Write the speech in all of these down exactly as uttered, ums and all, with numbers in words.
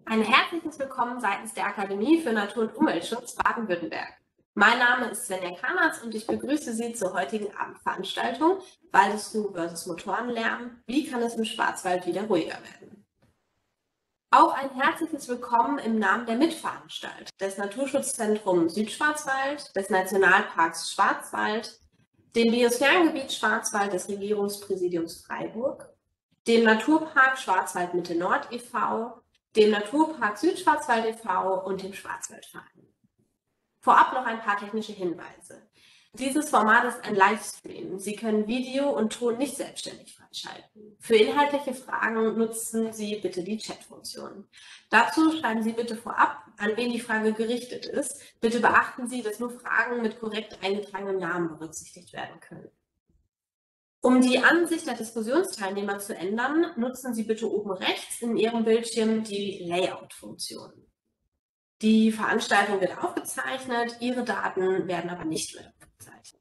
Ein herzliches Willkommen seitens der Akademie für Natur- und Umweltschutz Baden-Württemberg. Mein Name ist Svenja Kahnatz und ich begrüße Sie zur heutigen Abendveranstaltung Waldesruhe versus Motorenlärm. Wie kann es im Schwarzwald wieder ruhiger werden? Auch ein herzliches Willkommen im Namen der Mitveranstalter des Naturschutzzentrums Südschwarzwald, des Nationalparks Schwarzwald, dem Biosphärengebiet Schwarzwald des Regierungspräsidiums Freiburg, dem Naturpark Schwarzwald Mitte Nord e V, dem Naturpark Südschwarzwald e V und dem Schwarzwaldverein. Vorab noch ein paar technische Hinweise. Dieses Format ist ein Livestream. Sie können Video und Ton nicht selbstständig freischalten. Für inhaltliche Fragen nutzen Sie bitte die Chatfunktion. Dazu schreiben Sie bitte vorab, an wen die Frage gerichtet ist. Bitte beachten Sie, dass nur Fragen mit korrekt eingetragenem Namen berücksichtigt werden können. Um die Ansicht der Diskussionsteilnehmer zu ändern, nutzen Sie bitte oben rechts in Ihrem Bildschirm die Layout-Funktion. Die Veranstaltung wird aufgezeichnet, Ihre Daten werden aber nicht mehr aufgezeichnet.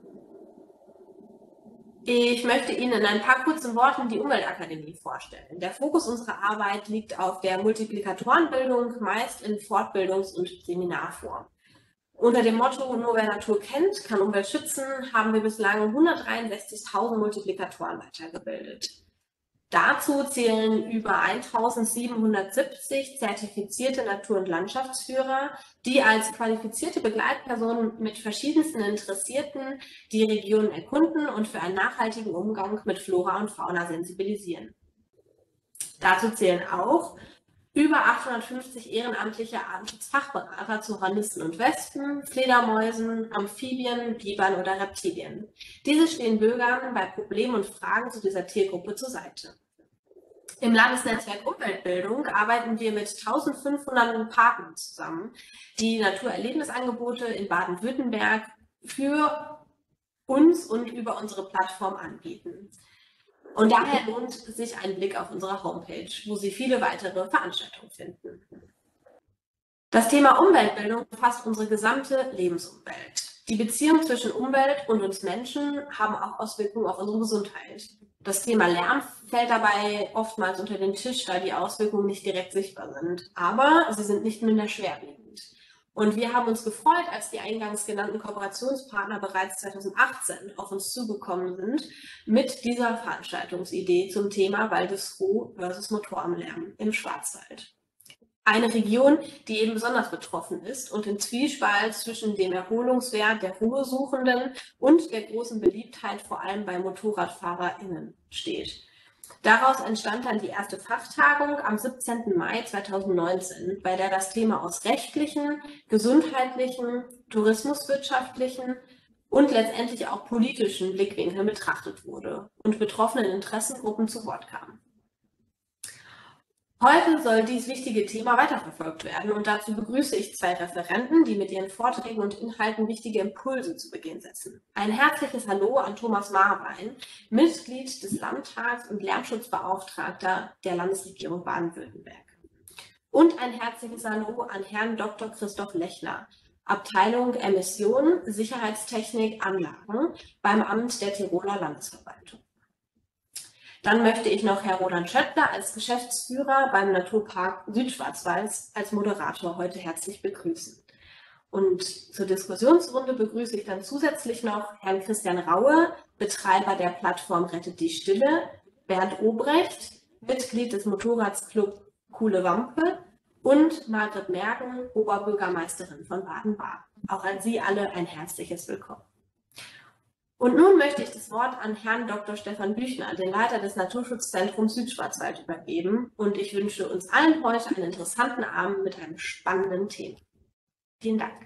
Ich möchte Ihnen in ein paar kurzen Worten die Umweltakademie vorstellen. Der Fokus unserer Arbeit liegt auf der Multiplikatorenbildung, meist in Fortbildungs- und Seminarform. Unter dem Motto "Nur wer Natur kennt, kann Umwelt schützen" haben wir bislang hundertdreiundsechzigtausend Multiplikatoren weitergebildet. Dazu zählen über eintausendsiebenhundertsiebzig zertifizierte Natur- und Landschaftsführer, die als qualifizierte Begleitpersonen mit verschiedensten Interessierten die Region erkunden und für einen nachhaltigen Umgang mit Flora und Fauna sensibilisieren. Dazu zählen auch über achthundertfünfzig ehrenamtliche Artenschutzfachberater zu Hornissen und Wespen, Fledermäusen, Amphibien, Bibern oder Reptilien. Diese stehen Bürgern bei Problemen und Fragen zu dieser Tiergruppe zur Seite. Im Landesnetzwerk Umweltbildung arbeiten wir mit eintausendfünfhundert Partnern zusammen, die Naturerlebnisangebote in Baden-Württemberg für uns und über unsere Plattform anbieten. Und daher lohnt sich ein Blick auf unsere Homepage, wo Sie viele weitere Veranstaltungen finden. Das Thema Umweltbildung umfasst unsere gesamte Lebensumwelt. Die Beziehung zwischen Umwelt und uns Menschen haben auch Auswirkungen auf unsere Gesundheit. Das Thema Lärm fällt dabei oftmals unter den Tisch, da die Auswirkungen nicht direkt sichtbar sind. Aber sie sind nicht minder schwerwiegend. Und wir haben uns gefreut, als die eingangs genannten Kooperationspartner bereits zweitausendachtzehn auf uns zugekommen sind mit dieser Veranstaltungsidee zum Thema Waldesruhe versus Motorenlärm im Schwarzwald. Eine Region, die eben besonders betroffen ist und im Zwiespalt zwischen dem Erholungswert der Ruhesuchenden und der großen Beliebtheit vor allem bei MotorradfahrerInnen steht. Daraus entstand dann die erste Fachtagung am siebzehnten Mai zweitausendneunzehn, bei der das Thema aus rechtlichen, gesundheitlichen, tourismuswirtschaftlichen und letztendlich auch politischen Blickwinkeln betrachtet wurde und betroffenen Interessengruppen zu Wort kamen. Heute soll dieses wichtige Thema weiterverfolgt werden und dazu begrüße ich zwei Referenten, die mit ihren Vorträgen und Inhalten wichtige Impulse zu Beginn setzen. Ein herzliches Hallo an Thomas Marwein, Mitglied des Landtags und Lärmschutzbeauftragter der Landesregierung Baden-Württemberg. Und ein herzliches Hallo an Herrn Doktor Christoph Lechner, Abteilung Emissionen, Sicherheitstechnik, Anlagen beim Amt der Tiroler Landesverwaltung. Dann möchte ich noch Herrn Roland Schöttler als Geschäftsführer beim Naturpark Südschwarzwald als Moderator heute herzlich begrüßen. Und zur Diskussionsrunde begrüße ich dann zusätzlich noch Herrn Christian Raue, Betreiber der Plattform Rettet die Stille, Bernd Obrecht, Mitglied des Motorradsclub Kuhle Wampe und Margret Mergen, Oberbürgermeisterin von Baden-Baden. Auch an Sie alle ein herzliches Willkommen. Und nun möchte ich das Wort an Herrn Doktor Stefan Büchner, den Leiter des Naturschutzzentrums Südschwarzwald, übergeben. Und ich wünsche uns allen heute einen interessanten Abend mit einem spannenden Thema. Vielen Dank.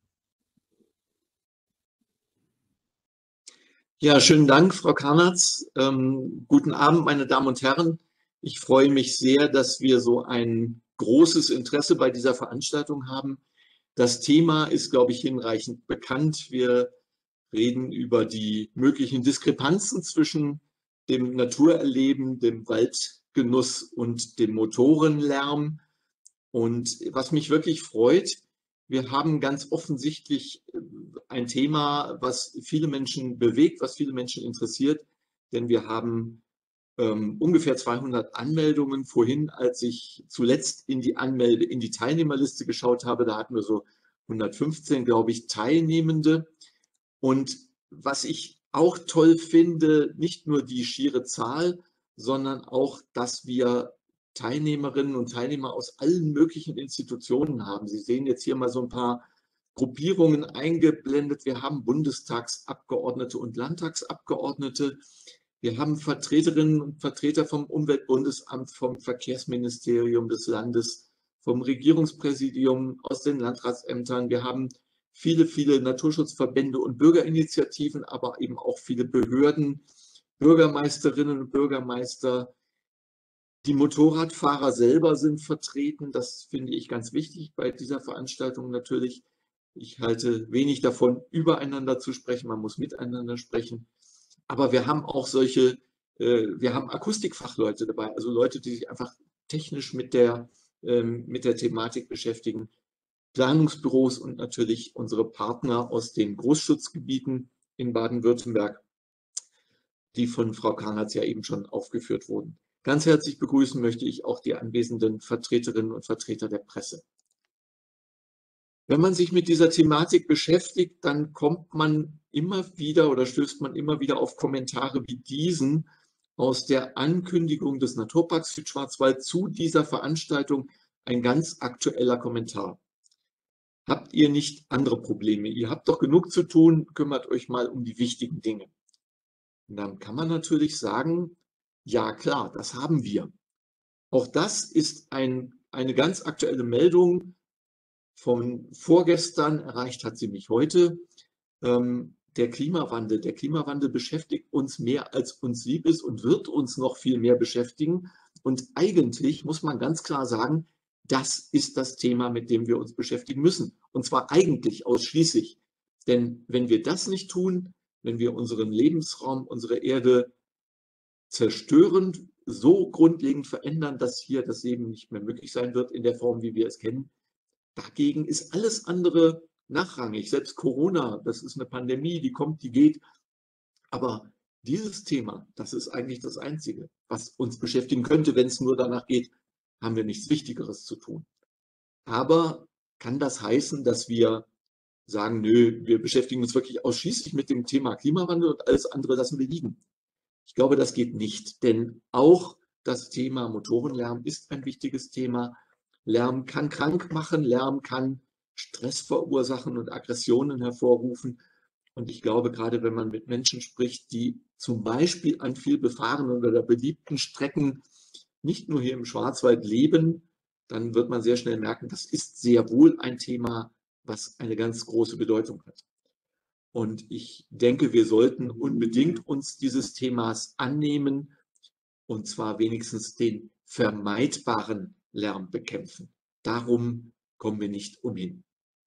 Ja, schönen Dank, Frau Kahnatz. Ähm, guten Abend, meine Damen und Herren. Ich freue mich sehr, dass wir so ein großes Interesse bei dieser Veranstaltung haben. Das Thema ist, glaube ich, hinreichend bekannt. Wir reden über die möglichen Diskrepanzen zwischen dem Naturerleben, dem Waldgenuss und dem Motorenlärm. Und was mich wirklich freut, wir haben ganz offensichtlich ein Thema, was viele Menschen bewegt, was viele Menschen interessiert, denn wir haben ähm, ungefähr zweihundert Anmeldungen. Vorhin, als ich zuletzt in die Anmelde, in die Teilnehmerliste geschaut habe, da hatten wir so hundertfünfzehn, glaube ich, Teilnehmende. Und was ich auch toll finde, nicht nur die schiere Zahl, sondern auch, dass wir Teilnehmerinnen und Teilnehmer aus allen möglichen Institutionen haben. Sie sehen jetzt hier mal so ein paar Gruppierungen eingeblendet. Wir haben Bundestagsabgeordnete und Landtagsabgeordnete. Wir haben Vertreterinnen und Vertreter vom Umweltbundesamt, vom Verkehrsministerium des Landes, vom Regierungspräsidium, aus den Landratsämtern. Wir haben viele, viele Naturschutzverbände und Bürgerinitiativen, aber eben auch viele Behörden, Bürgermeisterinnen und Bürgermeister. Die Motorradfahrer selber sind vertreten. Das finde ich ganz wichtig bei dieser Veranstaltung natürlich. Ich halte wenig davon, übereinander zu sprechen. Man muss miteinander sprechen. Aber wir haben auch solche, äh, wir haben Akustikfachleute dabei, also Leute, die sich einfach technisch mit der, ähm, mit der Thematik beschäftigen. Planungsbüros und natürlich unsere Partner aus den Großschutzgebieten in Baden-Württemberg, die von Frau Karnatz ja eben schon aufgeführt wurden. Ganz herzlich begrüßen möchte ich auch die anwesenden Vertreterinnen und Vertreter der Presse. Wenn man sich mit dieser Thematik beschäftigt, dann kommt man immer wieder oder stößt man immer wieder auf Kommentare wie diesen aus der Ankündigung des Naturparks Südschwarzwald zu dieser Veranstaltung, ein ganz aktueller Kommentar. Habt ihr nicht andere Probleme? Ihr habt doch genug zu tun, kümmert euch mal um die wichtigen Dinge. Und dann kann man natürlich sagen, ja klar, das haben wir. Auch das ist ein, eine ganz aktuelle Meldung von vorgestern, erreicht hat sie mich heute. Ähm, der Klimawandel, der Klimawandel beschäftigt uns mehr, als uns lieb ist und wird uns noch viel mehr beschäftigen. Und eigentlich muss man ganz klar sagen, das ist das Thema, mit dem wir uns beschäftigen müssen. Und zwar eigentlich ausschließlich. Denn wenn wir das nicht tun, wenn wir unseren Lebensraum, unsere Erde zerstören, so grundlegend verändern, dass hier das Leben nicht mehr möglich sein wird in der Form, wie wir es kennen, dagegen ist alles andere nachrangig. Selbst Corona, das ist eine Pandemie, die kommt, die geht. Aber dieses Thema, das ist eigentlich das Einzige, was uns beschäftigen könnte. Wenn es nur danach geht, haben wir nichts Wichtigeres zu tun. Aber kann das heißen, dass wir sagen, nö, wir beschäftigen uns wirklich ausschließlich mit dem Thema Klimawandel und alles andere lassen wir liegen? Ich glaube, das geht nicht, denn auch das Thema Motorenlärm ist ein wichtiges Thema. Lärm kann krank machen, Lärm kann Stress verursachen und Aggressionen hervorrufen. Und ich glaube, gerade wenn man mit Menschen spricht, die zum Beispiel an viel befahrenen oder beliebten Strecken nicht nur hier im Schwarzwald leben, dann wird man sehr schnell merken, das ist sehr wohl ein Thema, was eine ganz große Bedeutung hat. Und ich denke, wir sollten unbedingt uns dieses Themas annehmen, und zwar wenigstens den vermeidbaren Lärm bekämpfen. Darum kommen wir nicht umhin.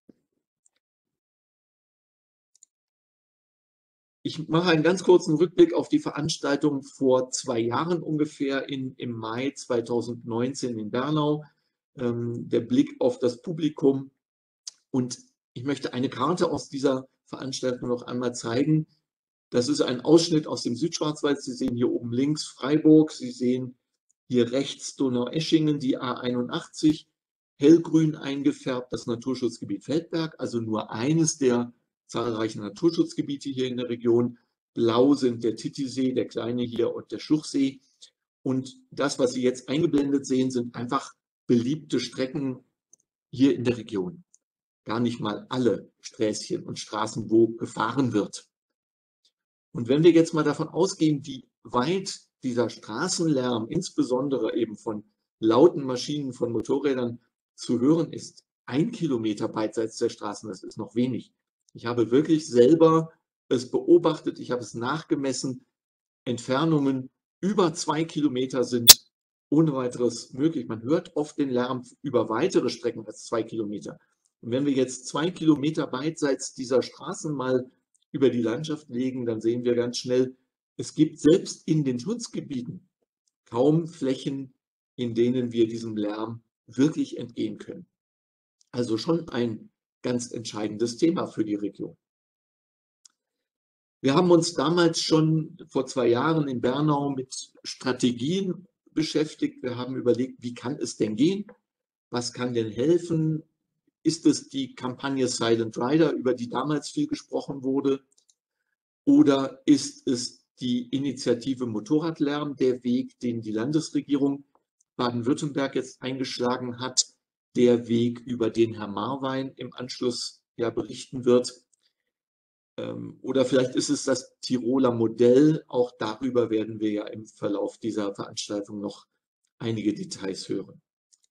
Ich mache einen ganz kurzen Rückblick auf die Veranstaltung vor zwei Jahren ungefähr in, im Mai zweitausendneunzehn in Bernau. Ähm, der Blick auf das Publikum. Und ich möchte eine Karte aus dieser Veranstaltung noch einmal zeigen. Das ist ein Ausschnitt aus dem Südschwarzwald. Sie sehen hier oben links Freiburg. Sie sehen hier rechts Donaueschingen, die A einundachtzig, hellgrün eingefärbt das Naturschutzgebiet Feldberg, also nur eines der zahlreichen Naturschutzgebiete hier in der Region. Blau sind der Titisee, der kleine hier, und der Schluchsee. Und das, was Sie jetzt eingeblendet sehen, sind einfach beliebte Strecken hier in der Region. Gar nicht mal alle Sträßchen und Straßen, wo gefahren wird. Und wenn wir jetzt mal davon ausgehen, wie weit dieser Straßenlärm, insbesondere eben von lauten Maschinen, von Motorrädern, zu hören ist, ein Kilometer beidseits der Straßen, das ist noch wenig. Ich habe wirklich selber es beobachtet, ich habe es nachgemessen. Entfernungen über zwei Kilometer sind ohne weiteres möglich. Man hört oft den Lärm über weitere Strecken als zwei Kilometer. Und wenn wir jetzt zwei Kilometer beidseits dieser Straßen mal über die Landschaft legen, dann sehen wir ganz schnell, es gibt selbst in den Schutzgebieten kaum Flächen, in denen wir diesem Lärm wirklich entgehen können. Also schon ein ganz entscheidendes Thema für die Region. Wir haben uns damals schon vor zwei Jahren in Bernau mit Strategien beschäftigt. Wir haben überlegt, wie kann es denn gehen? Was kann denn helfen? Ist es die Kampagne Silent Rider, über die damals viel gesprochen wurde? Oder ist es die Initiative Motorradlärm, der Weg, den die Landesregierung Baden-Württemberg jetzt eingeschlagen hat, der Weg, über den Herr Marwein im Anschluss ja berichten wird? Oder vielleicht ist es das Tiroler Modell. Auch darüber werden wir ja im Verlauf dieser Veranstaltung noch einige Details hören.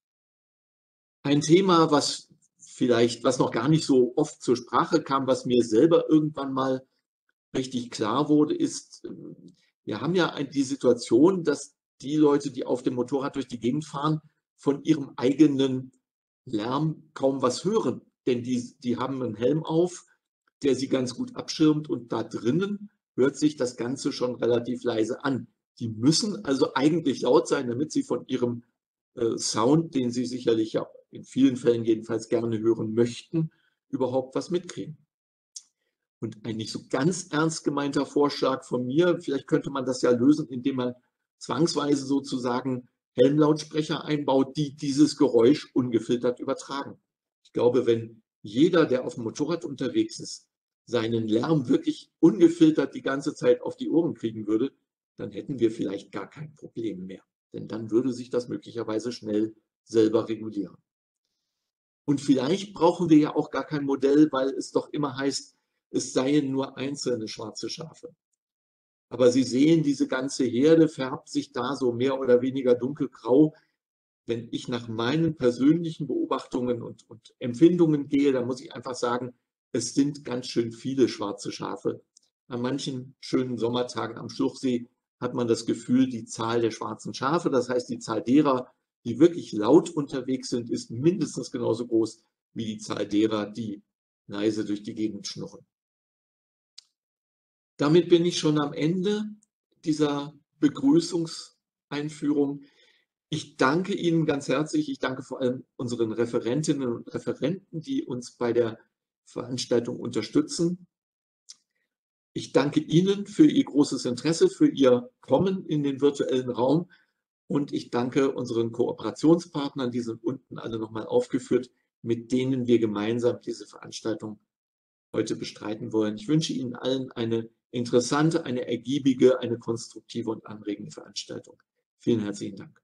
Ein Thema, was vielleicht, was noch gar nicht so oft zur Sprache kam, was mir selber irgendwann mal richtig klar wurde, ist, wir haben ja die Situation, dass die Leute, die auf dem Motorrad durch die Gegend fahren, von ihrem eigenen Lärm kaum was hören. Denn die, die haben einen Helm auf, der sie ganz gut abschirmt, und da drinnen hört sich das Ganze schon relativ leise an. Die müssen also eigentlich laut sein, damit sie von ihrem äh, Sound, den sie sicherlich ja in vielen Fällen jedenfalls gerne hören möchten, überhaupt was mitkriegen. Und ein nicht so ganz ernst gemeinter Vorschlag von mir, vielleicht könnte man das ja lösen, indem man zwangsweise sozusagen Helmlautsprecher einbaut, die dieses Geräusch ungefiltert übertragen. Ich glaube, wenn jeder, der auf dem Motorrad unterwegs ist, seinen Lärm wirklich ungefiltert die ganze Zeit auf die Ohren kriegen würde, dann hätten wir vielleicht gar kein Problem mehr. Denn dann würde sich das möglicherweise schnell selber regulieren. Und vielleicht brauchen wir ja auch gar kein Modell, weil es doch immer heißt, es seien nur einzelne schwarze Schafe. Aber Sie sehen, diese ganze Herde färbt sich da so mehr oder weniger dunkelgrau. Wenn ich nach meinen persönlichen Beobachtungen und, und Empfindungen gehe, dann muss ich einfach sagen, es sind ganz schön viele schwarze Schafe. An manchen schönen Sommertagen am Schluchsee hat man das Gefühl, die Zahl der schwarzen Schafe, das heißt die Zahl derer, die wirklich laut unterwegs sind, ist mindestens genauso groß wie die Zahl derer, die leise durch die Gegend schnurren. Damit bin ich schon am Ende dieser Begrüßungseinführung. Ich danke Ihnen ganz herzlich. Ich danke vor allem unseren Referentinnen und Referenten, die uns bei der Veranstaltung unterstützen. Ich danke Ihnen für Ihr großes Interesse, für Ihr Kommen in den virtuellen Raum. Und ich danke unseren Kooperationspartnern, die sind unten alle nochmal aufgeführt, mit denen wir gemeinsam diese Veranstaltung heute bestreiten wollen. Ich wünsche Ihnen allen eine interessante, eine ergiebige, eine konstruktive und anregende Veranstaltung. Vielen herzlichen Dank.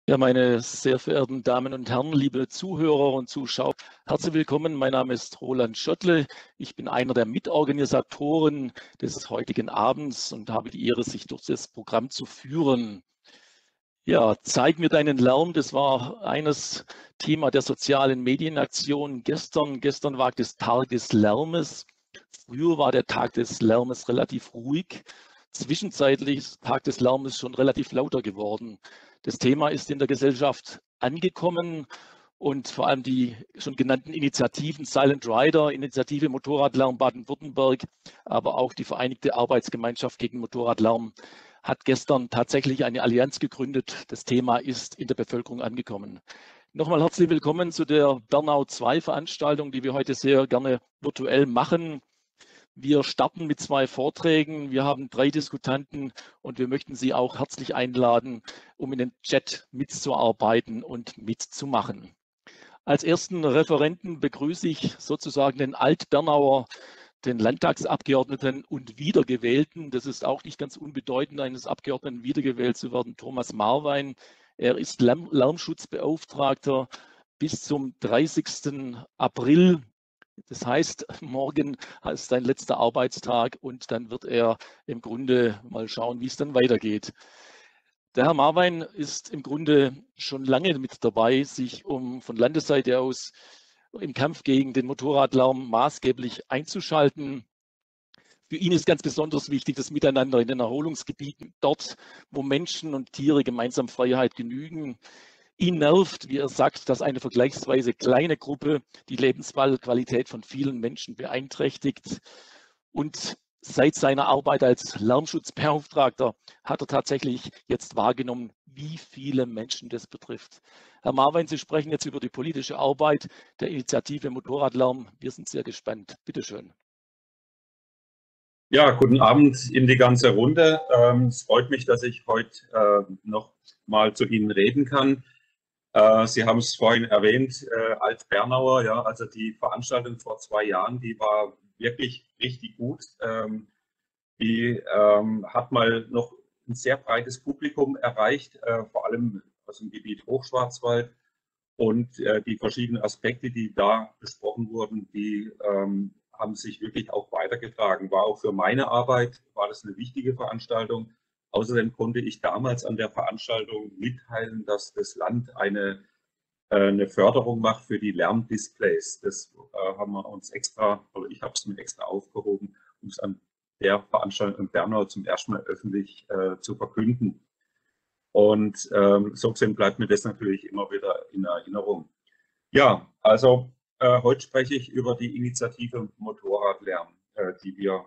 Ja, meine sehr verehrten Damen und Herren, liebe Zuhörer und Zuschauer, herzlich willkommen. Mein Name ist Roland Schöttle. Ich bin einer der Mitorganisatoren des heutigen Abends und habe die Ehre, sich durch das Programm zu führen. Ja, zeig mir deinen Lärm. Das war eines Thema der sozialen Medienaktion gestern. Gestern war das Tag des Lärmes. Früher war der Tag des Lärmes relativ ruhig. Zwischenzeitlich ist der Tag des Lärmes schon relativ lauter geworden. Das Thema ist in der Gesellschaft angekommen und vor allem die schon genannten Initiativen Silent Rider, Initiative Motorradlärm Baden-Württemberg, aber auch die Vereinigte Arbeitsgemeinschaft gegen Motorradlärm hat gestern tatsächlich eine Allianz gegründet. Das Thema ist in der Bevölkerung angekommen. Nochmal herzlich willkommen zu der Bernau zwei Veranstaltung, die wir heute sehr gerne virtuell machen. Wir starten mit zwei Vorträgen. Wir haben drei Diskutanten und wir möchten Sie auch herzlich einladen, um in den Chat mitzuarbeiten und mitzumachen. Als ersten Referenten begrüße ich sozusagen den Alt-Bernauer, den Landtagsabgeordneten und Wiedergewählten. Das ist auch nicht ganz unbedeutend, eines Abgeordneten wiedergewählt zu werden, Thomas Marwein. Er ist Lärm Lärmschutzbeauftragter bis zum dreißigsten April. Das heißt, morgen ist sein letzter Arbeitstag und dann wird er im Grunde mal schauen, wie es dann weitergeht. Der Herr Marwein ist im Grunde schon lange mit dabei, sich um von Landesseite aus im Kampf gegen den Motorradlärm maßgeblich einzuschalten. Für ihn ist ganz besonders wichtig das Miteinander in den Erholungsgebieten, dort, wo Menschen und Tiere gemeinsam Freiheit genügen. Ihn nervt, wie er sagt, dass eine vergleichsweise kleine Gruppe die Lebensqualität von vielen Menschen beeinträchtigt. Und seit seiner Arbeit als Lärmschutzbeauftragter hat er tatsächlich jetzt wahrgenommen, wie viele Menschen das betrifft. Herr Marwein, Sie sprechen jetzt über die politische Arbeit der Initiative Motorradlärm. Wir sind sehr gespannt. Bitte schön. Ja, guten Abend in die ganze Runde. Ähm, es freut mich, dass ich heute äh, noch mal zu Ihnen reden kann. Äh, Sie haben es vorhin erwähnt, äh, Alt-Bernauer, ja, also die Veranstaltung vor zwei Jahren, die war wirklich richtig gut. Ähm, die ähm, hat mal noch ein sehr breites Publikum erreicht, äh, vor allem aus dem Gebiet Hochschwarzwald. Und äh, die verschiedenen Aspekte, die da besprochen wurden, die ähm, haben sich wirklich auch weitergetragen. War auch für meine Arbeit, war das eine wichtige Veranstaltung. Außerdem konnte ich damals an der Veranstaltung mitteilen, dass das Land eine, äh, eine Förderung macht für die Lärmdisplays. Das äh, haben wir uns extra, oder ich habe es mir extra aufgehoben, um es an der Veranstaltung in Bernau zum ersten Mal öffentlich äh, zu verkünden. Und ähm, so gesehen bleibt mir das natürlich immer wieder in Erinnerung. Ja, also äh, heute spreche ich über die Initiative Motorradlärm, äh, die wir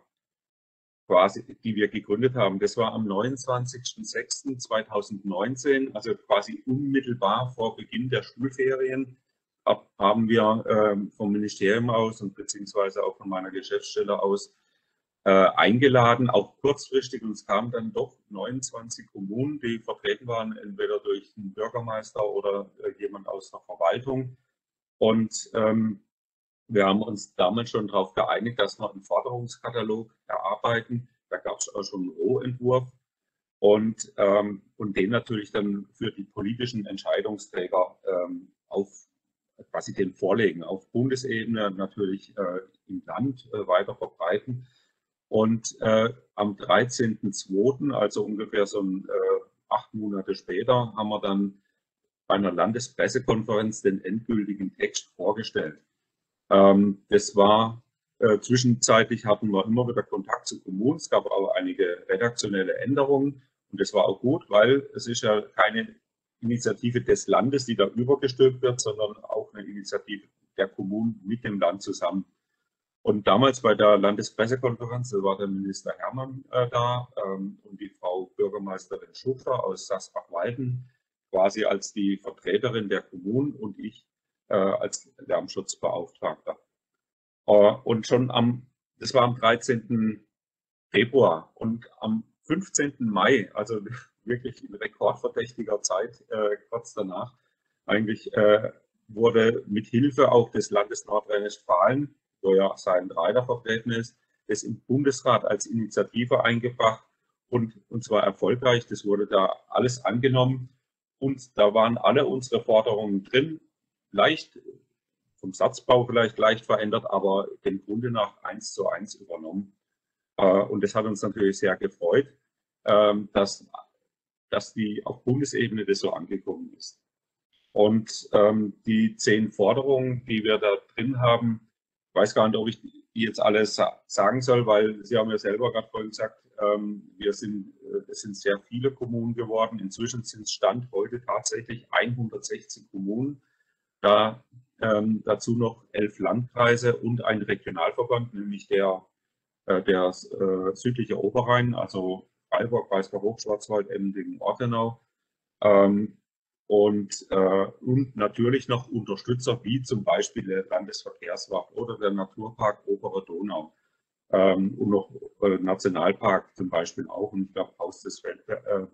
quasi, die wir gegründet haben. Das war am neunundzwanzigsten sechsten zweitausendneunzehn, also quasi unmittelbar vor Beginn der Schulferien, ab, haben wir ähm, vom Ministerium aus und beziehungsweise auch von meiner Geschäftsstelle aus äh, eingeladen, auch kurzfristig. Und es kamen dann doch neunundzwanzig Kommunen, die vertreten waren, entweder durch einen Bürgermeister oder äh, jemand aus der Verwaltung. Und ähm, wir haben uns damals schon darauf geeinigt, dass wir einen Forderungskatalog erarbeiten. Da gab es auch schon einen Rohentwurf und, ähm, und den natürlich dann für die politischen Entscheidungsträger ähm, auf quasi den vorlegen, auf Bundesebene natürlich äh, im Land äh, weiter verbreiten. Und äh, am dreizehnten zweiten, also ungefähr so ein, äh, acht Monate später, haben wir dann bei einer Landespressekonferenz den endgültigen Text vorgestellt. Ähm, das war äh, zwischenzeitlich hatten wir immer wieder Kontakt zu Kommunen. Es gab auch einige redaktionelle Änderungen und das war auch gut, weil es ist ja keine Initiative des Landes, die da übergestülpt wird, sondern auch eine Initiative der Kommunen mit dem Land zusammen. Und damals bei der Landespressekonferenz, da war der Minister Hermann äh, da ähm, und die Frau Bürgermeisterin Schuffer aus Sasbach-Walden, quasi als die Vertreterin der Kommunen und ich äh, als Lärmschutzbeauftragter. Äh, und schon am, das war am dreizehnten Februar und am fünfzehnten Mai, also wirklich in rekordverdächtiger Zeit, äh, kurz danach, eigentlich äh, wurde mit Hilfe auch des Landes Nordrhein-Westfalen, wo ja Silent Rider vertreten ist, das im Bundesrat als Initiative eingebracht und, und zwar erfolgreich. Das wurde da alles angenommen und da waren alle unsere Forderungen drin, leicht vom Satzbau vielleicht leicht verändert, aber dem Grunde nach eins zu eins übernommen. Und das hat uns natürlich sehr gefreut, dass, dass die auf Bundesebene das so angekommen ist. Und ähm, die zehn Forderungen, die wir da drin haben, ich weiß gar nicht, ob ich die jetzt alles sa sagen soll, weil Sie haben ja selber gerade vorhin gesagt, ähm, wir sind, äh, es sind sehr viele Kommunen geworden. Inzwischen sind es Stand heute tatsächlich hundertsechzig Kommunen. Da, ähm, dazu noch elf Landkreise und ein Regionalverband, nämlich der, äh, der äh, südliche Oberrhein, also Freiburg, Breisgau, Hochschwarzwald, Emmendingen, Ortenau. Ähm, Und, äh, und natürlich noch Unterstützer wie zum Beispiel der Landesverkehrswacht oder der Naturpark Obere Donau ähm, und noch äh, Nationalpark zum Beispiel auch, und ich glaube Haus des Feldberg, äh,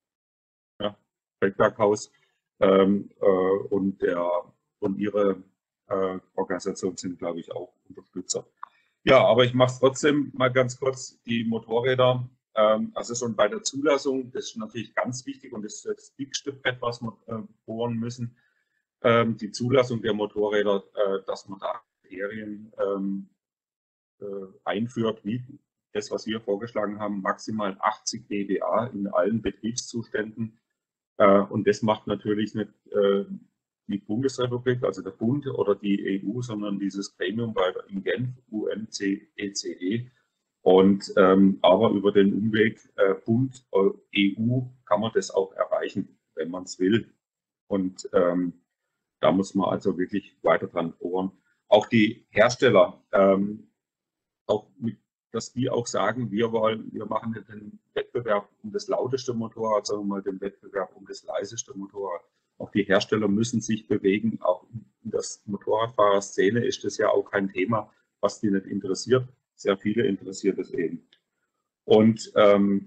ja, Feldberghaus ähm, äh, und, der, und ihre äh, Organisation sind, glaube ich, auch Unterstützer. Ja, aber ich mache es trotzdem mal ganz kurz. Die Motorräder, also schon bei der Zulassung, das ist natürlich ganz wichtig und das ist das dickste Brett, was wir äh, bohren müssen. Ähm, die Zulassung der Motorräder, äh, dass man da Kriterien ähm, äh, einführt, wie das, was wir vorgeschlagen haben, maximal achtzig d B A in allen Betriebszuständen. Äh, und das macht natürlich nicht äh, die Bundesrepublik, also der Bund oder die E U, sondern dieses Gremium bei in Genf, U N C E C E. Und ähm, aber über den Umweg äh, Bund, äh, E U kann man das auch erreichen, wenn man es will. Und ähm, da muss man also wirklich weiter dran bohren. Auch die Hersteller, ähm, auch mit, dass die auch sagen, wir wollen, wir machen nicht den Wettbewerb um das lauteste Motorrad, sondern mal den Wettbewerb um das leiseste Motorrad. Auch die Hersteller müssen sich bewegen. Auch in der Motorradfahrerszene ist das ja auch kein Thema, was die nicht interessiert. Sehr viele interessiert es eben. Und ähm,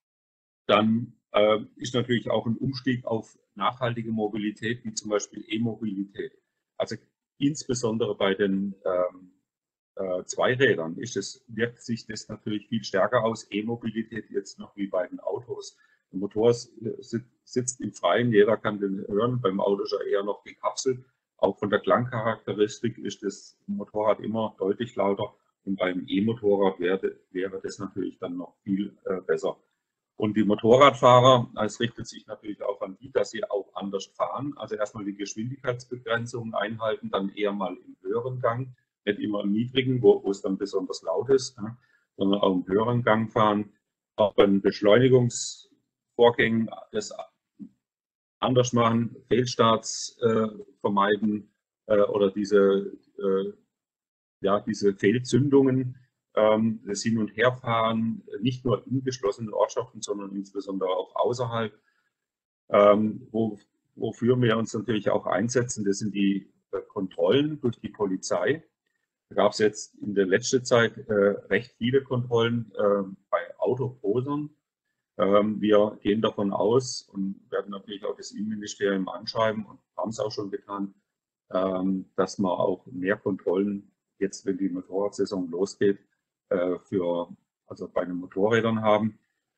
dann äh, ist natürlich auch ein Umstieg auf nachhaltige Mobilität, wie zum Beispiel E-Mobilität. Also insbesondere bei den ähm, äh, Zweirädern ist es, wirkt sich das natürlich viel stärker aus, E-Mobilität jetzt noch wie bei den Autos. Der Motor sitzt im Freien, jeder kann den hören, beim Auto ist er eher noch gekapselt. Auch von der Klangcharakteristik ist das Motorrad immer deutlich lauter. Und beim E-Motorrad wäre, wäre das natürlich dann noch viel äh, besser. Und die Motorradfahrer, es richtet sich natürlich auch an die, dass sie auch anders fahren. Also erstmal die Geschwindigkeitsbegrenzungen einhalten, dann eher mal im höheren Gang, nicht immer im niedrigen, wo, wo es dann besonders laut ist, ja, sondern auch im höheren Gang fahren. Auch bei den Beschleunigungsvorgängen das anders machen, Fehlstarts äh, vermeiden äh, oder diese äh, ja, diese Fehlzündungen, ähm, das Hin- und Herfahren, nicht nur in geschlossenen Ortschaften, sondern insbesondere auch außerhalb, ähm, wo, wofür wir uns natürlich auch einsetzen, das sind die äh, Kontrollen durch die Polizei. Da gab es jetzt in der letzten Zeit äh, recht viele Kontrollen äh, bei Autoposern. Ähm, wir gehen davon aus und werden natürlich auch das Innenministerium anschreiben und haben es auch schon getan, ähm, dass man auch mehr Kontrollen jetzt, wenn die Motorradsaison losgeht, äh, für, also bei den Motorrädern haben.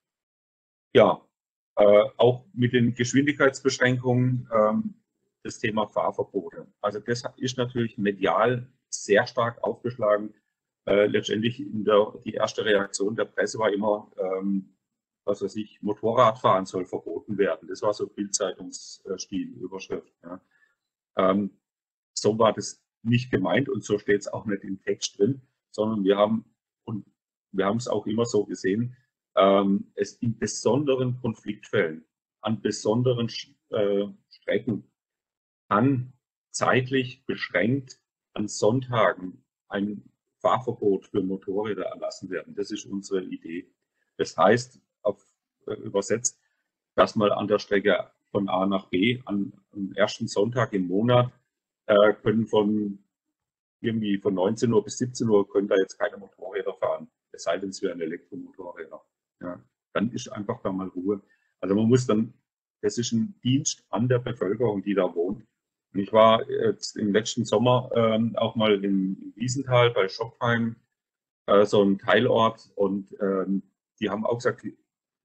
Ja, äh, auch mit den Geschwindigkeitsbeschränkungen ähm, das Thema Fahrverbote. Also das ist natürlich medial sehr stark aufgeschlagen. Äh, letztendlich in der, die erste Reaktion der Presse war immer, ähm, was weiß ich, Motorradfahren soll verboten werden. Das war so Bild-Zeitungsstil, Überschrift. Ja. Ähm, so war das nicht gemeint und so steht es auch nicht im Text drin, sondern wir haben, und wir haben es auch immer so gesehen, ähm, es in besonderen Konfliktfällen, an besonderen äh, Strecken kann zeitlich beschränkt an Sonntagen ein Fahrverbot für Motorräder erlassen werden. Das ist unsere Idee. Das heißt, auf, äh, übersetzt, dass man an der Strecke von A nach B an, am ersten Sonntag im Monat äh, können von irgendwie von neunzehn Uhr bis siebzehn Uhr können da jetzt keine Motorräder fahren. Es sei denn, es wären Elektromotorräder. Ja, dann ist einfach da mal Ruhe. Also man muss dann, das ist ein Dienst an der Bevölkerung, die da wohnt. Und ich war jetzt im letzten Sommer ähm, auch mal im, im Wiesental bei Schopfheim, äh, so ein Teilort, und ähm, die haben auch gesagt,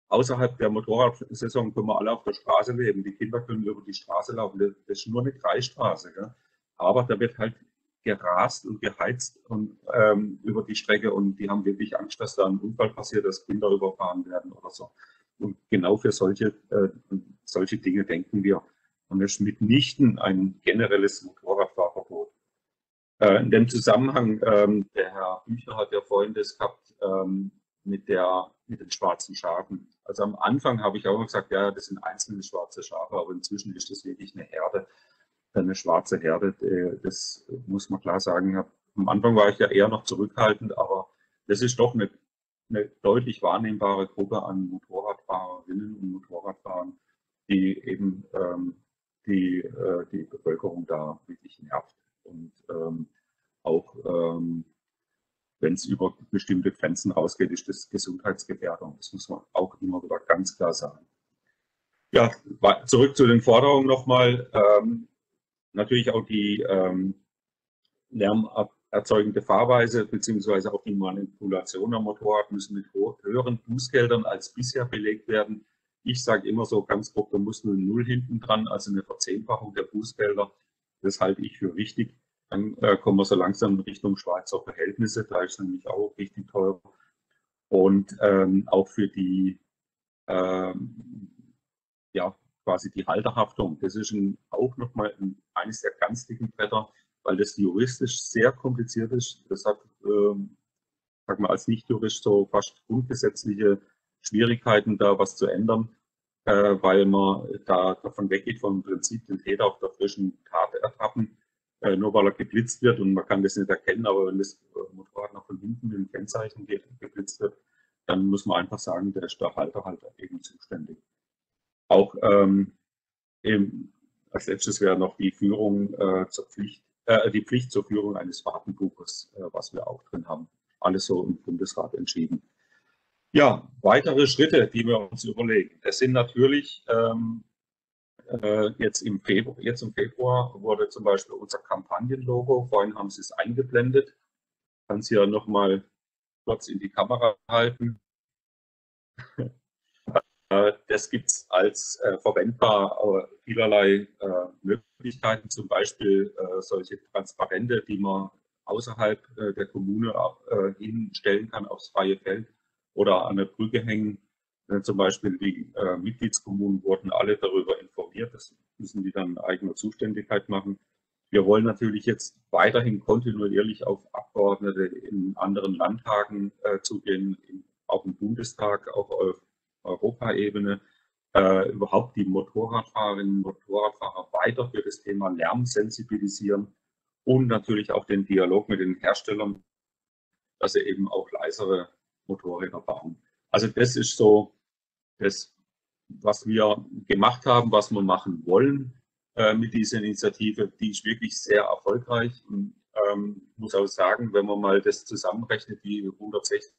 außerhalb der Motorradsaison können wir alle auf der Straße leben. Die Kinder können über die Straße laufen. Das ist nur eine Kreisstraße. Gell? Aber da wird halt gerast und geheizt und, ähm, über die Strecke und die haben wirklich Angst, dass da ein Unfall passiert, dass Kinder überfahren werden oder so. Und genau für solche, äh, solche Dinge denken wir. Und es ist mitnichten ein generelles Motorradfahrverbot. Äh, in dem Zusammenhang, ähm, der Herr Büchner hat ja vorhin das gehabt, ähm, mit, der, mit den schwarzen Schafen. Also am Anfang habe ich auch gesagt, ja, das sind einzelne schwarze Schafe, aber inzwischen ist das wirklich eine Herde, eine schwarze Herde. Das muss man klar sagen. Am Anfang war ich ja eher noch zurückhaltend, aber das ist doch eine, eine deutlich wahrnehmbare Gruppe an Motorradfahrerinnen und Motorradfahrern, die eben ähm, die, äh, die Bevölkerung da wirklich nervt. Und ähm, auch ähm, wenn es über bestimmte Grenzen rausgeht, ist das Gesundheitsgefährdung. Das muss man auch immer wieder ganz klar sagen. Ja, zurück zu den Forderungen nochmal. Ähm, natürlich auch die ähm, lärmerzeugende Fahrweise beziehungsweise auch die Manipulation am Motorrad müssen mit höheren Bußgeldern als bisher belegt werden. Ich sage immer so ganz grob, da muss nur Null hinten dran, also eine Verzehnfachung der Bußgelder. Das halte ich für richtig. Dann äh, kommen wir so langsam in Richtung Schweizer Verhältnisse, da ist nämlich auch richtig teuer. Und ähm, auch für die, ähm, ja, quasi die Halterhaftung. Das ist ein, auch nochmal ein, eines der ganz dicken Bretter, weil das juristisch sehr kompliziert ist. Das hat, ähm, sag mal, als Nicht-Jurist so fast grundgesetzliche Schwierigkeiten, da was zu ändern, äh, weil man da davon weggeht, vom Prinzip den Täter auf der frischen Tat ertappen. Äh, nur weil er geblitzt wird und man kann das nicht erkennen, aber wenn das Motorrad noch von hinten mit dem Kennzeichen geblitzt wird, dann muss man einfach sagen, der ist der Halter halt eben zuständig. Auch ähm, eben, als letztes wäre noch die Führung äh, zur Pflicht, äh, die Pflicht zur Führung eines Fahrtenbuches, äh, was wir auch drin haben. Alles so im Bundesrat entschieden. Ja, weitere Schritte, die wir uns überlegen. Das sind natürlich ähm, äh, jetzt, im Februar, jetzt im Februar wurde zum Beispiel unser Kampagnenlogo, vorhin haben Sie es eingeblendet. Ich kann es hier nochmal kurz in die Kamera halten. Das gibt es als äh, verwendbar äh, vielerlei äh, Möglichkeiten, zum Beispiel äh, solche Transparente, die man außerhalb äh, der Kommune äh, hinstellen kann aufs freie Feld oder an der Brücke hängen. Äh, zum Beispiel die äh, Mitgliedskommunen wurden alle darüber informiert, das müssen die dann in eigener Zuständigkeit machen. Wir wollen natürlich jetzt weiterhin kontinuierlich auf Abgeordnete in anderen Landtagen äh, zugehen, in, auch im Bundestag, auch auf Europaebene, äh, überhaupt die Motorradfahrerinnen und Motorradfahrer weiter für das Thema Lärm sensibilisieren und natürlich auch den Dialog mit den Herstellern, dass sie eben auch leisere Motorräder bauen. Also das ist so das, was wir gemacht haben, was wir machen wollen äh, mit dieser Initiative. Die ist wirklich sehr erfolgreich und ähm, muss auch sagen, wenn man mal das zusammenrechnet, die hundertsechzig,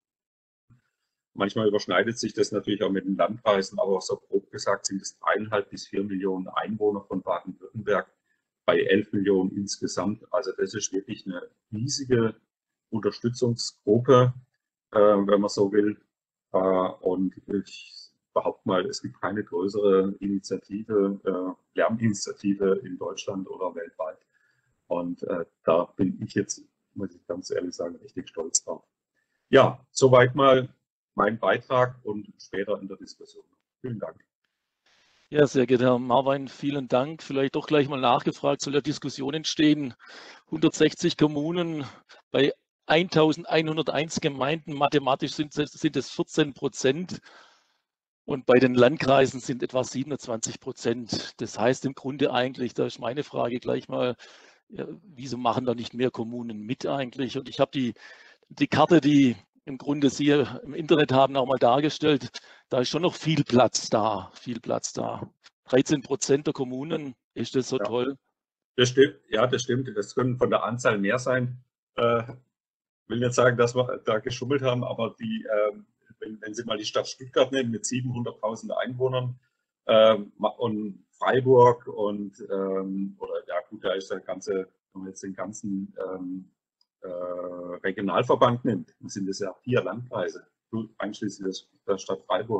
manchmal überschneidet sich das natürlich auch mit den Landkreisen, aber so grob gesagt sind es dreieinhalb bis vier Millionen Einwohner von Baden-Württemberg bei elf Millionen insgesamt. Also das ist wirklich eine riesige Unterstützungsgruppe, äh, wenn man so will. Äh, und ich behaupte mal, es gibt keine größere Initiative, äh, Lärminitiative in Deutschland oder weltweit. Und äh, da bin ich jetzt, muss ich ganz ehrlich sagen, richtig stolz drauf. Ja, soweit mal mein Beitrag und später in der Diskussion. Vielen Dank. Ja, sehr geehrter Herr Marwein, vielen Dank. Vielleicht doch gleich mal nachgefragt, soll ja Diskussion entstehen. hundertsechzig Kommunen bei eintausendeinhunderteins Gemeinden, mathematisch sind, sind es vierzehn Prozent und bei den Landkreisen sind etwa siebenundzwanzig Prozent. Das heißt im Grunde eigentlich, da ist meine Frage gleich mal, ja, wieso machen da nicht mehr Kommunen mit eigentlich? Und ich habe die, die Karte, die im Grunde Sie im Internet haben, auch mal dargestellt. Da ist schon noch viel Platz da, viel Platz da. dreizehn Prozent der Kommunen, ist das so ja, toll? Das stimmt, ja, das stimmt. Das können von der Anzahl mehr sein. Äh, ich will nicht sagen, dass wir da geschummelt haben, aber die, äh, wenn, wenn Sie mal die Stadt Stuttgart nehmen mit siebenhunderttausend Einwohnern äh, und Freiburg und, ähm, oder ja gut, da ist der ganze, wenn man jetzt den ganzen ähm, äh, Regionalverband nimmt, dann sind es ja vier Landkreise, einschließlich der Stadt Freiburg.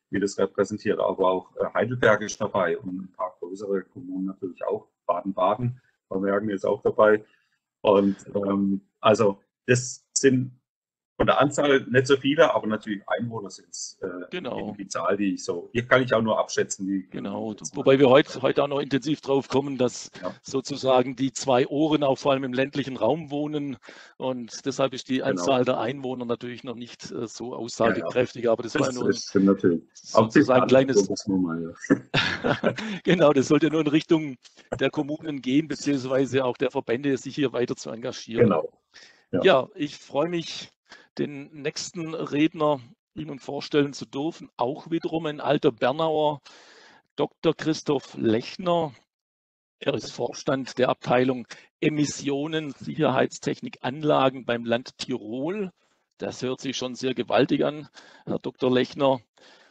wie das repräsentiert, aber auch Heidelberg ist dabei und ein paar größere Kommunen natürlich auch. Baden-Baden, Baden-Württemberg ist auch dabei. Und ähm, also das sind von der Anzahl nicht so viele, aber natürlich Einwohner sind es äh, Genau. die Zahl, die ich so, hier kann ich auch nur abschätzen. Die, Genau, die wobei wir heute, heute auch noch intensiv drauf kommen, dass ja. sozusagen die zwei Ohren auch vor allem im ländlichen Raum wohnen und deshalb ist die Anzahl genau. der Einwohner natürlich noch nicht äh, so aussagekräftig, ja, ja. aber das, das war nur ein, ist natürlich. sozusagen ein kleines, mal, ja. genau, das sollte nur in Richtung der Kommunen gehen, beziehungsweise auch der Verbände, sich hier weiter zu engagieren. Genau. Ja, ja, ich freue mich, den nächsten Redner Ihnen vorstellen zu dürfen, auch wiederum ein alter Bernauer, Doktor Christoph Lechner. Er ist Vorstand der Abteilung Emissionen, Sicherheitstechnik, Anlagen beim Land Tirol. Das hört sich schon sehr gewaltig an, Herr Doktor Lechner.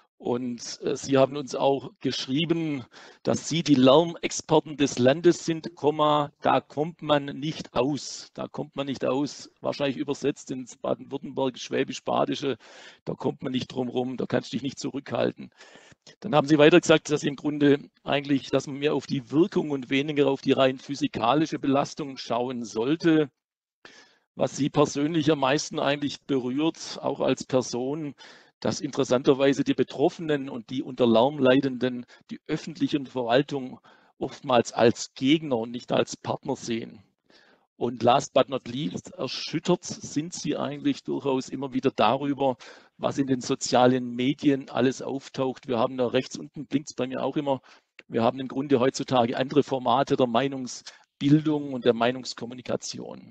Und äh, Sie haben uns auch geschrieben, dass Sie die Lärmexperten des Landes sind, Komma, da kommt man nicht aus. Da kommt man nicht aus, wahrscheinlich übersetzt ins Baden-Württemberg, Schwäbisch-Badische, da kommt man nicht drum rum, da kannst du dich nicht zurückhalten. Dann haben Sie weiter gesagt, dass Sie im Grunde eigentlich, dass man mehr auf die Wirkung und weniger auf die rein physikalische Belastung schauen sollte. Was Sie persönlich am meisten eigentlich berührt, auch als Person, dass interessanterweise die Betroffenen und die unter Lärm Leidenden die öffentliche Verwaltung oftmals als Gegner und nicht als Partner sehen. Und last but not least, erschüttert sind Sie eigentlich durchaus immer wieder darüber, was in den sozialen Medien alles auftaucht. Wir haben da rechts unten, blinkt es bei mir auch immer, wir haben im Grunde heutzutage andere Formate der Meinungsbildung und der Meinungskommunikation.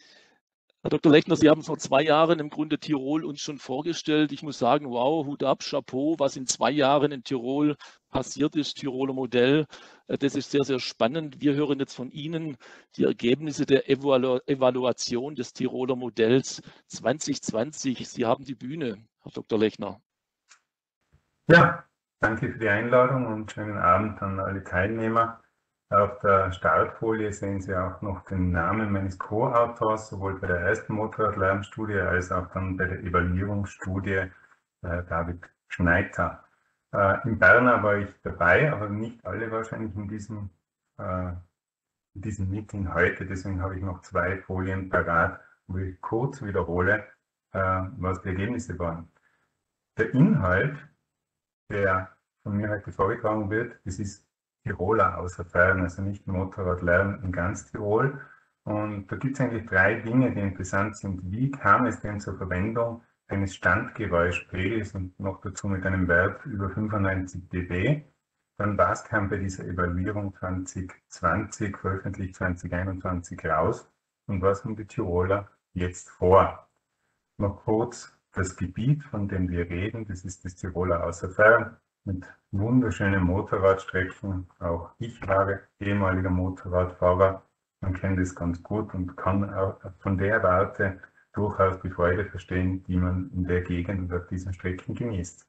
Herr Doktor Lechner, Sie haben vor zwei Jahren im Grunde Tirol uns schon vorgestellt. Ich muss sagen, wow, Hut ab, Chapeau, was in zwei Jahren in Tirol passiert ist, Tiroler Modell. Das ist sehr, sehr spannend. Wir hören jetzt von Ihnen die Ergebnisse der Evalu- Evaluation des Tiroler Modells zwanzig zwanzig. Sie haben die Bühne, Herr Doktor Lechner. Ja, danke für die Einladung und schönen Abend an alle Teilnehmer. Auf der Startfolie sehen Sie auch noch den Namen meines Co-Autors, sowohl bei der ersten Motorradlärmstudie als auch dann bei der Evaluierungsstudie, äh, David Schneiter. Äh, in Berna war ich dabei, aber nicht alle wahrscheinlich in diesem, äh, in diesem Meeting heute. Deswegen habe ich noch zwei Folien parat, wo ich kurz wiederhole, äh, was die Ergebnisse waren. Der Inhalt, der von mir heute vorgetragen wird, das ist Tiroler außer Fern, also nicht Motorradlärm in ganz Tirol. Und da gibt es eigentlich drei Dinge, die interessant sind. Wie kam es denn zur Verwendung eines Standgeräuschpegels und noch dazu mit einem Wert über fünfundneunzig dB? Dann was kam bei dieser Evaluierung zwanzig zwanzig, veröffentlicht zwanzig einundzwanzig raus? Und was haben die Tiroler jetzt vor? Noch kurz das Gebiet, von dem wir reden, das ist das Tiroler außer Fern, mit wunderschönen Motorradstrecken. Auch ich war ehemaliger Motorradfahrer und kenne das ganz gut und kann auch von der Warte durchaus die Freude verstehen, die man in der Gegend und auf diesen Strecken genießt.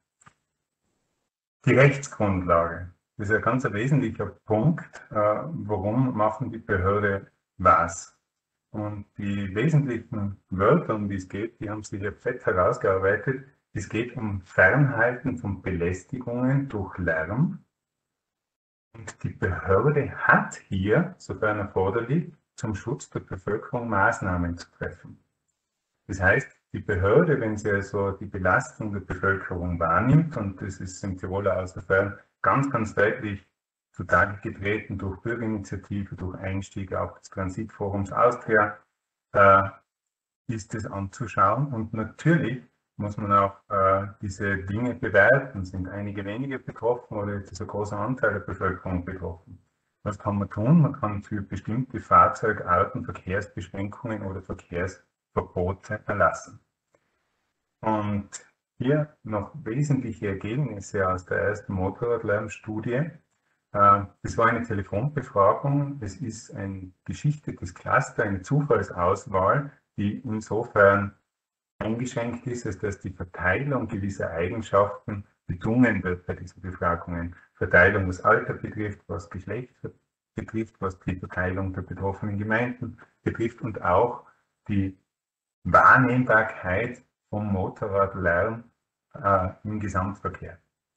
Die Rechtsgrundlage, das ist ein ganz wesentlicher Punkt. Warum machen die Behörde was? Und die wesentlichen Wörter, um die es geht, die haben sich hier fett herausgearbeitet. Es geht um Fernhalten von Belästigungen durch Lärm. Und die Behörde hat hier, sofern erforderlich, zum Schutz der Bevölkerung Maßnahmen zu treffen. Das heißt, die Behörde, wenn sie also die Belastung der Bevölkerung wahrnimmt, und das ist im Tiroler Außerfern ganz, ganz deutlich zutage getreten durch Bürgerinitiative, durch Einstieg auch des Transitforums Austria, äh, ist es anzuschauen. Und natürlich muss man auch äh, diese Dinge bewerten. Sind einige wenige betroffen oder ist ein großer Anteil der Bevölkerung betroffen? Was kann man tun? Man kann für bestimmte Fahrzeugarten Verkehrsbeschränkungen oder Verkehrsverbote erlassen. Und hier noch wesentliche Ergebnisse aus der ersten Motorradlärmstudie. Das war eine Telefonbefragung. Es ist ein geschichtetes Cluster, eine Zufallsauswahl, die insofern eingeschränkt ist, als dass die Verteilung gewisser Eigenschaften bedungen wird bei diesen Befragungen. Verteilung, was Alter betrifft, was Geschlecht betrifft, was die Verteilung der betroffenen Gemeinden betrifft und auch die Wahrnehmbarkeit vom Motorradlärm äh, im Gesamtverkehr.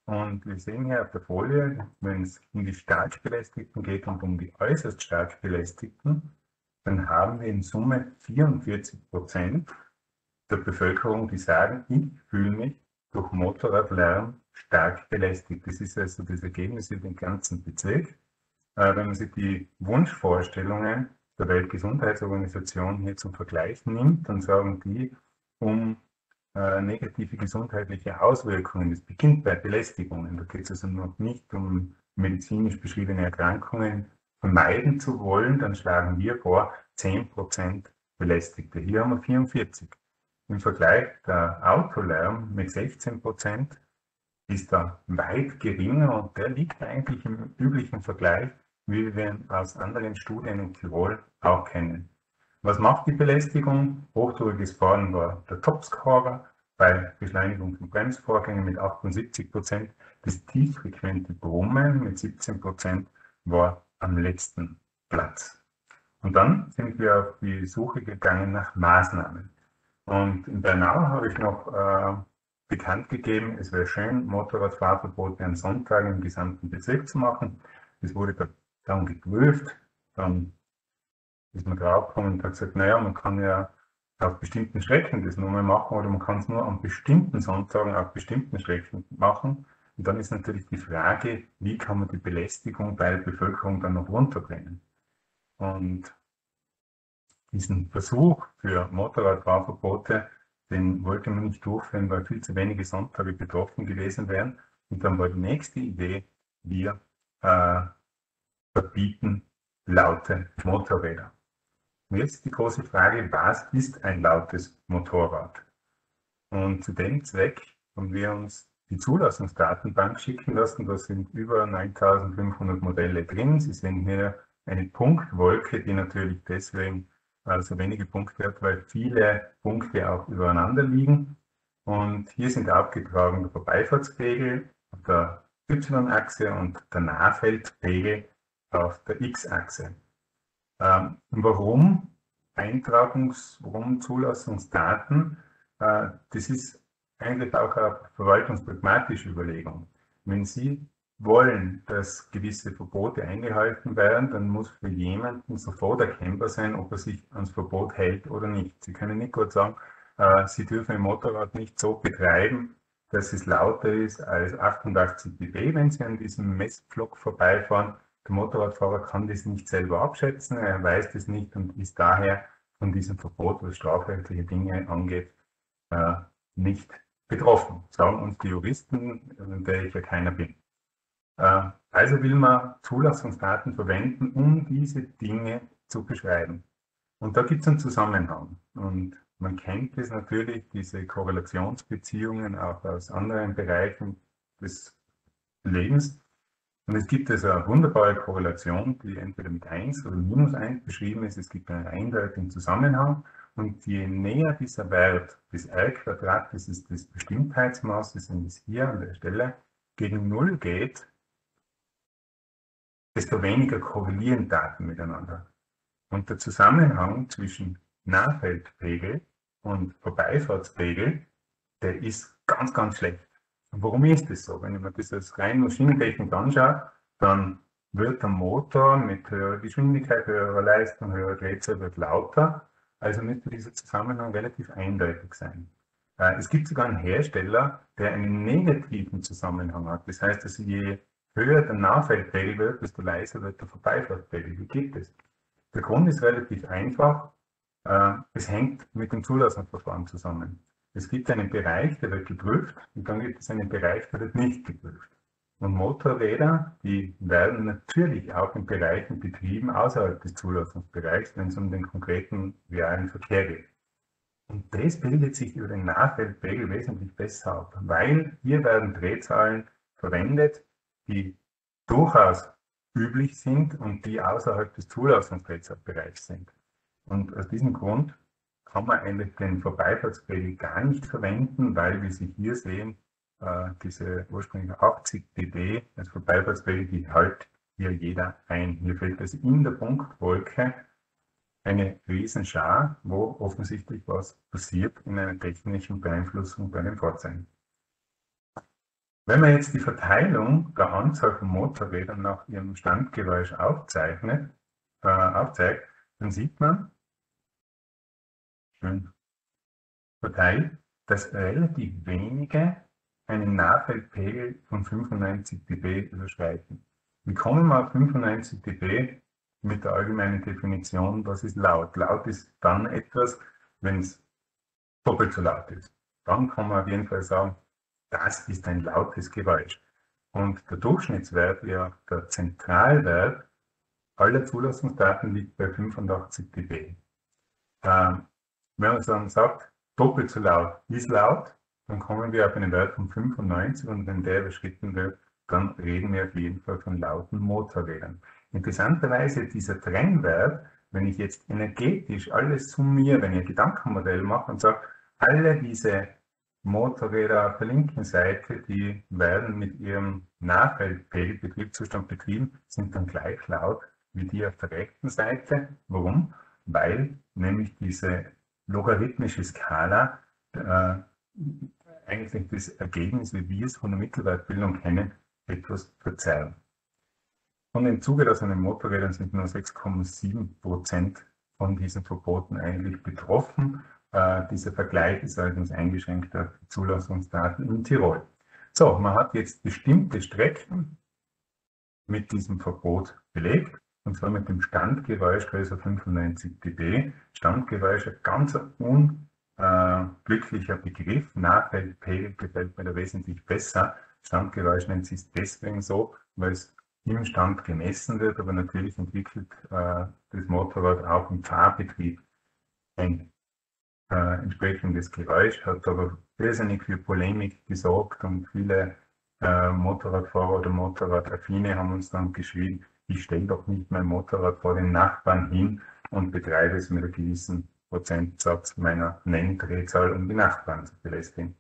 Und wir sehen hier auf der Folie, wenn es um die stark Belästigten geht und um die äußerst stark Belästigten, dann haben wir in Summe vierundvierzig Prozent der Bevölkerung, die sagen, ich fühle mich durch Motorradlärm stark belästigt. Das ist also das Ergebnis über den ganzen Bezirk. Äh, wenn man sich die Wunschvorstellungen der Weltgesundheitsorganisation hier zum Vergleich nimmt, dann sagen die, um äh, negative gesundheitliche Auswirkungen, das beginnt bei Belästigungen, da geht es also noch nicht um medizinisch beschriebene Erkrankungen, vermeiden zu wollen, dann schlagen wir vor zehn Prozent Belästigte. Hier haben wir vierundvierzig. Im Vergleich der Autolärm mit sechzehn Prozent ist da weit geringer und der liegt eigentlich im üblichen Vergleich, wie wir ihn aus anderen Studien in Tirol auch kennen. Was macht die Belästigung? Hochdruckiges Fahren war der Topscorer bei Beschleunigung von Bremsvorgängen mit achtundsiebzig Prozent. Das tieffrequente Brummen mit siebzehn Prozent war am letzten Platz. Und dann sind wir auf die Suche gegangen nach Maßnahmen. Und in Bernau habe ich noch äh, bekannt gegeben, es wäre schön, Motorradfahrverbote an Sonntag im gesamten Bezirk zu machen. Das wurde dann geprüft, dann ist man draufgekommen und hat gesagt, naja, man kann ja auf bestimmten Strecken das nur mal machen oder man kann es nur an bestimmten Sonntagen auf bestimmten Strecken machen. Und dann ist natürlich die Frage, wie kann man die Belästigung bei der Bevölkerung dann noch runterbringen. Und diesen Versuch für Motorradfahrverbote, den wollte man nicht durchführen, weil viel zu wenige Sonntage betroffen gewesen wären. Und dann war die nächste Idee, wir äh, verbieten laute Motorräder. Und jetzt die große Frage, was ist ein lautes Motorrad? Und zu dem Zweck haben wir uns die Zulassungsdatenbank schicken lassen. Da sind über neuntausendfünfhundert Modelle drin. Sie sehen hier eine Punktwolke, die natürlich deswegen so wenige Punkte hat, weil viele Punkte auch übereinander liegen. Und hier sind aufgetragen der Vorbeifahrtspegel auf der Y-Achse und der Nahfeldpegel auf der X-Achse. Ähm, warum Eintragungs-, warum Zulassungsdaten? Äh, das ist eigentlich auch eine verwaltungspragmatische Überlegung. Wenn Sie wollen, dass gewisse Verbote eingehalten werden, dann muss für jemanden sofort erkennbar sein, ob er sich ans Verbot hält oder nicht. Sie können nicht gut sagen, äh, Sie dürfen ein Motorrad nicht so betreiben, dass es lauter ist als achtundachtzig dB, wenn Sie an diesem Messpflock vorbeifahren. Der Motorradfahrer kann das nicht selber abschätzen, er weiß das nicht und ist daher von diesem Verbot, was strafrechtliche Dinge angeht, äh, nicht betroffen. Sagen uns die Juristen, der ich ja keiner bin. Also will man Zulassungsdaten verwenden, um diese Dinge zu beschreiben. Und da gibt es einen Zusammenhang. Und man kennt es natürlich, diese Korrelationsbeziehungen auch aus anderen Bereichen des Lebens. Und es gibt also eine wunderbare Korrelation, die entweder mit eins oder minus eins beschrieben ist. Es gibt einen eindeutigen Zusammenhang. Und je näher dieser Wert des R-Quadrat, das ist das Bestimmtheitsmaß, das ist hier an der Stelle, gegen null geht, desto weniger korrelieren Daten miteinander. Und der Zusammenhang zwischen Nahfeldpegel und Vorbeifahrtspegel, der ist ganz, ganz schlecht. Und warum ist das so? Wenn man das als rein Maschinentechnik anschaut, dann wird der Motor mit höherer Geschwindigkeit, höherer Leistung, höherer Drehzahl wird lauter. Also müsste dieser Zusammenhang relativ eindeutig sein. Es gibt sogar einen Hersteller, der einen negativen Zusammenhang hat. Das heißt, dass je höher der Nahfeldpegel wird, desto leiser wird der Vorbeifahrtspegel. Wie geht das? Der Grund ist relativ einfach. Es hängt mit dem Zulassungsverfahren zusammen. Es gibt einen Bereich, der wird geprüft und dann gibt es einen Bereich, der wird nicht geprüft. Und Motorräder, die werden natürlich auch in Bereichen betrieben außerhalb des Zulassungsbereichs, wenn es um den konkreten realen Verkehr geht. Und das bildet sich über den Nahfeldpegel wesentlich besser ab, weil hier werden Drehzahlen verwendet, die durchaus üblich sind und die außerhalb des Zulassungsdrehzahlbereichs sind. Und aus diesem Grund kann man eigentlich den Vorbeifahrtspegel gar nicht verwenden, weil, wie Sie hier sehen, äh, diese ursprünglich achtzig dB als Vorbeifahrtspegel, die hält hier jeder ein. Hier fehlt also in der Punktwolke eine Riesenschar, wo offensichtlich was passiert in einer technischen Beeinflussung bei den Fahrzeugen. Wenn man jetzt die Verteilung der Anzahl von Motorrädern nach ihrem Standgeräusch aufzeichnet, äh, aufzeigt, dann sieht man, schön verteilt, dass relativ wenige einen Nahfeldpegel von fünfundneunzig dB überschreiten. Wie kommen wir auf fünfundneunzig dB mit der allgemeinen Definition, was ist laut? Laut ist dann etwas, wenn es doppelt so laut ist. Dann kann man auf jeden Fall sagen, das ist ein lautes Geräusch. Und der Durchschnittswert, ja der Zentralwert aller Zulassungsdaten liegt bei fünfundachtzig dB. Ähm, wenn man dann sagt, doppelt so laut ist laut, dann kommen wir auf einen Wert von fünfundneunzig und wenn der überschritten wird, dann reden wir auf jeden Fall von lauten Motorrädern. Interessanterweise dieser Trennwert, wenn ich jetzt energetisch alles summiere, wenn ich ein Gedankenmodell mache und sage, alle diese Motorräder auf der linken Seite, die werden mit ihrem Nahfeldpegel Betriebszustand betrieben, sind dann gleich laut wie die auf der rechten Seite. Warum? Weil nämlich diese logarithmische Skala äh, eigentlich das Ergebnis, wie wir es von der Mittelwertbildung kennen, etwas verzerren. Von den zugelassenen Motorrädern sind nur sechs Komma sieben Prozent von diesen Verboten eigentlich betroffen. Äh, dieser Vergleich ist allerdings eingeschränkt auf die Zulassungsdaten in Tirol. So, man hat jetzt bestimmte Strecken mit diesem Verbot belegt, und zwar mit dem Standgeräusch größer fünfundneunzig dB. Standgeräusch ein ganz unglücklicher Begriff. Nahfeldpegel gefällt mir da wesentlich besser. Standgeräusch nennt sich deswegen so, weil es im Stand gemessen wird, aber natürlich entwickelt äh, das Motorrad auch im Fahrbetrieb ein äh, entsprechendes Geräusch, hat aber irrsinnig viel Polemik gesorgt und viele äh, Motorradfahrer oder Motorradaffine haben uns dann geschrieben, ich stelle doch nicht mein Motorrad vor den Nachbarn hin und betreibe es mit einem gewissen Prozentsatz meiner Nenndrehzahl, um die Nachbarn zu belästigen.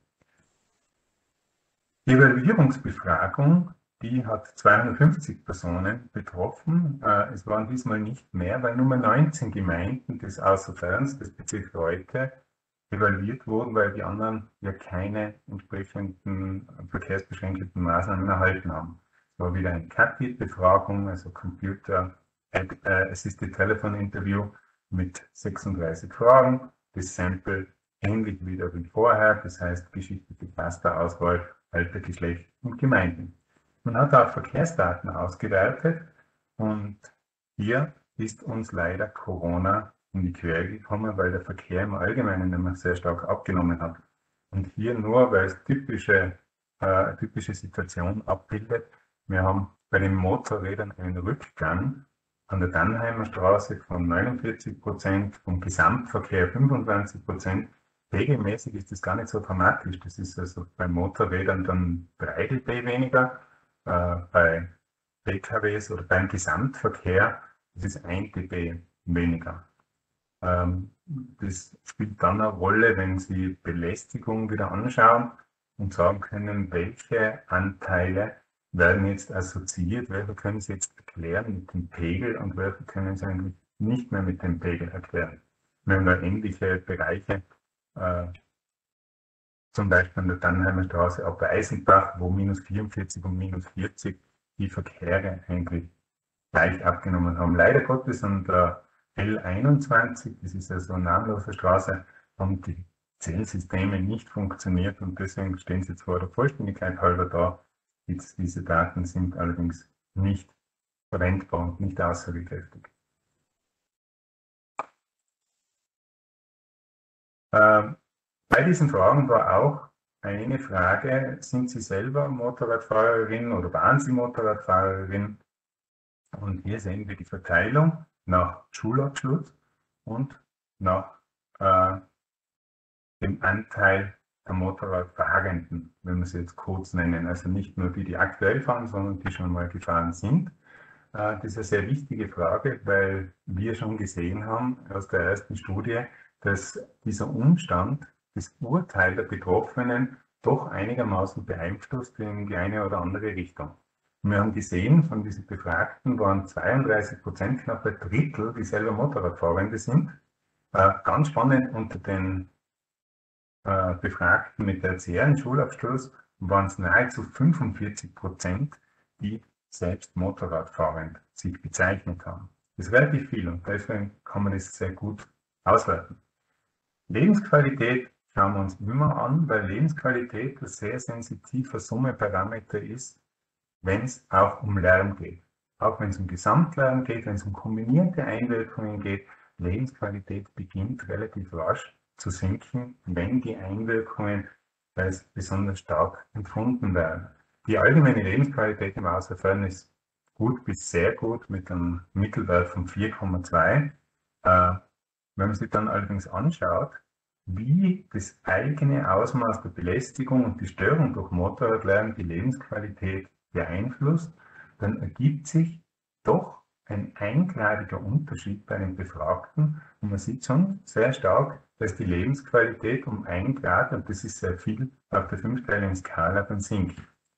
Die Evaluierungsbefragung, die hat zweihundertfünfzig Personen betroffen. Es waren diesmal nicht mehr, weil nur neunzehn Gemeinden des Außerferns, des Bezirks Reute, evaluiert wurden, weil die anderen ja keine entsprechenden verkehrsbeschränkenden Maßnahmen erhalten haben. Es war wieder eine C A T I-Befragung, also Computer Assisted Telephone Interview mit sechsunddreißig Fragen. Das Sample ähnlich wieder wie vorher, das heißt geschichtliche Clusterauswahl, Alter, Geschlecht und Gemeinden. Man hat auch Verkehrsdaten ausgewertet und hier ist uns leider Corona in die Quere gekommen, weil der Verkehr im Allgemeinen nämlich sehr stark abgenommen hat. Und hier nur, weil es typische, äh, typische Situation abbildet, wir haben bei den Motorrädern einen Rückgang an der Dannheimer Straße von neunundvierzig Prozent, vom Gesamtverkehr fünfundzwanzig Prozent. Regelmäßig ist das gar nicht so dramatisch. Das ist also bei Motorrädern dann drei dB weniger, äh, bei P K Ws oder beim Gesamtverkehr das ist ein dB weniger. Ähm, das spielt dann eine Rolle, wenn Sie Belästigung wieder anschauen und sagen können, welche Anteile werden jetzt assoziiert, welche können Sie jetzt erklären mit dem Pegel und welche können Sie eigentlich nicht mehr mit dem Pegel erklären. Wir haben da ähnliche Bereiche, äh, zum Beispiel an der Dannheimer Straße ab Eisenbach, wo minus vierundvierzig und minus vierzig die Verkehre eigentlich gleich abgenommen haben. Leider Gottes an der L einundzwanzig, das ist also eine namenlose Straße, haben die Zählsysteme nicht funktioniert und deswegen stehen sie zwar der Vollständigkeit halber da, jetzt diese Daten sind allerdings nicht verwendbar und nicht aussagekräftig. Ähm, bei diesen Fragen war auch eine Frage, sind Sie selber Motorradfahrerin oder waren Sie Motorradfahrerin? Und hier sehen wir die Verteilung nach Schulabschluss und nach äh, dem Anteil der Motorradfahrenden, wenn wir sie jetzt kurz nennen. Also nicht nur die, die aktuell fahren, sondern die schon mal gefahren sind. Äh, das ist eine sehr wichtige Frage, weil wir schon gesehen haben aus der ersten Studie, dass dieser Umstand das Urteil der Betroffenen doch einigermaßen beeinflusst in die eine oder andere Richtung. Und wir haben gesehen, von diesen Befragten waren zweiunddreißig Prozent, knapp ein Drittel, die selber Motorradfahrende sind. Äh, ganz spannend, unter den äh, Befragten mit tertiären Schulabschluss waren es nahezu fünfundvierzig Prozent, die selbst Motorradfahrend sich bezeichnet haben. Das ist relativ viel und deswegen kann man es sehr gut auswerten. Lebensqualität schauen wir uns immer an, weil Lebensqualität ein sehr sensitiver Summeparameter ist, wenn es auch um Lärm geht. Auch wenn es um Gesamtlärm geht, wenn es um kombinierte Einwirkungen geht, Lebensqualität beginnt relativ rasch zu sinken, wenn die Einwirkungen als besonders stark empfunden werden. Die allgemeine Lebensqualität im Außerfällen ist gut bis sehr gut mit einem Mittelwert von vier Komma zwei. Äh, wenn man sich dann allerdings anschaut, wie das eigene Ausmaß der Belästigung und die Störung durch Motorradlärm die Lebensqualität beeinflusst, dann ergibt sich doch ein eingradiger Unterschied bei den Befragten und man sieht schon sehr stark, dass die Lebensqualität um ein Grad, und das ist sehr viel, auf der fünfteiligen Skala dann sinkt.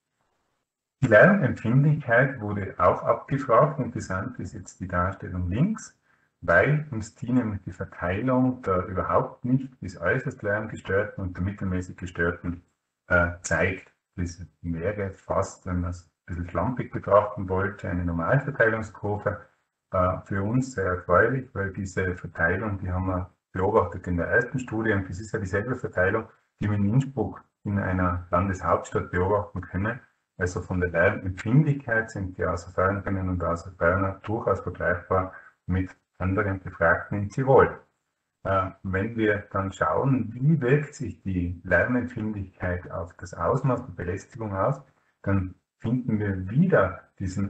Die Lärmempfindlichkeit wurde auch abgefragt. Interessant ist jetzt die Darstellung links, weil uns die nämlich die Verteilung der überhaupt nicht bis äußerst lärmgestörten und der mittelmäßig gestörten äh, zeigt. Das wäre fast, wenn man es ein bisschen schlampig betrachten wollte, eine Normalverteilungskurve. Äh, für uns sehr erfreulich, weil diese Verteilung, die haben wir beobachtet in der ersten Studie und das ist ja dieselbe Verteilung, die wir in Innsbruck in einer Landeshauptstadt beobachten können. Also von der Lärmempfindlichkeit sind die Außerfernerinnen und Außerferner durchaus vergleichbar mit anderen Befragten in Tirol. Äh, wenn wir dann schauen, wie wirkt sich die Lärmempfindlichkeit auf das Ausmaß der Belästigung aus, dann finden wir wieder diesen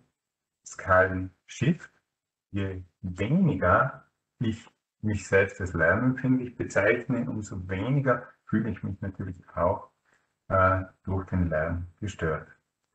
Einskalen-Shift. Je weniger ich mich selbst als lärmempfindlich bezeichne, umso weniger fühle ich mich natürlich auch äh, durch den Lärm gestört.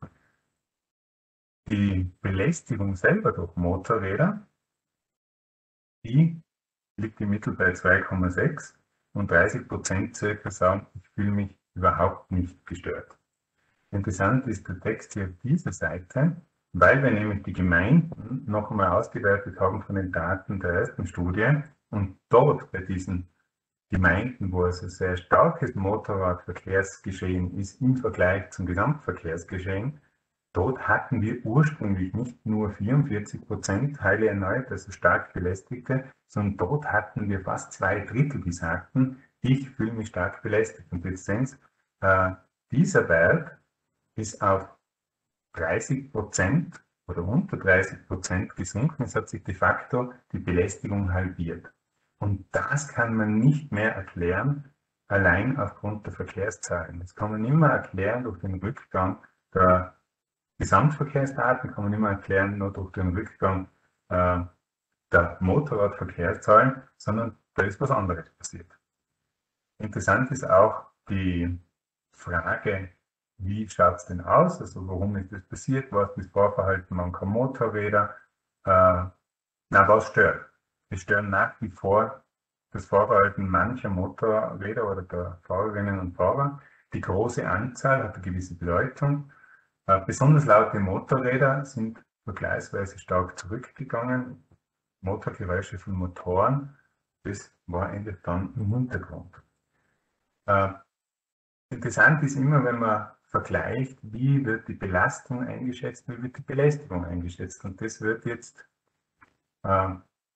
Die Belästigung selber durch Motorräder, die liegt im Mittel bei zwei Komma sechs und dreißig Prozent circa sagen, ich fühle mich überhaupt nicht gestört. Interessant ist der Text hier auf dieser Seite, weil wir nämlich die Gemeinden noch einmal ausgewertet haben von den Daten der ersten Studie und dort bei diesen Gemeinden, wo es ein sehr starkes Motorradverkehrsgeschehen ist im Vergleich zum Gesamtverkehrsgeschehen, dort hatten wir ursprünglich nicht nur vierundvierzig Prozent heile erneut, also stark Belästigte, sondern dort hatten wir fast zwei Drittel, die sagten, ich fühle mich stark belästigt. Und jetzt sehen Sie, äh, dieser Wert ist auf dreißig Prozent oder unter dreißig Prozent gesunken. Es hat sich de facto die Belästigung halbiert. Und das kann man nicht mehr erklären, allein aufgrund der Verkehrszahlen. Das kann man immer erklären durch den Rückgang der Gesamtverkehrsdaten, kann man immer erklären nur durch den Rückgang äh, der Motorradverkehrszahlen, sondern da ist was anderes passiert. Interessant ist auch die Frage, wie schaut es denn aus, also warum ist das passiert, was ist das Fahrverhalten mancher Motorräder, äh, na was stört? Es stören nach wie vor das Fahrverhalten mancher Motorräder oder der Fahrerinnen und Fahrer. Die große Anzahl hat eine gewisse Bedeutung. Äh, besonders laute Motorräder sind vergleichsweise stark zurückgegangen. Motorgeräusche von Motoren, das war eigentlich dann im Hintergrund. Äh, interessant ist immer, wenn man vergleicht, wie wird die Belastung eingeschätzt, wie wird die Belästigung eingeschätzt. Und das wird jetzt äh,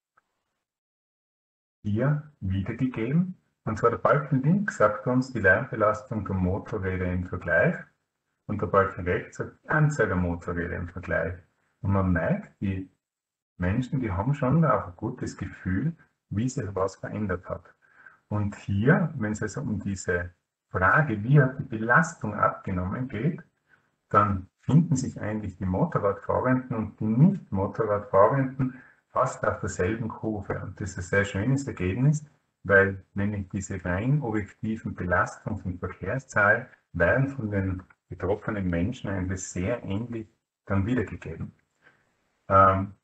hier wiedergegeben. Und zwar der Balken links sagt uns die Lärmbelastung der Motorräder im Vergleich und der Balken rechts sagt die Anzahl der Motorräder im Vergleich. Und man merkt, die Menschen, die haben schon auch ein gutes Gefühl, wie sich was verändert hat. Und hier, wenn es also um diese Frage, wie hat die Belastung abgenommen geht, dann finden sich eigentlich die Motorradfahrenden und die Nicht-Motorradfahrenden fast auf derselben Kurve. Und das ist ein sehr schönes Ergebnis, weil nämlich diese rein objektiven Belastungs- und Verkehrszahlen werden von den betroffenen Menschen eigentlich sehr ähnlich dann wiedergegeben. Ähm,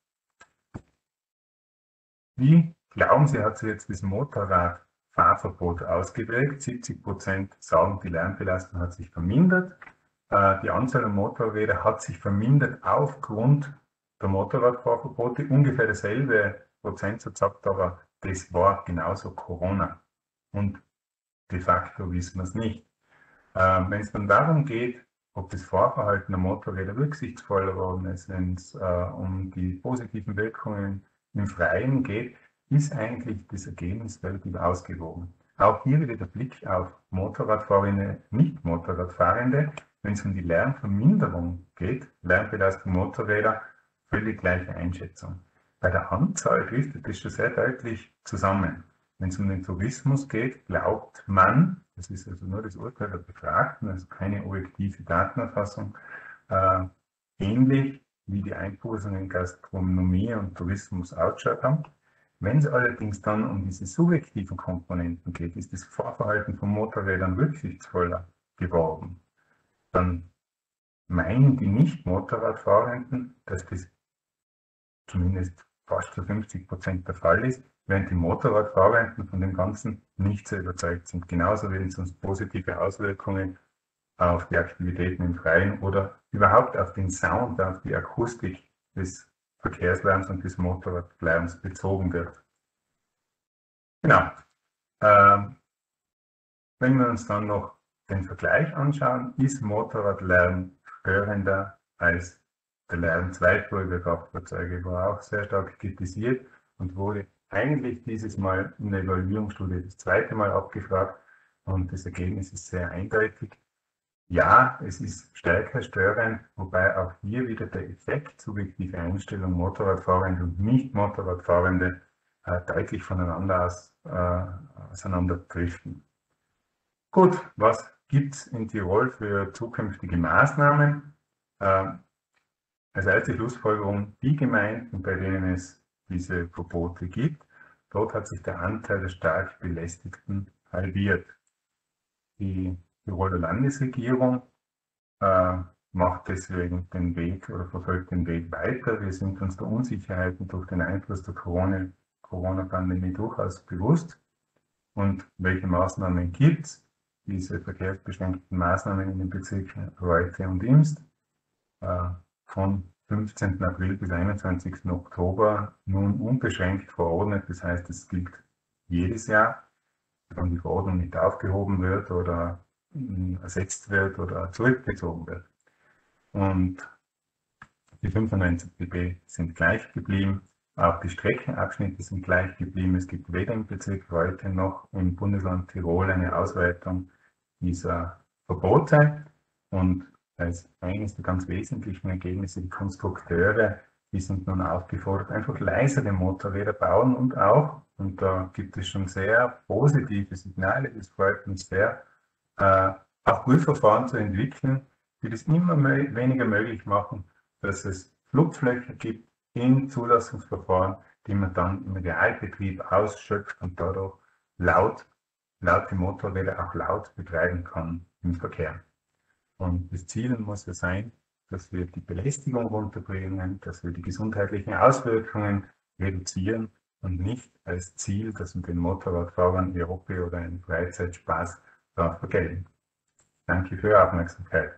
wie glauben Sie, hat sich jetzt das Motorradfahrverbot ausgewirkt? siebzig Prozent sagen, die Lärmbelastung hat sich vermindert. Äh, die Anzahl der Motorräder hat sich vermindert aufgrund der Motorradfahrverbote. Ungefähr derselbe Prozentsatz sagt aber, das war genauso Corona. Und de facto wissen wir es nicht. Äh, wenn es dann darum geht, ob das Fahrverhalten der Motorräder rücksichtsvoller geworden ist, wenn es äh, um die positiven Wirkungen im Freien geht, ist eigentlich das Ergebnis relativ ausgewogen. Auch hier wieder der Blick auf Motorradfahrende, Nicht-Motorradfahrende. Wenn es um die Lärmverminderung geht, Lärmbelastung Motorräder, völlig gleiche Einschätzung. Bei der Anzahl driftet das schon sehr deutlich zusammen. Wenn es um den Tourismus geht, glaubt man, das ist also nur das Urteil der Befragten, also keine objektive Datenerfassung, äh, ähnlich wie die Einbußen in Gastronomie und Tourismus ausgeschaut haben. Wenn es allerdings dann um diese subjektiven Komponenten geht, ist das Fahrverhalten von Motorrädern rücksichtsvoller geworden, dann meinen die Nicht-Motorradfahrenden, dass das zumindest fast zu fünfzig Prozent der Fall ist, während die Motorradfahrenden von dem Ganzen nicht so überzeugt sind. Genauso wenn es uns positive Auswirkungen auf die Aktivitäten im Freien oder überhaupt auf den Sound, auf die Akustik des Verkehrslärms und des Motorradlärms bezogen wird. Genau. Ähm, wenn wir uns dann noch den Vergleich anschauen, ist Motorradlärm störender als der Lärm zweispuriger Kraftfahrzeuge, war auch sehr stark kritisiert und wurde eigentlich dieses Mal in der Evaluierungsstudie das zweite Mal abgefragt und das Ergebnis ist sehr eindeutig. Ja, es ist stärker störend, wobei auch hier wieder der Effekt subjektive Einstellung Motorradfahrende und Nicht-Motorradfahrende äh, deutlich voneinander aus, äh, auseinander driften. Gut, was gibt es in Tirol für zukünftige Maßnahmen? Ähm, als erste Schlussfolgerung, die Gemeinden, bei denen es diese Verbote gibt, dort hat sich der Anteil der stark Belästigten halbiert. Die Tiroler Landesregierung äh, macht deswegen den Weg oder verfolgt den Weg weiter. Wir sind uns der Unsicherheiten durch den Einfluss der Corona-Pandemie durchaus bewusst. Und welche Maßnahmen gibt es? Diese verkehrsbeschränkten Maßnahmen in den Bezirken Reutte und Imst äh, von fünfzehnten April bis einundzwanzigsten Oktober nun unbeschränkt verordnet. Das heißt, es gilt jedes Jahr, wenn die Verordnung nicht aufgehoben wird oder ersetzt wird oder zurückgezogen wird. Und die fünfundneunzig B B sind gleich geblieben, auch die Streckenabschnitte sind gleich geblieben. Es gibt weder im Bezirk Reutte noch im Bundesland Tirol eine Ausweitung dieser Verbote. Und als eines der ganz wesentlichen Ergebnisse, die Konstrukteure, die sind nun aufgefordert, einfach leisere Motorräder bauen und auch, und da gibt es schon sehr positive Signale, das freut uns sehr, äh, auch Prüfverfahren zu entwickeln, die das immer mö- weniger möglich machen, dass es Flugflächen gibt in Zulassungsverfahren, die man dann im Realbetrieb ausschöpft und dadurch laut, laute Motorräder auch laut betreiben kann im Verkehr. Und das Ziel muss ja sein, dass wir die Belästigung runterbringen, dass wir die gesundheitlichen Auswirkungen reduzieren und nicht als Ziel, dass wir den Motorradfahrern ihr Hobby oder einen Freizeitspaß da vergelten. Danke für Ihre Aufmerksamkeit.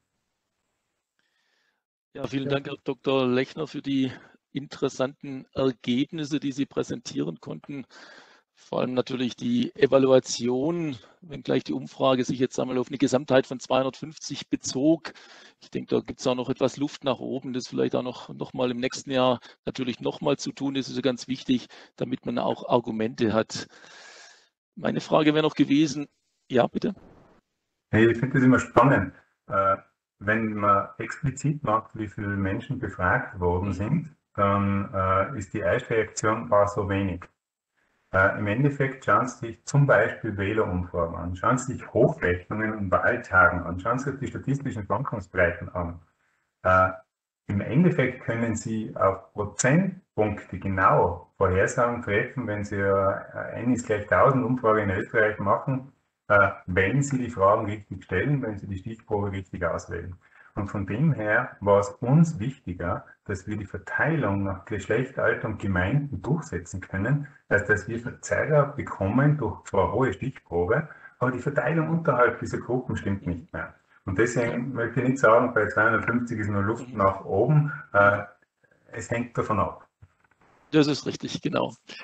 Ja, vielen Dank, Herr Doktor Lechner, für die interessanten Ergebnisse, die Sie präsentieren konnten. Vor allem natürlich die Evaluation, wenngleich die Umfrage sich jetzt einmal auf eine Gesamtheit von zweihundertfünfzig bezog. Ich denke, da gibt es auch noch etwas Luft nach oben, das vielleicht auch noch, noch mal im nächsten Jahr natürlich nochmal zu tun ist. Das ist ganz wichtig, damit man auch Argumente hat. Meine Frage wäre noch gewesen, ja, bitte. Hey, ich finde das immer spannend, äh, wenn man explizit macht, wie viele Menschen befragt worden sind, dann äh, ist die erste Reaktion, war so wenig. Äh, Im Endeffekt schauen Sie sich zum Beispiel Wählerumfragen an, schauen Sie sich Hochrechnungen und Wahltagen an, schauen Sie sich die statistischen Schwankungsbreiten an. Äh, Im Endeffekt können Sie auf Prozentpunkte genau Vorhersagen treffen, wenn Sie äh, n ist gleich tausend Umfrage in Österreich machen, äh, wenn Sie die Fragen richtig stellen, wenn Sie die Stichprobe richtig auswählen. Und von dem her war es uns wichtiger, dass wir die Verteilung nach Geschlecht, Alter und Gemeinden durchsetzen können, als dass wir Verzeiger bekommen durch zwar hohe Stichprobe, aber die Verteilung unterhalb dieser Gruppen stimmt nicht mehr. Und deswegen möchte ich nicht sagen, bei zweihundertfünfzig ist nur Luft nach oben, äh, es hängt davon ab. Das ist richtig, genau.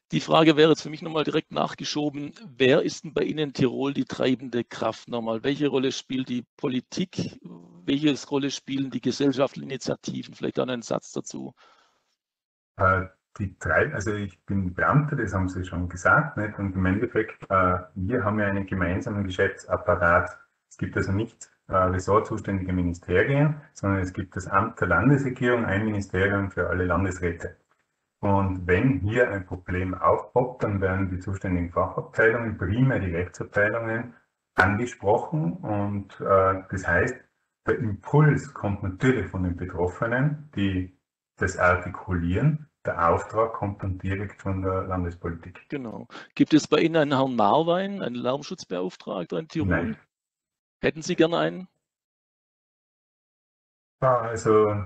Die Frage wäre jetzt für mich nochmal direkt nachgeschoben, wer ist denn bei Ihnen in Tirol die treibende Kraft nochmal? Welche Rolle spielt die Politik? Welche Rolle spielen die gesellschaftlichen Initiativen? Vielleicht auch noch einen Satz dazu. Äh, die drei, also ich bin Beamter, das haben Sie schon gesagt, nicht? Und im Endeffekt, äh, wir haben ja einen gemeinsamen Geschäftsapparat. Es gibt also nicht äh, ressortzuständige Ministerien, sondern es gibt das Amt der Landesregierung, ein Ministerium für alle Landesräte. Und wenn hier ein Problem aufpoppt, dann werden die zuständigen Fachabteilungen, primär die Rechtsabteilungen, angesprochen. Und äh, das heißt, der Impuls kommt natürlich von den Betroffenen, die das artikulieren. Der Auftrag kommt dann direkt von der Landespolitik. Genau. Gibt es bei Ihnen einen Herrn Marwein, einen Lärmschutzbeauftragter in Tirol? Nein. Hätten Sie gerne einen? Ja, also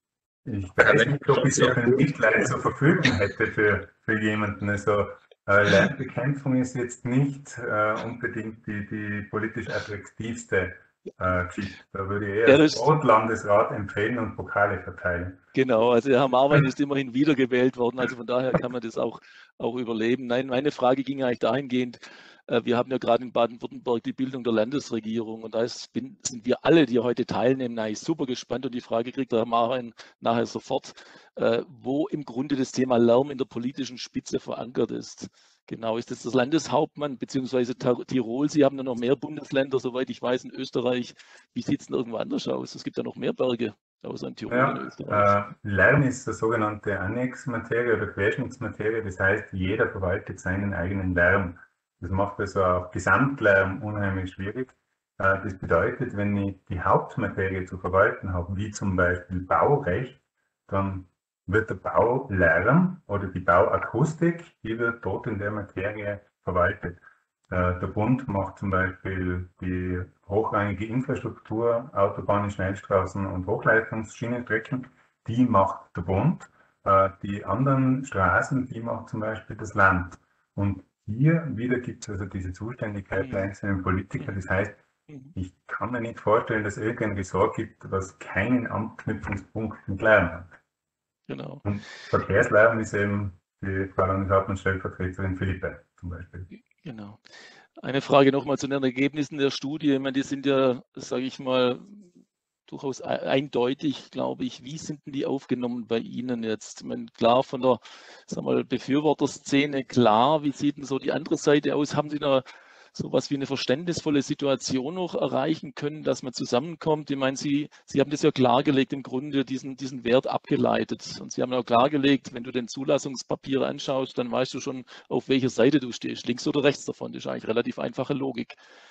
ich weiß nicht, ob ich so viel Mitleid zur Verfügung hätte für, für jemanden. Also äh, Lärmbekämpfung ist jetzt nicht äh, unbedingt die, die politisch attraktivste äh, Geschichte. Da würde ich eher Ja, das das- Sportlandesrat empfehlen und Pokale verteilen. Genau, also der Herr Marwein ist immerhin wiedergewählt worden, also von daher kann man das auch, auch überleben. Nein, meine Frage ging eigentlich dahingehend, äh, wir haben ja gerade in Baden-Württemberg die Bildung der Landesregierung und da ist, bin, sind wir alle, die heute teilnehmen, eigentlich super gespannt und die Frage kriegt der Herr Marwein nachher sofort, äh, wo im Grunde das Thema Lärm in der politischen Spitze verankert ist. Genau, ist das das Landeshauptmann beziehungsweise Tirol? Sie haben ja noch mehr Bundesländer, soweit ich weiß, in Österreich. Wie sieht es denn irgendwo anders aus? Es gibt ja noch mehr Berge. Außer in Tirol Ja, in Österreich. äh, Lärm ist eine sogenannte Annexmaterie oder Querschnittsmaterie. Das heißt, jeder verwaltet seinen eigenen Lärm. Das macht also auch Gesamtlärm unheimlich schwierig. Äh, das bedeutet, wenn ich die Hauptmaterie zu verwalten habe, wie zum Beispiel Baurecht, dann wird der Baulärm oder die Bauakustik, die wird dort in der Materie verwaltet. Äh, Der Bund macht zum Beispiel die hochrangige Infrastruktur, Autobahnen, Schnellstraßen und Hochleistungsschienenstrecken, die macht der Bund. Äh, Die anderen Straßen, die macht zum Beispiel das Land. Und hier wieder gibt es also diese Zuständigkeit der Mhm. einzelnen Politiker. Das heißt, Mhm. ich kann mir nicht vorstellen, dass es irgendein Ressort gibt, was keinen Anknüpfungspunkt mit Lärm hat. Genau. Und Verkehrslärm ist eben die Frau Landeshauptmann-Stellvertreterin Philippe zum Beispiel. Genau. Eine Frage nochmal zu den Ergebnissen der Studie. Ich meine, die sind ja, sage ich mal, durchaus eindeutig, glaube ich. Wie sind denn die aufgenommen bei Ihnen jetzt? Ich meine, klar, von der sag mal, Befürworterszene, klar. Wie sieht denn so die andere Seite aus? Haben Sie da sowas wie eine verständnisvolle Situation noch erreichen können, dass man zusammenkommt? Ich meine, Sie, Sie haben das ja klargelegt, im Grunde diesen, diesen Wert abgeleitet. Und Sie haben auch klargelegt, wenn du den Zulassungspapier anschaust, dann weißt du schon, auf welcher Seite du stehst, links oder rechts davon. Das ist eigentlich relativ einfache Logik.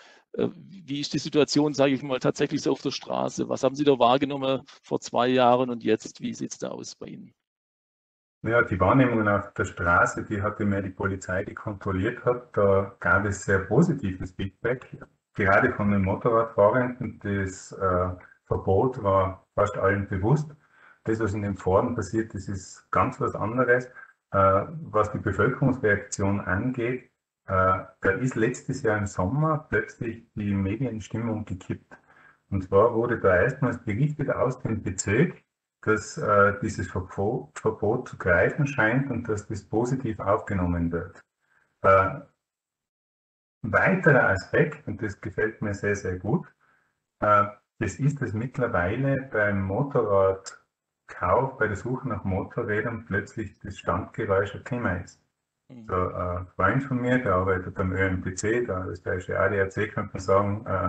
Wie ist die Situation, sage ich mal, tatsächlich so auf der Straße? Was haben Sie da wahrgenommen vor zwei Jahren und jetzt? Wie sieht es da aus bei Ihnen? Ja, die Wahrnehmungen auf der Straße, die hatte mehr die Polizei, die kontrolliert hat. Da gab es sehr positives Feedback, gerade von den Motorradfahrenden. Das äh, Verbot war fast allen bewusst. Das, was in den Foren passiert, das ist ganz was anderes. Äh, was die Bevölkerungsreaktion angeht, äh, da ist letztes Jahr im Sommer plötzlich die Medienstimmung gekippt. Und zwar wurde da erstmals berichtet aus dem Bezirk, dass äh, dieses Verbot, Verbot zu greifen scheint und dass das positiv aufgenommen wird. Äh, ein weiterer Aspekt, und das gefällt mir sehr, sehr gut, äh, das ist, dass mittlerweile beim Motorradkauf, bei der Suche nach Motorrädern plötzlich das Standgeräusch ein Thema ist. So, äh, ein Freund von mir, der arbeitet beim Ö M P C, der österreichische A D A C, könnte man sagen, äh,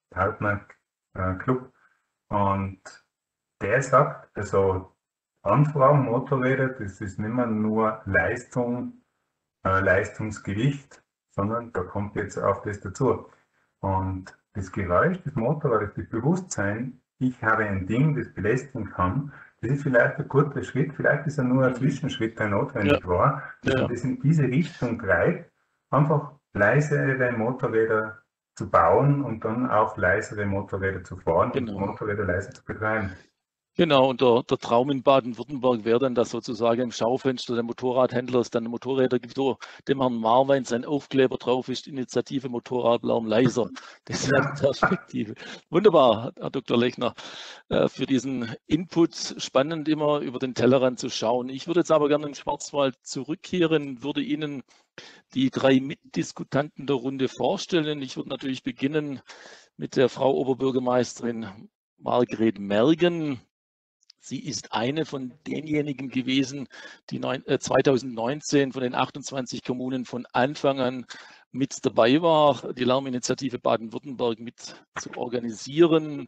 Partnerclub. Äh, und der sagt, also Anfragen, Motorräder, das ist nicht mehr nur Leistung, äh, Leistungsgewicht, sondern da kommt jetzt auch das dazu. Und das Geräusch des Motorrades, das Bewusstsein, ich habe ein Ding, das belästigen kann, das ist vielleicht ein guter Schritt, vielleicht ist er nur ein Zwischenschritt, der notwendig ja. war, dass ja. man das in diese Richtung treibt, einfach leisere Motorräder zu bauen und dann auch leisere Motorräder zu fahren genau. und Motorräder leise zu betreiben. Genau, und der, der Traum in Baden-Württemberg wäre dann, dass sozusagen im Schaufenster der Motorradhändler es dann Motorräder gibt, wo dem Herrn Marwein sein Aufkleber drauf ist, Initiative Motorradlärm leiser. Das wäre die Perspektive. Wunderbar, Herr Doktor Lechner, für diesen Input. Spannend, immer über den Tellerrand zu schauen. Ich würde jetzt aber gerne im Schwarzwald zurückkehren, würde Ihnen die drei Mitdiskutanten der Runde vorstellen. Ich würde natürlich beginnen mit der Frau Oberbürgermeisterin Margret Mergen. Sie ist eine von denjenigen gewesen, die zweitausendneunzehn von den achtundzwanzig Kommunen von Anfang an mit dabei war, die Lärminitiative Baden-Württemberg mit zu organisieren.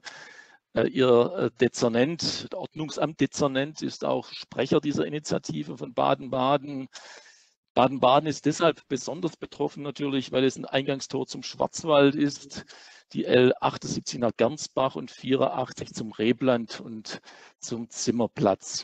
Ihr Dezernent, der Ordnungsamt-Dezernent, ist auch Sprecher dieser Initiative von Baden-Baden. Baden-Baden ist deshalb besonders betroffen natürlich, weil es ein Eingangstor zum Schwarzwald ist. Die L achtundsiebzig nach Gernsbach und vierundachtzig zum Rebland und zum Zimmerplatz.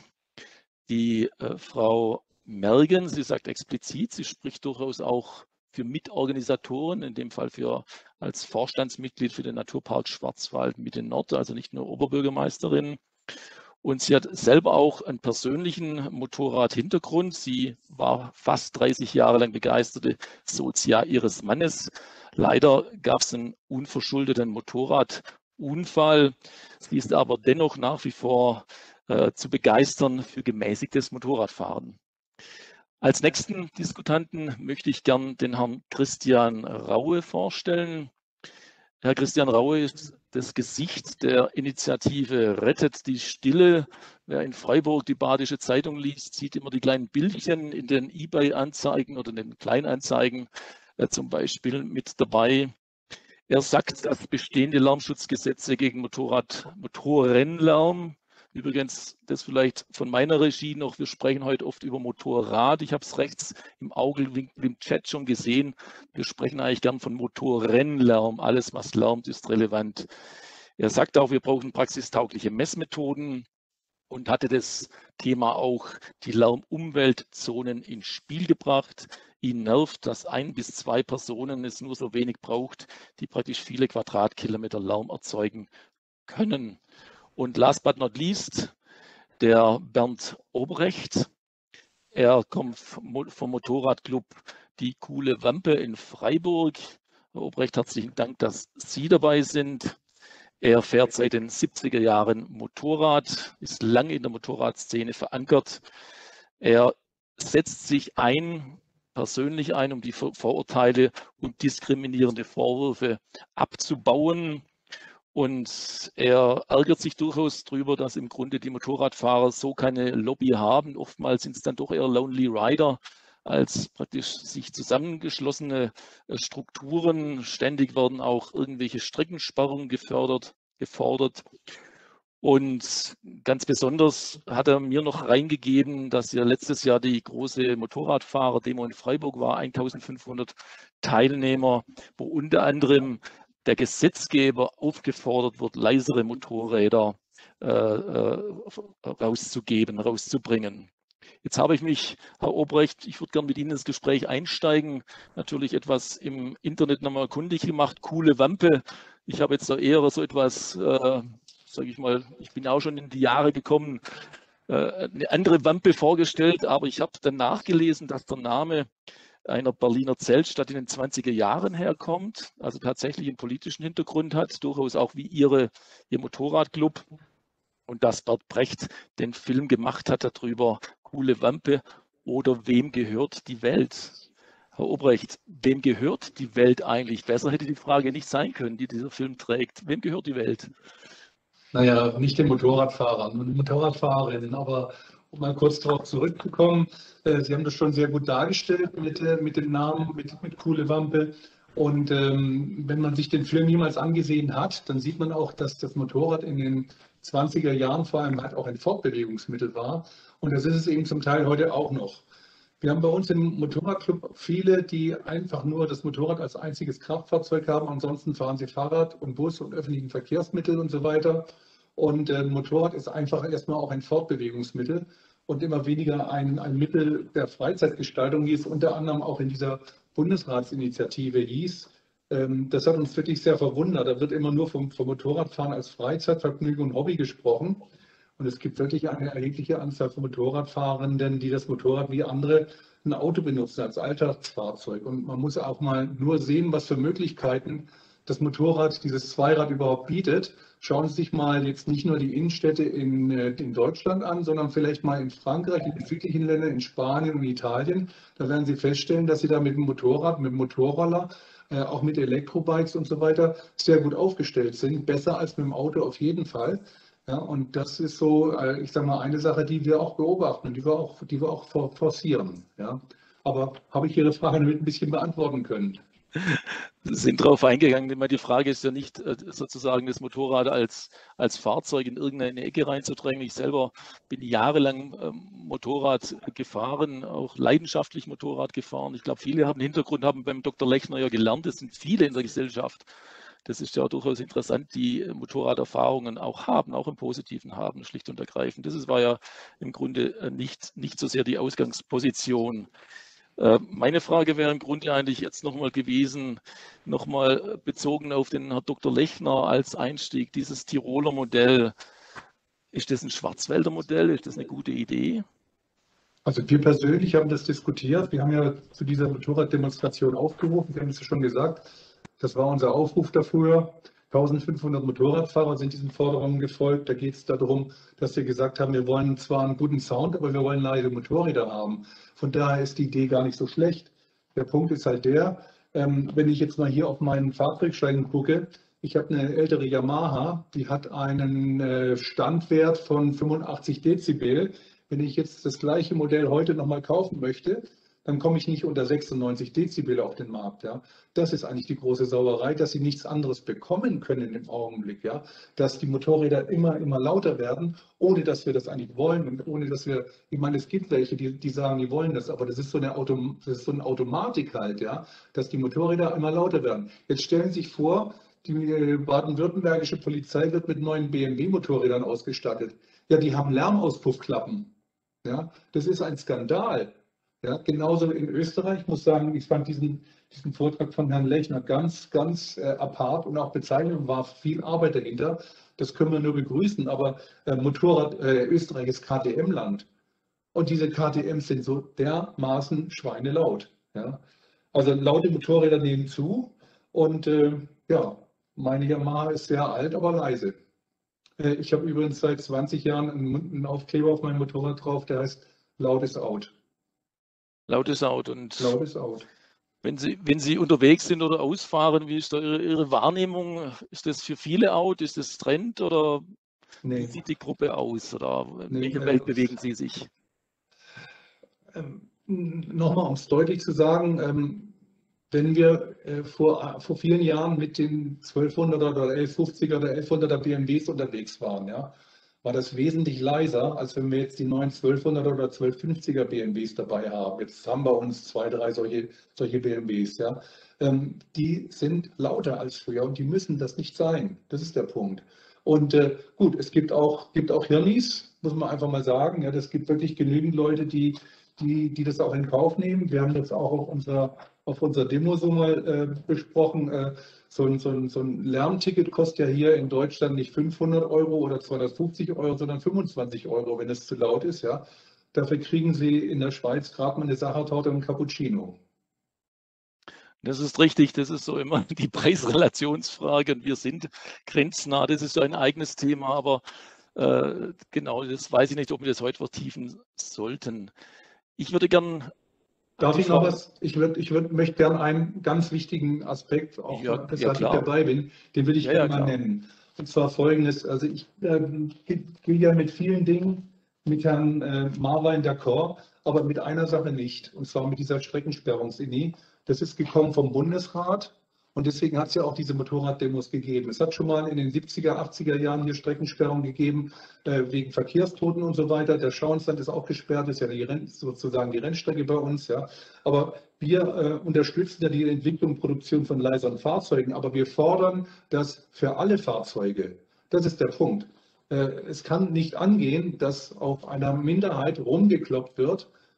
Die äh, Frau Mergen, sie sagt explizit, sie spricht durchaus auch für Mitorganisatoren, in dem Fall für als Vorstandsmitglied für den Naturpark Schwarzwald Mitte Nord, also nicht nur Oberbürgermeisterin. Und sie hat selber auch einen persönlichen Motorradhintergrund. Sie war fast dreißig Jahre lang begeisterte Sozial ihres Mannes. Leider gab es einen unverschuldeten Motorradunfall. Sie ist aber dennoch nach wie vor äh, zu begeistern für gemäßigtes Motorradfahren. Als nächsten Diskutanten möchte ich gern den Herrn Christian Raue vorstellen. Herr Christian Raue ist das Gesicht der Initiative Rettet die Stille. Wer in Freiburg die Badische Zeitung liest, sieht immer die kleinen Bildchen in den eBay-Anzeigen oder in den Kleinanzeigen äh, zum Beispiel mit dabei. Er sagt, dass bestehende Lärmschutzgesetze gegen Motorrad, Motorrennlärm, übrigens das vielleicht von meiner Regie noch, wir sprechen heute oft über Motorrad, ich habe es rechts im Augenwinkel im Chat schon gesehen, wir sprechen eigentlich gern von Motorrennlärm, alles was lärmt ist relevant. Er sagt auch, wir brauchen praxistaugliche Messmethoden und hatte das Thema auch die Lärmumweltzonen ins Spiel gebracht. Ihn nervt, dass ein bis zwei Personen es nur so wenig braucht, die praktisch viele Quadratkilometer Lärm erzeugen können. Und last but not least, der Bernd Obrecht. Er kommt vom Motorradclub Die Coole Wampe in Freiburg. Herr Obrecht, herzlichen Dank, dass Sie dabei sind. Er fährt seit den siebziger Jahren Motorrad, ist lange in der Motorradszene verankert. Er setzt sich ein, persönlich ein, um die Vorurteile und diskriminierende Vorwürfe abzubauen. Und er ärgert sich durchaus darüber, dass im Grunde die Motorradfahrer so keine Lobby haben. Oftmals sind es dann doch eher Lonely Rider als praktisch sich zusammengeschlossene Strukturen. Ständig werden auch irgendwelche Streckensperrungen gefördert, gefordert. Und ganz besonders hat er mir noch reingegeben, dass ja letztes Jahr die große Motorradfahrer-Demo in Freiburg war, eintausendfünfhundert Teilnehmer, wo unter anderem der Gesetzgeber aufgefordert wird, leisere Motorräder äh, rauszugeben, rauszubringen. Jetzt habe ich mich, Herr Obrecht, ich würde gerne mit Ihnen ins Gespräch einsteigen, natürlich etwas im Internet nochmal kundig gemacht, Coole Wampe. Ich habe jetzt da eher so etwas, äh, sage ich mal, ich bin auch schon in die Jahre gekommen, äh, eine andere Wampe vorgestellt, aber ich habe dann nachgelesen, dass der Name einer Berliner Zeltstadt in den zwanziger Jahren herkommt, also tatsächlich einen politischen Hintergrund hat, durchaus auch wie ihre, ihr Motorradclub. Und dass Bert Brecht den Film gemacht hat darüber, Coole Wampe oder Wem gehört die Welt? Herr Obrecht, wem gehört die Welt eigentlich? Besser hätte die Frage nicht sein können, die dieser Film trägt. Wem gehört die Welt? Naja, nicht den Motorradfahrern und Motorradfahrerinnen, aber um mal kurz darauf zurückzukommen, äh, Sie haben das schon sehr gut dargestellt mit, äh, mit dem Namen, mit, mit Coole Wampe. Und ähm, wenn man sich den Film jemals angesehen hat, dann sieht man auch, dass das Motorrad in den zwanziger Jahren vor allem halt auch ein Fortbewegungsmittel war. Und das ist es eben zum Teil heute auch noch. Wir haben bei uns im Motorradclub viele, die einfach nur das Motorrad als einziges Kraftfahrzeug haben. Ansonsten fahren sie Fahrrad und Bus und öffentlichen Verkehrsmittel und so weiter. Und äh, Motorrad ist einfach erstmal auch ein Fortbewegungsmittel und immer weniger ein, ein Mittel der Freizeitgestaltung, wie es unter anderem auch in dieser Bundesratsinitiative hieß. Ähm, das hat uns wirklich sehr verwundert. Da wird immer nur vom, vom Motorradfahren als Freizeitvergnügen und Hobby gesprochen. Und es gibt wirklich eine erhebliche Anzahl von Motorradfahrenden, die das Motorrad wie andere ein Auto benutzen als Alltagsfahrzeug. Und man muss auch mal nur sehen, was für Möglichkeiten das Motorrad, dieses Zweirad überhaupt bietet. Schauen Sie sich mal jetzt nicht nur die Innenstädte in, in Deutschland an, sondern vielleicht mal in Frankreich, in den südlichen Ländern, in Spanien und Italien. Da werden Sie feststellen, dass Sie da mit dem Motorrad, mit dem Motorroller, äh, auch mit Elektrobikes und so weiter sehr gut aufgestellt sind. Besser als mit dem Auto auf jeden Fall. Ja, und das ist so, äh, ich sage mal, eine Sache, die wir auch beobachten und die wir auch, die wir auch forcieren. Ja. Aber habe ich Ihre Frage damit ein bisschen beantworten können? Sie sind darauf eingegangen, die Frage ist ja nicht sozusagen das Motorrad als, als Fahrzeug in irgendeine Ecke reinzudrängen. Ich selber bin jahrelang ähm, Motorrad gefahren, auch leidenschaftlich Motorrad gefahren. Ich glaube, viele haben Hintergrund, haben beim Doktor Lechner ja gelernt, es sind viele in der Gesellschaft. Das ist ja durchaus interessant, die Motorraderfahrungen auch haben, auch im Positiven haben, schlicht und ergreifend. Das war ja im Grunde nicht, nicht so sehr die Ausgangsposition. Meine Frage wäre im Grunde eigentlich jetzt nochmal gewesen, nochmal bezogen auf den Herrn Doktor Lechner als Einstieg, dieses Tiroler Modell. Ist das ein Schwarzwälder Modell? Ist das eine gute Idee? Also wir persönlich haben das diskutiert. Wir haben ja zu dieser Motorraddemonstration aufgerufen. Sie haben es ja schon gesagt. Das war unser Aufruf dafür. eintausendfünfhundert Motorradfahrer sind diesen Forderungen gefolgt. Da geht es darum, dass wir gesagt haben, wir wollen zwar einen guten Sound, aber wir wollen leise Motorräder haben. Von daher ist die Idee gar nicht so schlecht. Der Punkt ist halt der, ähm, wenn ich jetzt mal hier auf meinen Fahrzeugschein gucke, ich habe eine ältere Yamaha, die hat einen äh, Standwert von fünfundachtzig Dezibel. Wenn ich jetzt das gleiche Modell heute nochmal kaufen möchte, dann komme ich nicht unter sechsundneunzig Dezibel auf den Markt. Ja. Das ist eigentlich die große Sauerei, dass sie nichts anderes bekommen können im Augenblick. Ja. Dass die Motorräder immer, immer lauter werden, ohne dass wir das eigentlich wollen und ohne dass wir, ich meine, es gibt welche, die, die sagen, die wollen das, aber das ist so eine, Autom das ist so eine Automatik halt, ja, dass die Motorräder immer lauter werden. Jetzt stellen Sie sich vor, die baden-württembergische Polizei wird mit neuen B M W-Motorrädern ausgestattet. Ja, die haben Lärmauspuffklappen. Ja. Das ist ein Skandal. Ja, genauso in Österreich, ich muss sagen, ich fand diesen, diesen Vortrag von Herrn Lechner ganz, ganz äh, apart und auch bezeichnend, war viel Arbeit dahinter. Das können wir nur begrüßen, aber äh, Motorrad, äh, Österreich ist K T M-Land und diese K T Ms sind so dermaßen schweinelaut. Ja. Also laute Motorräder nehmen zu und äh, ja, meine Yamaha ist sehr alt, aber leise. Äh, ich habe übrigens seit zwanzig Jahren einen, einen Aufkleber auf meinem Motorrad drauf, der heißt Laut ist out. Laut ist out. Und Laut ist out. Wenn Sie, wenn Sie unterwegs sind oder ausfahren, wie ist da Ihre, Ihre Wahrnehmung? Ist das für viele out? Ist das Trend oder nee. Wie sieht die Gruppe aus? Oder in nee, welcher äh, Welt bewegen Sie sich? Ähm, Nochmal, um es deutlich zu sagen, ähm, wenn wir äh, vor, vor vielen Jahren mit den zwölfhunderter oder elfhundertfünfziger oder elfhunderter B M Ws unterwegs waren, ja, war das wesentlich leiser, als wenn wir jetzt die neuen zwölfhunderter oder zwölfhundertfünfziger B M Ws dabei haben. Jetzt haben wir uns zwei, drei solche, solche B M Ws. Ja. Ähm, die sind lauter als früher und die müssen das nicht sein. Das ist der Punkt. Und äh, gut, es gibt auch, gibt auch Hirnis, muss man einfach mal sagen. Ja, es gibt wirklich genügend Leute, die, die, die das auch in Kauf nehmen. Wir haben das auch auf unserer, auf unserer Demo so mal äh, besprochen. Äh, So ein, so, ein, so ein Lärmticket kostet ja hier in Deutschland nicht fünfhundert Euro oder zweihundertfünfzig Euro, sondern fünfundzwanzig Euro, wenn es zu laut ist. Ja. Dafür kriegen Sie in der Schweiz gerade mal eine Sachertorte und einen Cappuccino. Das ist richtig, das ist so immer die Preisrelationsfrage und wir sind grenznah, das ist so ein eigenes Thema, aber äh, genau, das weiß ich nicht, ob wir das heute vertiefen sollten. Ich würde gern Darf ich noch was? Ich, würd, ich würd, möchte gerne einen ganz wichtigen Aspekt, auch ja, weshalb ja, ich dabei bin, den will ich ja, gerne ja, mal nennen. Und zwar folgendes, also ich äh, gehe ja mit vielen Dingen mit Herrn äh, Marwein d'accord, aber mit einer Sache nicht, und zwar mit dieser Streckensperrungsidee. Das ist gekommen vom Bundesrat. Und deswegen hat es ja auch diese Motorraddemos gegeben. Es hat schon mal in den siebziger, achtziger Jahren hier Streckensperrungen gegeben, äh, wegen Verkehrstoten und so weiter. Der Schauinsland ist auch gesperrt, ist ja die, sozusagen die Rennstrecke bei uns. Ja. Aber wir äh, unterstützen ja die Entwicklung und Produktion von leiseren Fahrzeugen. Aber wir fordern das für alle Fahrzeuge. Das ist der Punkt. Äh, es kann nicht angehen, dass auf einer Minderheit rumgekloppt wird,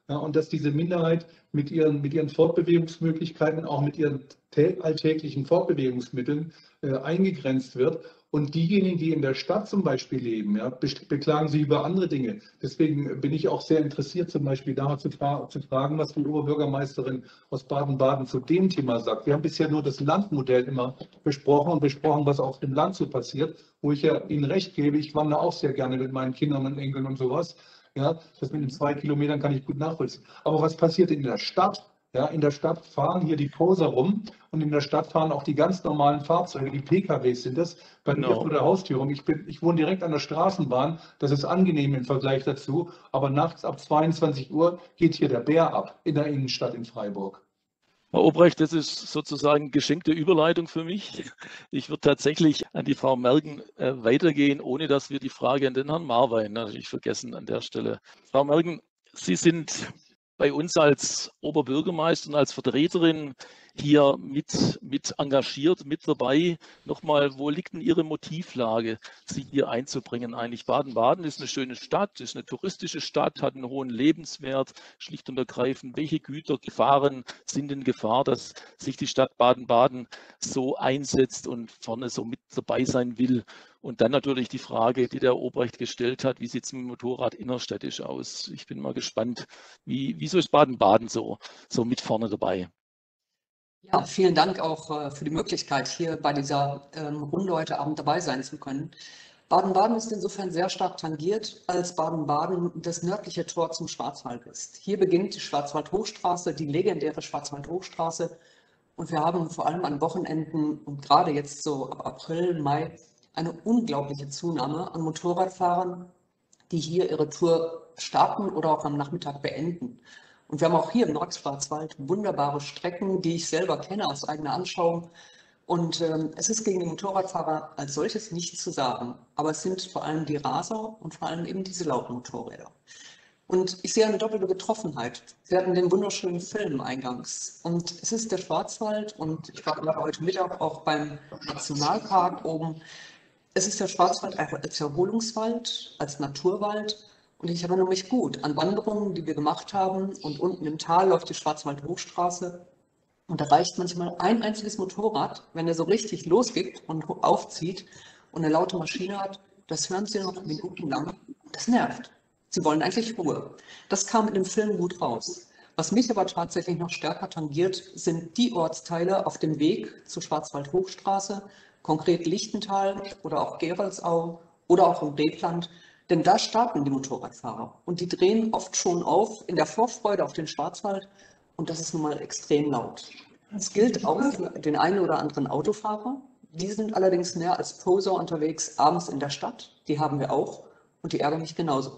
Ja, und dass diese Minderheit mit ihren, mit ihren Fortbewegungsmöglichkeiten, auch mit ihren alltäglichen Fortbewegungsmitteln äh, eingegrenzt wird. Und diejenigen, die in der Stadt zum Beispiel leben, ja, beklagen sich über andere Dinge. Deswegen bin ich auch sehr interessiert, zum Beispiel da zu, fra zu fragen, was die Oberbürgermeisterin aus Baden-Baden zu dem Thema sagt. Wir haben bisher nur das Landmodell immer besprochen und besprochen, was auf dem Land so passiert, wo ich ja Ihnen recht gebe. Ich wandere auch sehr gerne mit meinen Kindern und Enkeln und sowas. Ja, das mit den zwei Kilometern kann ich gut nachvollziehen. Aber was passiert in der Stadt? Ja, in der Stadt fahren hier die Poser rum und in der Stadt fahren auch die ganz normalen Fahrzeuge, die P K Ws sind das, bei mir Genau. vor der Haustür rum. Ich, bin, ich wohne direkt an der Straßenbahn, das ist angenehm im Vergleich dazu, aber nachts ab zweiundzwanzig Uhr geht hier der Bär ab in der Innenstadt in Freiburg. Herr Obrecht, das ist sozusagen geschenkte Überleitung für mich. Ich würde tatsächlich an die Frau Mergen äh, weitergehen, ohne dass wir die Frage an den Herrn Marwein natürlich vergessen an der Stelle. Frau Mergen, Sie sind bei uns als Oberbürgermeister und als Vertreterin hier mit, mit engagiert, mit dabei. Nochmal, wo liegt denn Ihre Motivlage, Sie hier einzubringen eigentlich? Baden-Baden ist eine schöne Stadt, ist eine touristische Stadt, hat einen hohen Lebenswert, schlicht und ergreifend. Welche Güter, Gefahren sind in Gefahr, dass sich die Stadt Baden-Baden so einsetzt und vorne so mit dabei sein will? Und dann natürlich die Frage, die der Obrecht gestellt hat, wie sieht es mit dem Motorrad innerstädtisch aus? Ich bin mal gespannt, wie, wieso ist Baden-Baden so, so mit vorne dabei? Ja, vielen Dank auch äh, für die Möglichkeit, hier bei dieser ähm, Runde heute Abend dabei sein zu können. Baden-Baden ist insofern sehr stark tangiert, als Baden-Baden das nördliche Tor zum Schwarzwald ist. Hier beginnt die Schwarzwald-Hochstraße, die legendäre Schwarzwald-Hochstraße. Und wir haben vor allem an Wochenenden und gerade jetzt so ab April, Mai eine unglaubliche Zunahme an Motorradfahrern, die hier ihre Tour starten oder auch am Nachmittag beenden. Und wir haben auch hier im Nordschwarzwald wunderbare Strecken, die ich selber kenne aus eigener Anschauung. Und ähm, es ist gegen die Motorradfahrer als solches nichts zu sagen. Aber es sind vor allem die Raser und vor allem eben diese lauten Motorräder. Und ich sehe eine doppelte Betroffenheit. Wir hatten den wunderschönen Film eingangs. Und es ist der Schwarzwald und ich war heute Mittag auch beim Nationalpark oben. Es ist der Schwarzwald als Erholungswald, als Naturwald. Und ich erinnere mich gut an Wanderungen, die wir gemacht haben. Und unten im Tal läuft die Schwarzwald-Hochstraße. Und da reicht manchmal ein einziges Motorrad, wenn er so richtig losgeht und aufzieht und eine laute Maschine hat. Das hören Sie noch minutenlang. Das nervt. Sie wollen eigentlich Ruhe. Das kam in dem Film gut raus. Was mich aber tatsächlich noch stärker tangiert, sind die Ortsteile auf dem Weg zur Schwarzwald-Hochstraße, konkret Lichtental oder auch Geroldsau oder auch im Rebland. Denn da starten die Motorradfahrer und die drehen oft schon auf in der Vorfreude auf den Schwarzwald und das ist nun mal extrem laut. Das gilt auch für den einen oder anderen Autofahrer. Die sind allerdings mehr als Poser unterwegs abends in der Stadt. Die haben wir auch und die ärgern mich genauso.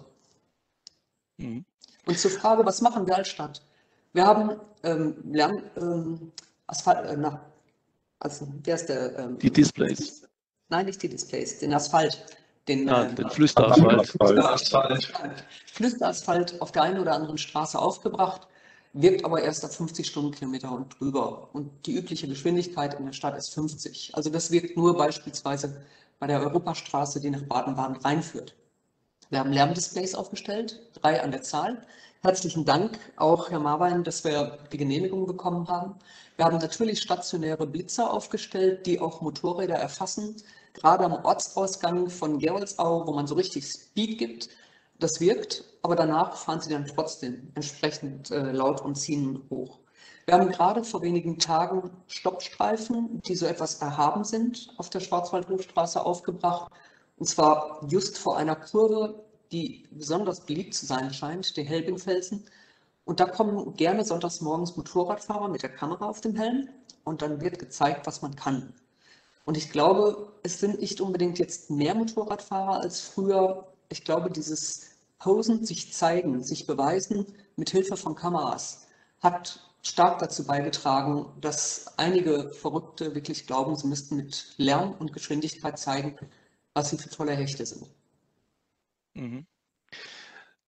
Mhm. Und zur Frage, was machen wir als Stadt? Wir haben ähm, Lärm, ähm, Asphalt, äh, na, also, wer ist der? Ähm, die Displays. Nein, nicht die Displays, den Asphalt. Den, ja, äh, den Flüsterasphalt. Flüsterasphalt. Flüsterasphalt auf der einen oder anderen Straße aufgebracht, wirkt aber erst ab fünfzig Stundenkilometer und drüber. Und die übliche Geschwindigkeit in der Stadt ist fünfzig. Also das wirkt nur beispielsweise bei der Europastraße, die nach Baden-Baden reinführt. Wir haben Lärmdisplays aufgestellt, drei an der Zahl. Herzlichen Dank auch, Herr Marwein, dass wir die Genehmigung bekommen haben. Wir haben natürlich stationäre Blitzer aufgestellt, die auch Motorräder erfassen. Gerade am Ortsausgang von Geroldsau, wo man so richtig Speed gibt, das wirkt, aber danach fahren sie dann trotzdem entsprechend äh, laut und ziehen hoch. Wir haben gerade vor wenigen Tagen Stoppstreifen, die so etwas erhaben sind, auf der Schwarzwald-Hochstraße aufgebracht. Und zwar just vor einer Kurve, die besonders beliebt zu sein scheint, der Helbingfelsen. Und da kommen gerne sonntags morgens Motorradfahrer mit der Kamera auf dem Helm und dann wird gezeigt, was man kann. Und ich glaube, es sind nicht unbedingt jetzt mehr Motorradfahrer als früher. Ich glaube, dieses Posen, sich zeigen, sich beweisen mit Hilfe von Kameras hat stark dazu beigetragen, dass einige Verrückte wirklich glauben, sie müssten mit Lärm und Geschwindigkeit zeigen, was sie für tolle Hechte sind. Mhm.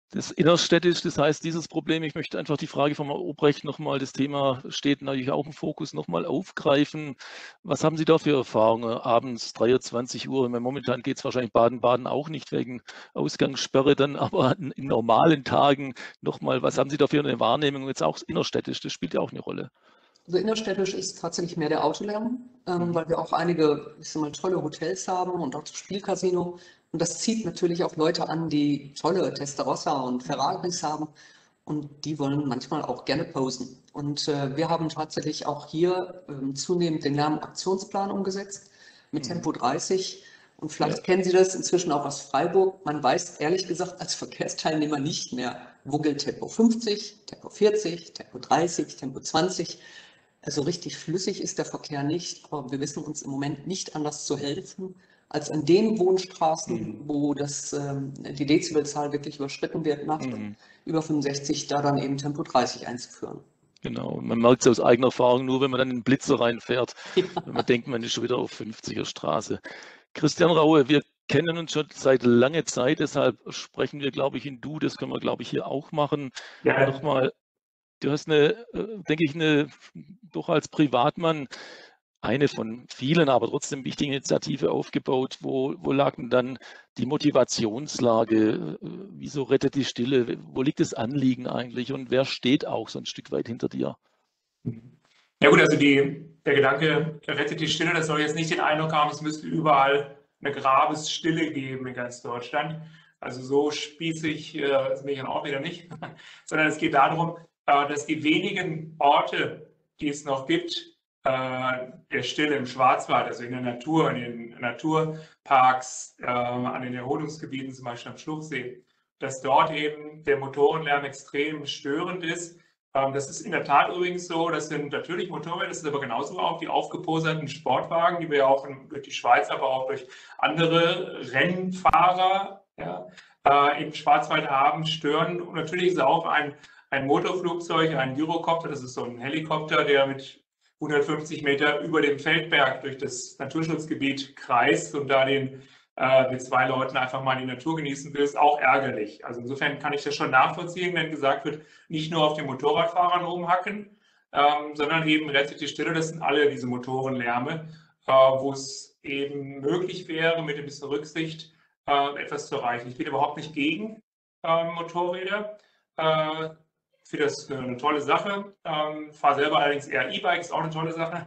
Das innerstädtisch, das heißt, dieses Problem, ich möchte einfach die Frage von Herrn Obrecht nochmal, das Thema steht natürlich auch im Fokus, nochmal aufgreifen. Was haben Sie da für Erfahrungen? Abends dreiundzwanzig Uhr, momentan geht es wahrscheinlich Baden-Baden auch nicht wegen Ausgangssperre dann, aber in normalen Tagen nochmal, was haben Sie da für eine Wahrnehmung, jetzt auch innerstädtisch, das spielt ja auch eine Rolle. Also innerstädtisch ist tatsächlich mehr der Autolärm, ähm, Mhm. weil wir auch einige, ich sag mal, tolle Hotels haben und auch das Spielcasino. Und das zieht natürlich auch Leute an, die tolle Testarossa und Ferraris haben. Und die wollen manchmal auch gerne posen. Und äh, wir haben tatsächlich auch hier ähm, zunehmend den Lärmaktionsplan umgesetzt mit Mhm. Tempo dreißig. Und vielleicht Ja. kennen Sie das inzwischen auch aus Freiburg. Man weiß ehrlich gesagt als Verkehrsteilnehmer nicht mehr, wo gilt Tempo fünfzig, Tempo vierzig, Tempo dreißig, Tempo zwanzig. Also richtig flüssig ist der Verkehr nicht, aber wir wissen uns im Moment nicht anders zu helfen, als an den Wohnstraßen, Mhm. wo das, ähm, die Dezibelzahl wirklich überschritten wird, nach Mhm. über fünfundsechzig, da dann eben Tempo dreißig einzuführen. Genau, man merkt es aus eigener Erfahrung nur, wenn man dann in den Blitzer reinfährt, Ja. wenn man denkt, man ist schon wieder auf fünfziger Straße. Christian Raue, wir kennen uns schon seit langer Zeit, deshalb sprechen wir, glaube ich, in Du, das können wir, glaube ich, hier auch machen. Ja. Nochmal, du hast eine, äh, denke ich, eine, doch als Privatmann eine von vielen, aber trotzdem wichtige Initiative aufgebaut. Wo, wo lag denn dann die Motivationslage? Äh, Wieso rettet die Stille? Wo liegt das Anliegen eigentlich? Und wer steht auch so ein Stück weit hinter dir? Ja gut, also die, der Gedanke, rettet die Stille, das soll jetzt nicht den Eindruck haben, es müsste überall eine Grabesstille geben in ganz Deutschland. Also so spießig äh, bin ich dann auch wieder nicht, sondern es geht darum, äh, dass die wenigen Orte, die es noch gibt, äh, der Stille im Schwarzwald, also in der Natur, in den Naturparks, äh, an den Erholungsgebieten, zum Beispiel am Schluchsee, dass dort eben der Motorenlärm extrem störend ist. Ähm, das ist in der Tat übrigens so, das sind natürlich Motorräder, das sind aber genauso auch die aufgeposerten Sportwagen, die wir auch in, durch die Schweiz, aber auch durch andere Rennfahrer ja, äh, im Schwarzwald haben, stören. Und natürlich ist es auch ein, ein Motorflugzeug, ein Gyrocopter, das ist so ein Helikopter, der mit hundertfünfzig Meter über dem Feldberg durch das Naturschutzgebiet kreist und da den äh, mit zwei Leuten einfach mal die Natur genießen will, ist auch ärgerlich. Also insofern kann ich das schon nachvollziehen, wenn gesagt wird, nicht nur auf den Motorradfahrern rumhacken, ähm, sondern eben rettet die Stille, das sind alle diese Motorenlärme, äh, wo es eben möglich wäre, mit ein bisschen Rücksicht äh, etwas zu erreichen. Ich bin überhaupt nicht gegen äh, Motorräder. Äh, Ich finde das eine tolle Sache. Ähm, fahre selber allerdings eher E-Bike, ist auch eine tolle Sache.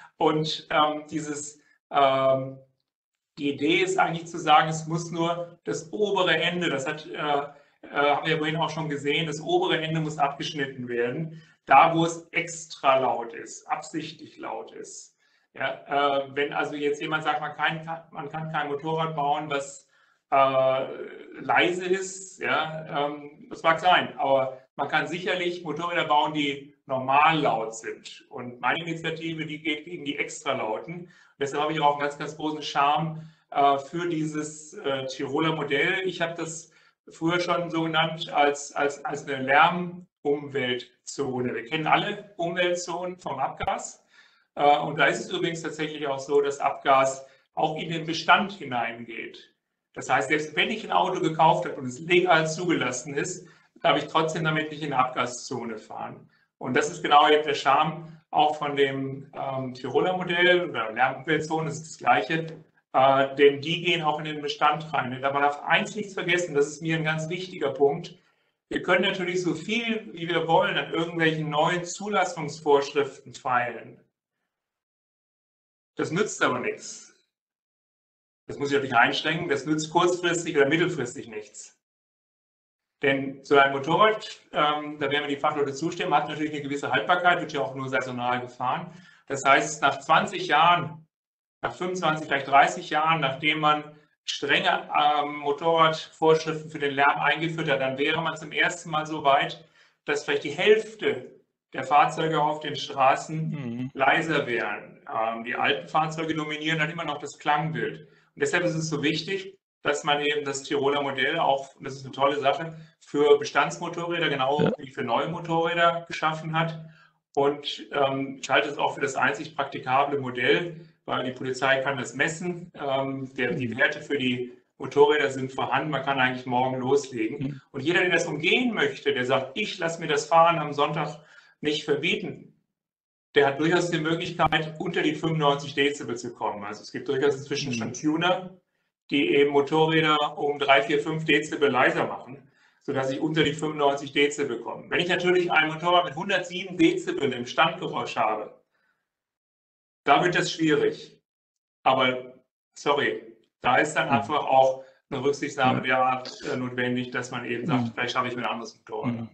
Und ähm, dieses, ähm, die Idee ist eigentlich zu sagen, es muss nur das obere Ende, das hat, äh, äh, haben wir vorhin auch schon gesehen, das obere Ende muss abgeschnitten werden, da wo es extra laut ist, absichtlich laut ist. Ja, äh, wenn also jetzt jemand sagt, man kann, man kann kein Motorrad bauen, was äh, leise ist, ja, ähm, das mag sein, aber man kann sicherlich Motorräder bauen, die normal laut sind. Und meine Initiative, die geht gegen die Extralauten. Deshalb habe ich auch einen ganz, ganz großen Charme äh, für dieses äh, Tiroler Modell. Ich habe das früher schon so genannt als, als, als eine Lärmumweltzone. Wir kennen alle Umweltzonen vom Abgas. Äh, und da ist es übrigens tatsächlich auch so, dass Abgas auch in den Bestand hineingeht. Das heißt, selbst wenn ich ein Auto gekauft habe und es legal zugelassen ist, darf ich trotzdem damit nicht in eine Abgaszone fahren. Und das ist genau der Charme auch von dem ähm, Tiroler Modell oder Lärmumweltzone, das ist das Gleiche, äh, denn die gehen auch in den Bestand rein. Und man darf eins nicht vergessen, das ist mir ein ganz wichtiger Punkt. Wir können natürlich so viel, wie wir wollen, an irgendwelchen neuen Zulassungsvorschriften feilen. Das nützt aber nichts. Das muss ich natürlich einschränken, das nützt kurzfristig oder mittelfristig nichts. Denn so ein Motorrad, ähm, da werden mir die Fachleute zustimmen, hat natürlich eine gewisse Haltbarkeit, wird ja auch nur saisonal gefahren. Das heißt, nach zwanzig Jahren, nach fünfundzwanzig, vielleicht dreißig Jahren, nachdem man strenge ähm, Motorradvorschriften für den Lärm eingeführt hat, dann wäre man zum ersten Mal so weit, dass vielleicht die Hälfte der Fahrzeuge auf den Straßen mhm. leiser wären. Ähm, die alten Fahrzeuge dominieren dann immer noch das Klangbild. Und deshalb ist es so wichtig, dass man eben das Tiroler Modell auch, und das ist eine tolle Sache, für Bestandsmotorräder genau ja. wie für neue Motorräder geschaffen hat. Und ähm, ich halte es auch für das einzig praktikable Modell, weil die Polizei kann das messen. Ähm, der, die Werte für die Motorräder sind vorhanden, man kann eigentlich morgen loslegen. Mhm. Und jeder, der das umgehen möchte, der sagt, ich lasse mir das Fahren am Sonntag nicht verbieten, der hat durchaus die Möglichkeit, unter die fünfundneunzig Dezibel zu kommen. Also es gibt durchaus inzwischen schon Tuner, die eben Motorräder um drei, vier, fünf Dezibel leiser machen, sodass ich unter die fünfundneunzig Dezibel komme. Wenn ich natürlich ein Motorrad mit hundertsieben Dezibel im Standgeräusch habe, da wird das schwierig. Aber sorry, da ist dann einfach auch eine Rücksichtnahme der Art äh, notwendig, dass man eben sagt, vielleicht habe ich mir ein anderes Motorrad.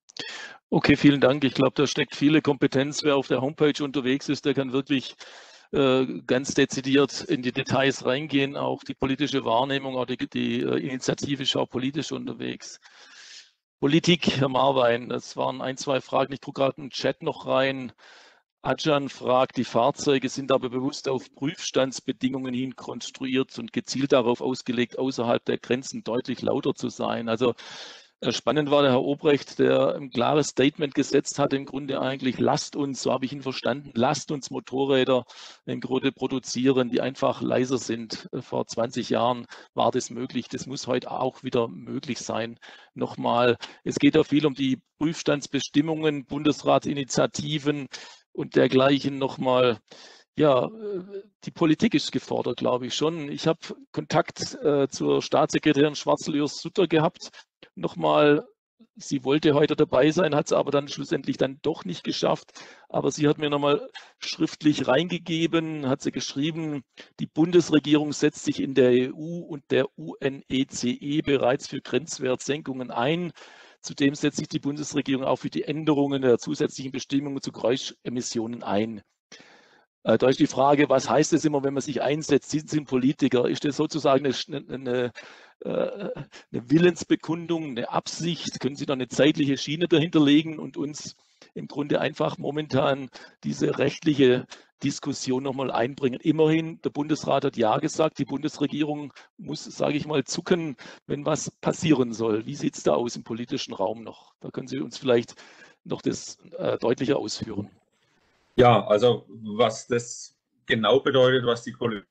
Okay, vielen Dank. Ich glaube, da steckt viele Kompetenz. Wer auf der Homepage unterwegs ist, der kann wirklich äh, ganz dezidiert in die Details reingehen. Auch die politische Wahrnehmung, auch die, die äh, Initiative ist auch politisch unterwegs. Politik, Herr Marwein, das waren ein, zwei Fragen. Ich gucke gerade im Chat noch rein. Adjan fragt, die Fahrzeuge sind aber bewusst auf Prüfstandsbedingungen hin konstruiert und gezielt darauf ausgelegt, außerhalb der Grenzen deutlich lauter zu sein. Also spannend war der Herr Obrecht, der ein klares Statement gesetzt hat, im Grunde eigentlich, lasst uns, so habe ich ihn verstanden, lasst uns Motorräder im Grunde produzieren, die einfach leiser sind. Vor zwanzig Jahren war das möglich, das muss heute auch wieder möglich sein. Nochmal, es geht ja viel um die Prüfstandsbestimmungen, Bundesratsinitiativen und dergleichen. Nochmal, ja, die Politik ist gefordert, glaube ich schon. Ich habe Kontakt äh, zur Staatssekretärin Schwarzel-Ürs-Sutter gehabt. Nochmal, sie wollte heute dabei sein, hat es aber dann schlussendlich dann doch nicht geschafft. Aber sie hat mir nochmal schriftlich reingegeben, hat sie geschrieben, die Bundesregierung setzt sich in der E U und der U N E C E bereits für Grenzwertsenkungen ein. Zudem setzt sich die Bundesregierung auch für die Änderungen der zusätzlichen Bestimmungen zu Geräuschemissionen ein. Da ist die Frage, was heißt es immer, wenn man sich einsetzt? Sie sind Politiker. Ist das sozusagen eine, eine, eine Willensbekundung, eine Absicht? Können Sie da eine zeitliche Schiene dahinter legen und uns im Grunde einfach momentan diese rechtliche Diskussion nochmal einbringen? Immerhin, der Bundesrat hat Ja gesagt, die Bundesregierung muss, sage ich mal, zucken, wenn was passieren soll. Wie sieht es da aus im politischen Raum noch? Da können Sie uns vielleicht noch das äh, deutlicher ausführen. Ja, also was das genau bedeutet, was die Kollegin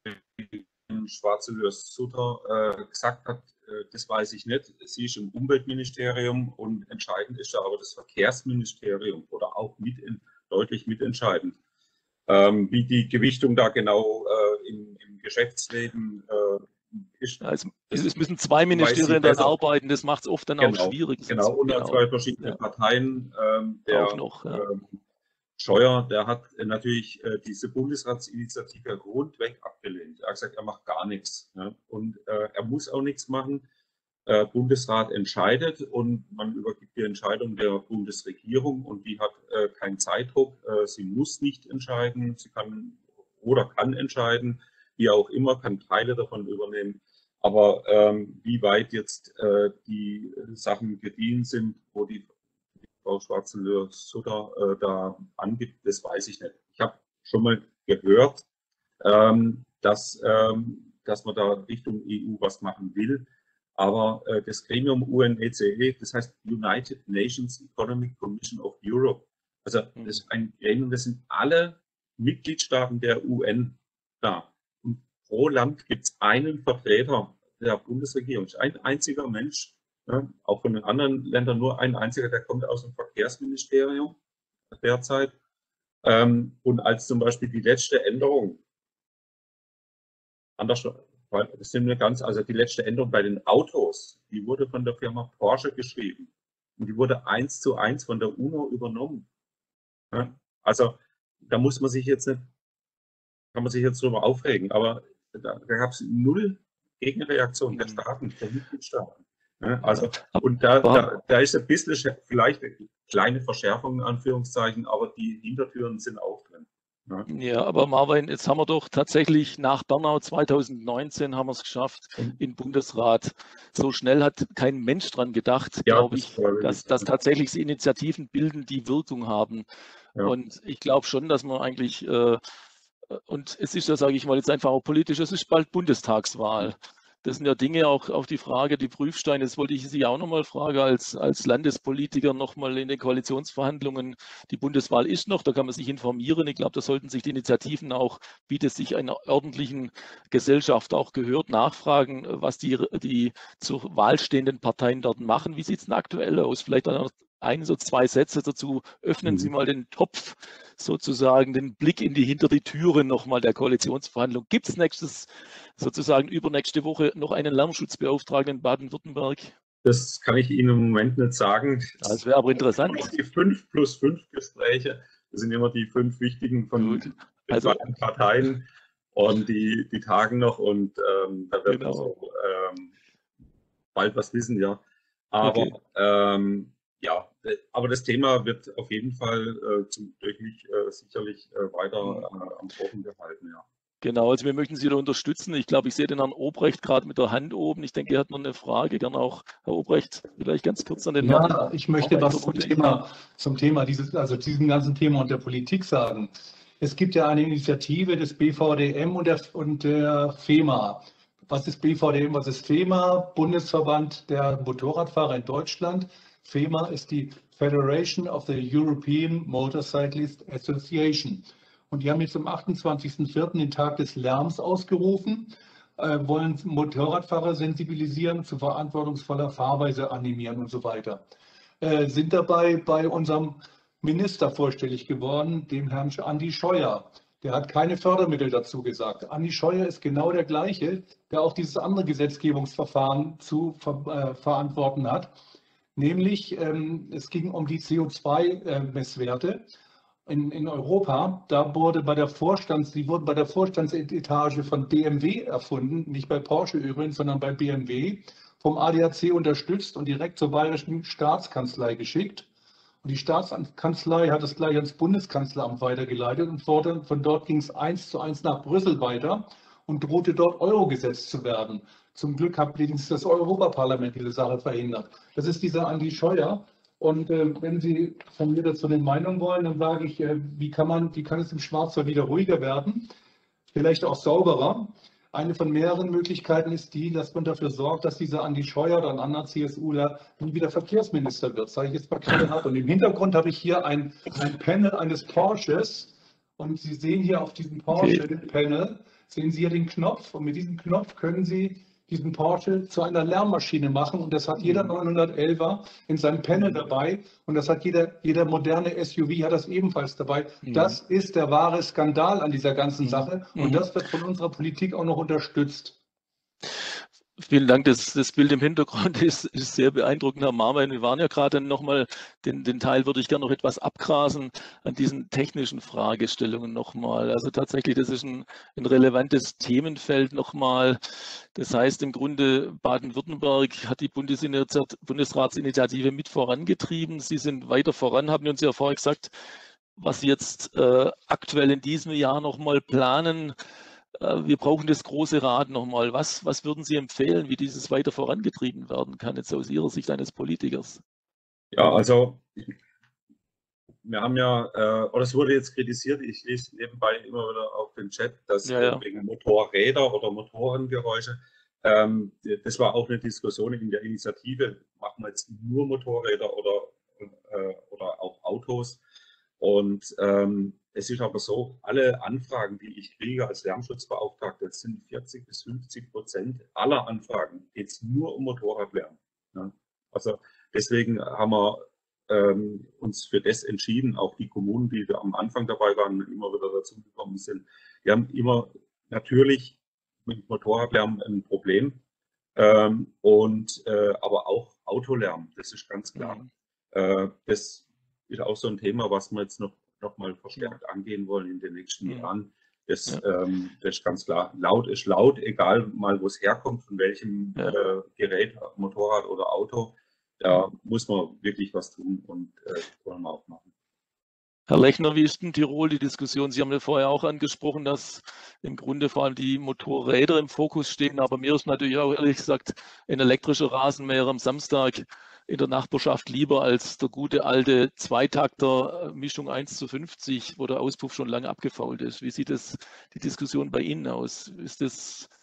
Schwarzel-Ürs-Sutter äh, gesagt hat, äh, das weiß ich nicht. Sie ist im Umweltministerium und entscheidend ist da aber das Verkehrsministerium oder auch mit in, deutlich mitentscheidend. Ähm, wie die Gewichtung da genau äh, im, im Geschäftsleben äh, ist. Ja, es, es müssen zwei Ministerien dann arbeiten, das macht es oft dann genau, auch schwierig. Genau, und genau. zwei verschiedene ja. Parteien. Ähm, der, auch noch, ja. ähm, Scheuer, der hat natürlich äh, diese Bundesratsinitiative grundweg abgelehnt. Er hat gesagt, er macht gar nichts. Ja? Und äh, er muss auch nichts machen. Äh, Bundesrat entscheidet und man übergibt die Entscheidung der Bundesregierung und die hat äh, keinen Zeitdruck. Äh, sie muss nicht entscheiden, sie kann oder kann entscheiden, wie auch immer, kann Teile davon übernehmen. Aber ähm, wie weit jetzt äh, die Sachen gediehen sind, wo die Frau Schwarzel-Ürs-Sutter äh, da angibt, das weiß ich nicht. Ich habe schon mal gehört, ähm, dass, ähm, dass man da Richtung E U was machen will, aber äh, das Gremium U N E C E, das heißt United Nations Economic Commission of Europe, also das ist ein Gremium, das sind alle Mitgliedstaaten der U N da. Und pro Land gibt es einen Vertreter der Bundesregierung, ein einziger Mensch. Ja, auch von den anderen Ländern nur ein einziger, der kommt aus dem Verkehrsministerium derzeit. Ähm, und als zum Beispiel die letzte Änderung, anders, das sind wir ganz, also die letzte Änderung bei den Autos, die wurde von der Firma Porsche geschrieben und die wurde eins zu eins von der UNO übernommen. Ja, also da muss man sich jetzt nicht, kann man sich jetzt drüber aufregen, aber da, da gab es null Gegenreaktion der Staaten, der Mitgliedstaaten. Ja, also, und da, da, da ist ein bisschen, vielleicht eine kleine Verschärfung in Anführungszeichen, aber die Hintertüren sind auch drin. Ja, ja, aber Marwein, jetzt haben wir doch tatsächlich nach Bernau zweitausendneunzehn haben wir es geschafft, im Bundesrat. So schnell hat kein Mensch dran gedacht, ja, glaube ich, dass, dass tatsächlich Initiativen bilden, die Wirkung haben. Ja. Und ich glaube schon, dass man eigentlich, äh, und es ist ja, sage ich mal, jetzt einfach auch politisch, es ist bald Bundestagswahl. das sind ja Dinge, auch auf die Frage, die Prüfsteine, das wollte ich Sie auch nochmal fragen, als, als Landespolitiker nochmal in den Koalitionsverhandlungen. Die Bundeswahl ist noch, da kann man sich informieren. Ich glaube, da sollten sich die Initiativen auch, wie das sich einer ordentlichen Gesellschaft auch gehört, nachfragen, was die, die zur Wahl stehenden Parteien dort machen. Wie sieht es denn aktuell aus? Vielleicht noch ein, so zwei Sätze dazu. Öffnen Mhm. Sie mal den Topf, sozusagen den Blick in die hinter die Türen nochmal der Koalitionsverhandlung. Gibt es nächstes, sozusagen übernächste Woche noch einen Lärmschutzbeauftragten in Baden-Württemberg? Das kann ich Ihnen im Moment nicht sagen. Das wäre aber interessant. Die fünf plus fünf Gespräche, das sind immer die fünf wichtigen von Gut. den Also, beiden Parteien und die, die tagen noch und ähm, da wird Genau. also ähm, bald was wissen, ja. Aber Okay. ähm, ja, aber das Thema wird auf jeden Fall äh, zum, durch mich äh, sicherlich äh, weiter äh, am Boden gehalten, ja. Genau, also wir möchten Sie da unterstützen. Ich glaube, ich sehe den Herrn Obrecht gerade mit der Hand oben. Ich denke, er hat noch eine Frage. Gerne auch, Herr Obrecht, vielleicht ganz kurz an den Ja, Herrn. ich möchte was zum Thema, zum Thema dieses, also diesem ganzen Thema und der Politik sagen. Es gibt ja eine Initiative des B V D M und der, und der FEMA. Was ist B V D M, was ist FEMA? Bundesverband der Motorradfahrer in Deutschland. FEMA ist die Federation of the European Motorcyclist Association. Und die haben jetzt am achtundzwanzigsten vierten den Tag des Lärms ausgerufen, äh, wollen Motorradfahrer sensibilisieren, zu verantwortungsvoller Fahrweise animieren und so weiter. Äh, sind dabei bei unserem Minister vorstellig geworden, dem Herrn Andi Scheuer. Der hat keine Fördermittel dazu gesagt. Andi Scheuer ist genau der gleiche, der auch dieses andere Gesetzgebungsverfahren zu ver äh, verantworten hat. Nämlich, ähm, es ging um die C O zwei Messwerte. In, in Europa, da wurde bei der Vorstands, die wurden bei der Vorstandsetage von B M W erfunden, nicht bei Porsche übrigens, sondern bei B M W, vom A D A C unterstützt und direkt zur Bayerischen Staatskanzlei geschickt. Und die Staatskanzlei hat es gleich ans Bundeskanzleramt weitergeleitet und von dort ging es eins zu eins nach Brüssel weiter und drohte dort Euro-Gesetz zu werden. Zum Glück hat das Europaparlament diese Sache verhindert. Das ist dieser Andi Scheuer. Und äh, wenn Sie von mir dazu eine Meinung wollen, dann sage ich, äh, wie kann man, wie kann es im Schwarzwald wieder ruhiger werden, vielleicht auch sauberer. Eine von mehreren Möglichkeiten ist die, dass man dafür sorgt, dass dieser Andi Scheuer oder ein anderer CSUler nie wieder Verkehrsminister wird, sage ich jetzt mal knallhart. Und im Hintergrund habe ich hier ein, ein Panel eines Porsches und Sie sehen hier auf diesem Porsche-Panel, sehen Sie hier den Knopf und mit diesem Knopf können Sie diesen Porsche zu einer Lärmmaschine machen und das hat jeder neunhundertelfer in seinem Panel dabei und das hat jeder, jeder moderne S U V hat das ebenfalls dabei. Mhm. Das ist der wahre Skandal an dieser ganzen Mhm. Sache Mhm. und das wird von unserer Politik auch noch unterstützt. Vielen Dank. Das, das Bild im Hintergrund ist, ist sehr beeindruckend, Herr Marwein. Wir waren ja gerade nochmal, den, den Teil würde ich gerne noch etwas abgrasen an diesen technischen Fragestellungen nochmal. Also tatsächlich, das ist ein, ein relevantes Themenfeld nochmal. Das heißt, im Grunde Baden-Württemberg hat die Bundesratsinitiative mit vorangetrieben. Sie sind weiter voran, haben uns ja vorher gesagt, was Sie jetzt äh, aktuell in diesem Jahr nochmal planen. Wir brauchen das große Rad nochmal. Was, was würden Sie empfehlen, wie dieses weiter vorangetrieben werden kann, jetzt aus Ihrer Sicht eines Politikers? Ja, also wir haben ja, äh, oder es wurde jetzt kritisiert, ich lese nebenbei immer wieder auf den Chat, dass Ja, ja. wegen Motorräder oder Motorengeräusche, ähm, das war auch eine Diskussion in der Initiative, machen wir jetzt nur Motorräder oder, äh, oder auch Autos. Und ähm, es ist aber so, alle Anfragen, die ich kriege als Lärmschutzbeauftragter, das sind vierzig bis fünfzig Prozent aller Anfragen, geht es nur um Motorradlärm. Ja. Also deswegen haben wir ähm, uns für das entschieden, auch die Kommunen, die da am Anfang dabei waren, immer wieder dazu gekommen sind, die haben immer natürlich mit Motorradlärm ein Problem, ähm, und äh, aber auch Autolärm, das ist ganz klar. Mhm. Äh, das ist auch so ein Thema, was wir jetzt noch, noch mal verstärkt angehen wollen in den nächsten Mhm. Jahren. Das, Ja. ähm, das ist ganz klar. Laut ist laut, egal mal, wo es herkommt, von welchem Ja. äh, Gerät, Motorrad oder Auto. Da muss man wirklich was tun und äh, das wollen wir auch machen. Herr Lechner, wie ist in Tirol die Diskussion? Sie haben ja vorher auch angesprochen, dass im Grunde vor allem die Motorräder im Fokus stehen, aber mir ist natürlich auch ehrlich gesagt ein elektrischer Rasenmäher am Samstag in der Nachbarschaft lieber als der gute alte Zweitakter Mischung eins zu fünfzig, wo der Auspuff schon lange abgefault ist. Wie sieht das, die Diskussion bei Ihnen aus? Ist das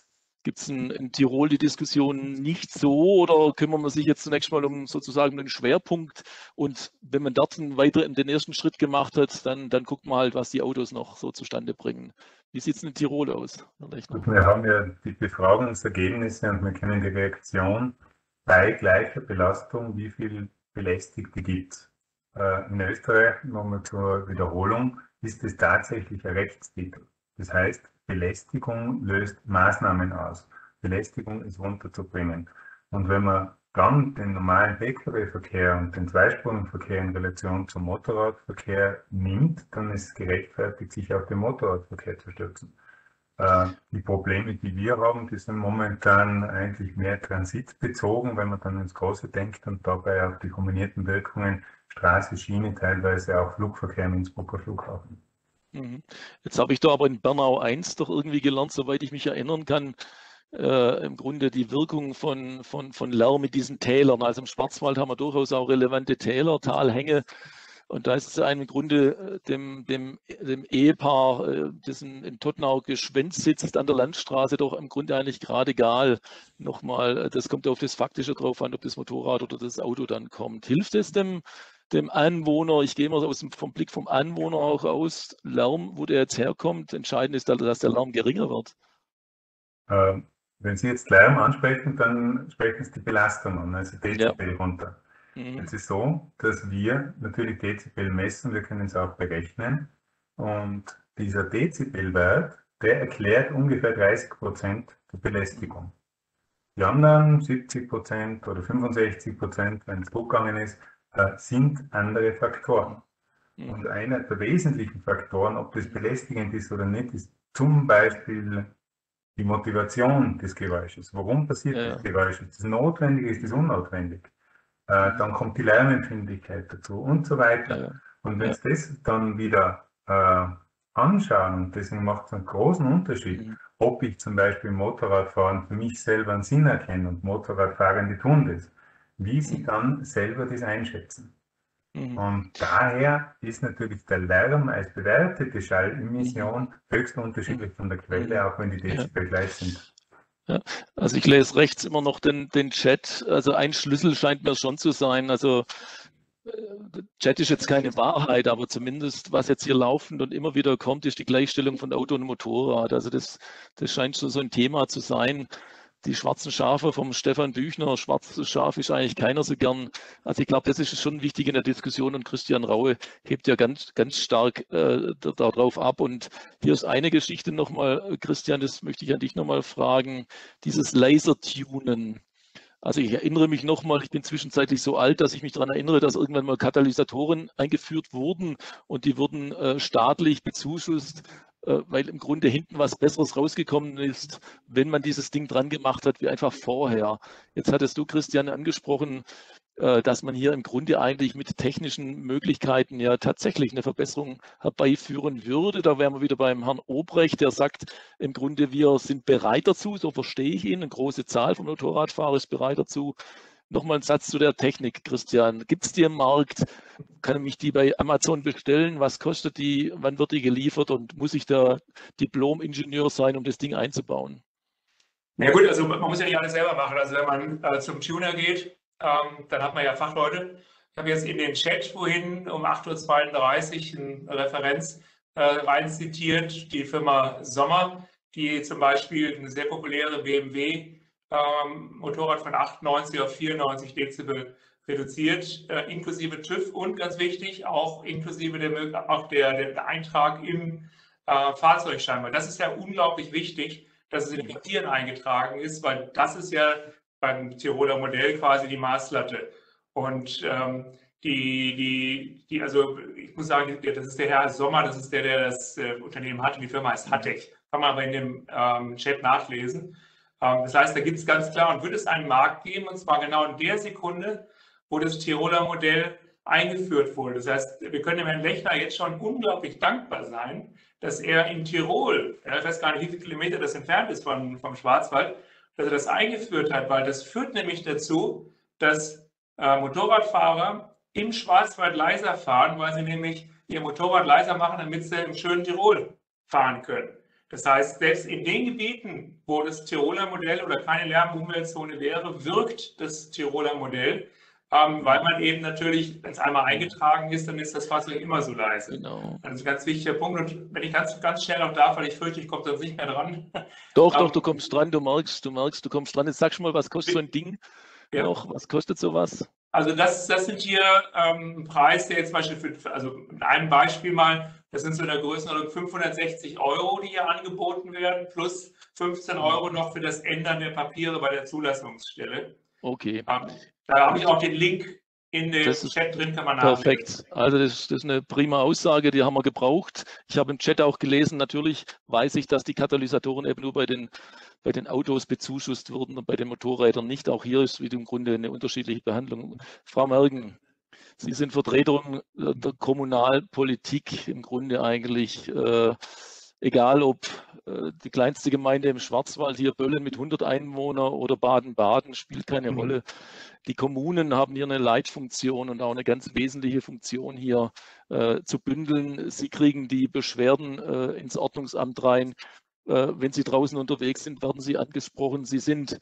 Gibt es in, in Tirol die Diskussion nicht so oder kümmert man sich jetzt zunächst mal um sozusagen den Schwerpunkt und wenn man dort einen weiteren, den ersten Schritt gemacht hat, dann, dann guckt man halt, was die Autos noch so zustande bringen. Wie sieht es in Tirol aus, Herr Lechner? Wir haben ja die Befragungsergebnisse und wir kennen die Reaktion bei gleicher Belastung, wie viel Belästigte gibt es. In Österreich, nochmal zur Wiederholung, ist es tatsächlich ein Rechtstitel. Das heißt, Belästigung löst Maßnahmen aus. Belästigung ist runterzubringen. Und wenn man dann den normalen Pkw-Verkehr und den Zweispurvenverkehr in Relation zum Motorradverkehr nimmt, dann ist es gerechtfertigt, sich auf den Motorradverkehr zu stürzen. Äh, die Probleme, die wir haben, die sind momentan eigentlich mehr transitbezogen, wenn man dann ins Große denkt und dabei auf die kombinierten Wirkungen Straße, Schiene, teilweise auch Flugverkehr im Innsbrucker Flughafen. Jetzt habe ich da aber in Bernau eins doch irgendwie gelernt, soweit ich mich erinnern kann, äh, im Grunde die Wirkung von, von, von Lärm mit diesen Tälern. Also im Schwarzwald haben wir durchaus auch relevante Täler, Talhänge. Und da ist es einem im Grunde dem, dem, dem Ehepaar, äh, das in, in Tottenau geschwänzt sitzt an der Landstraße, doch im Grunde eigentlich gerade egal. Nochmal, das kommt auf das Faktische drauf an, ob das Motorrad oder das Auto dann kommt. Hilft es dem? dem Anwohner, ich gehe mal aus dem, vom Blick vom Anwohner auch aus, Lärm, wo der jetzt herkommt, entscheidend ist, dass der Lärm geringer wird. Ähm, wenn Sie jetzt Lärm ansprechen, dann sprechen Sie die Belastung an, also Dezibel ja. runter. Mhm. Es ist so, dass wir natürlich Dezibel messen, wir können es auch berechnen und dieser Dezibelwert, der erklärt ungefähr dreißig Prozent der Belästigung. Die anderen siebzig Prozent oder fünfundsechzig Prozent, wenn es hochgegangen ist, sind andere Faktoren. Und einer der wesentlichen Faktoren, ob das belästigend ist oder nicht, ist zum Beispiel die Motivation des Geräusches. Warum passiert ja. das Geräusch? Ist das notwendig, ist das unnotwendig? Äh, dann kommt die Lärmempfindlichkeit dazu und so weiter. Ja. Und wenn Sie ja. das dann wieder äh, anschauen, und deswegen macht es einen großen Unterschied, mhm. ob ich zum Beispiel Motorradfahren für mich selber einen Sinn erkenne und Motorradfahrende tun das, wie sie dann selber das einschätzen. Mhm. Und daher ist natürlich der Lärm als bewertete Schallemission höchst unterschiedlich von der Quelle, auch wenn die Dezibel ja. gleich sind. Ja. Also ich lese rechts immer noch den, den Chat. Also ein Schlüssel scheint mir schon zu sein. Also Chat ist jetzt keine Wahrheit, aber zumindest was jetzt hier laufend und immer wieder kommt, ist die Gleichstellung von Auto und Motorrad. Also das, das scheint schon so ein Thema zu sein. Die schwarzen Schafe vom Stefan Büchner, schwarzes Schaf ist eigentlich keiner so gern. Also ich glaube, das ist schon wichtig in der Diskussion und Christian Raue hebt ja ganz, ganz stark äh, darauf ab. Und hier ist eine Geschichte nochmal, Christian, das möchte ich an dich nochmal fragen, dieses Lasertunen. Also ich erinnere mich nochmal, ich bin zwischenzeitlich so alt, dass ich mich daran erinnere, dass irgendwann mal Katalysatoren eingeführt wurden und die wurden äh, staatlich bezuschusst, weil im Grunde hinten was Besseres rausgekommen ist, wenn man dieses Ding dran gemacht hat, wie einfach vorher. Jetzt hattest du, Christian, angesprochen, dass man hier im Grunde eigentlich mit technischen Möglichkeiten ja tatsächlich eine Verbesserung herbeiführen würde. Da wären wir wieder beim Herrn Obrecht, der sagt, im Grunde wir sind bereit dazu, so verstehe ich ihn, eine große Zahl von Motorradfahrern ist bereit dazu. Nochmal ein Satz zu der Technik, Christian. Gibt es die im Markt? Kann ich die bei Amazon bestellen? Was kostet die? Wann wird die geliefert? Und muss ich da Diplom-Ingenieur sein, um das Ding einzubauen? Na ja gut, also man muss ja nicht alles selber machen. Also wenn man äh, zum Tuner geht, ähm, dann hat man ja Fachleute. Ich habe jetzt in den Chat vorhin um acht Uhr zweiunddreißig eine Referenz äh, rein zitiert, die Firma Sommer, die zum Beispiel eine sehr populäre B M W Ähm, Motorrad von achtundneunzig auf vierundneunzig Dezibel reduziert, äh, inklusive TÜV und ganz wichtig, auch inklusive der, auch der, der Eintrag im äh, Fahrzeugscheinbar. Das ist ja unglaublich wichtig, dass es in den Papieren eingetragen ist, weil das ist ja beim Tiroler Modell quasi die Maßlatte. Und ähm, die, die, die, also ich muss sagen, das ist der Herr Sommer, das ist der, der das äh, Unternehmen hat und die Firma heißt Hattech. Kann man aber in dem ähm, Chat nachlesen. Das heißt, da gibt es ganz klar und wird es einen Markt geben, und zwar genau in der Sekunde, wo das Tiroler Modell eingeführt wurde. Das heißt, wir können dem Herrn Lechner jetzt schon unglaublich dankbar sein, dass er in Tirol, ich weiß gar nicht, wie viele Kilometer das entfernt ist von, vom Schwarzwald, dass er das eingeführt hat, weil das führt nämlich dazu, dass äh, Motorradfahrer im Schwarzwald leiser fahren, weil sie nämlich ihr Motorrad leiser machen, damit sie im schönen Tirol fahren können. Das heißt, selbst in den Gebieten, wo das Tiroler Modell oder keine Lärmumweltzone wäre, wirkt das Tiroler Modell, ähm, weil man eben natürlich, wenn es einmal eingetragen ist, dann ist das Fahrzeug immer so leise. Genau. Das ist ein ganz wichtiger Punkt. Und wenn ich ganz, ganz schnell noch darf, weil ich fürchte, ich komme sonst nicht mehr dran. Doch, ähm, doch, du kommst dran, du merkst, du merkst, du kommst dran. Jetzt sag schon mal, was kostet so ein Ding ja. noch? Was kostet sowas? Also das, das sind hier ähm, ein Preis, der jetzt zum Beispiel, für, also mit einem Beispiel mal, das sind so in der Größenordnung fünfhundertsechzig Euro, die hier angeboten werden, plus fünfzehn Euro noch für das Ändern der Papiere bei der Zulassungsstelle. Okay. Ähm, da habe ich auch den Link in dem Das ist Chat drin, kann man nachlesen. perfekt. Also das, das ist eine prima Aussage, die haben wir gebraucht. Ich habe im Chat auch gelesen, natürlich weiß ich, dass die Katalysatoren eben nur bei den, bei den Autos bezuschusst wurden und bei den Motorrädern nicht. Auch hier ist wieder im Grunde eine unterschiedliche Behandlung. Frau Mergen, Sie sind Vertreterin der Kommunalpolitik im Grunde eigentlich, äh, egal ob äh, die kleinste Gemeinde im Schwarzwald, hier Böllen mit hundert Einwohnern oder Baden-Baden, spielt keine Mhm. Rolle. Die Kommunen haben hier eine Leitfunktion und auch eine ganz wesentliche Funktion hier äh, zu bündeln. Sie kriegen die Beschwerden äh, ins Ordnungsamt rein. Äh, wenn Sie draußen unterwegs sind, werden Sie angesprochen. Sie sind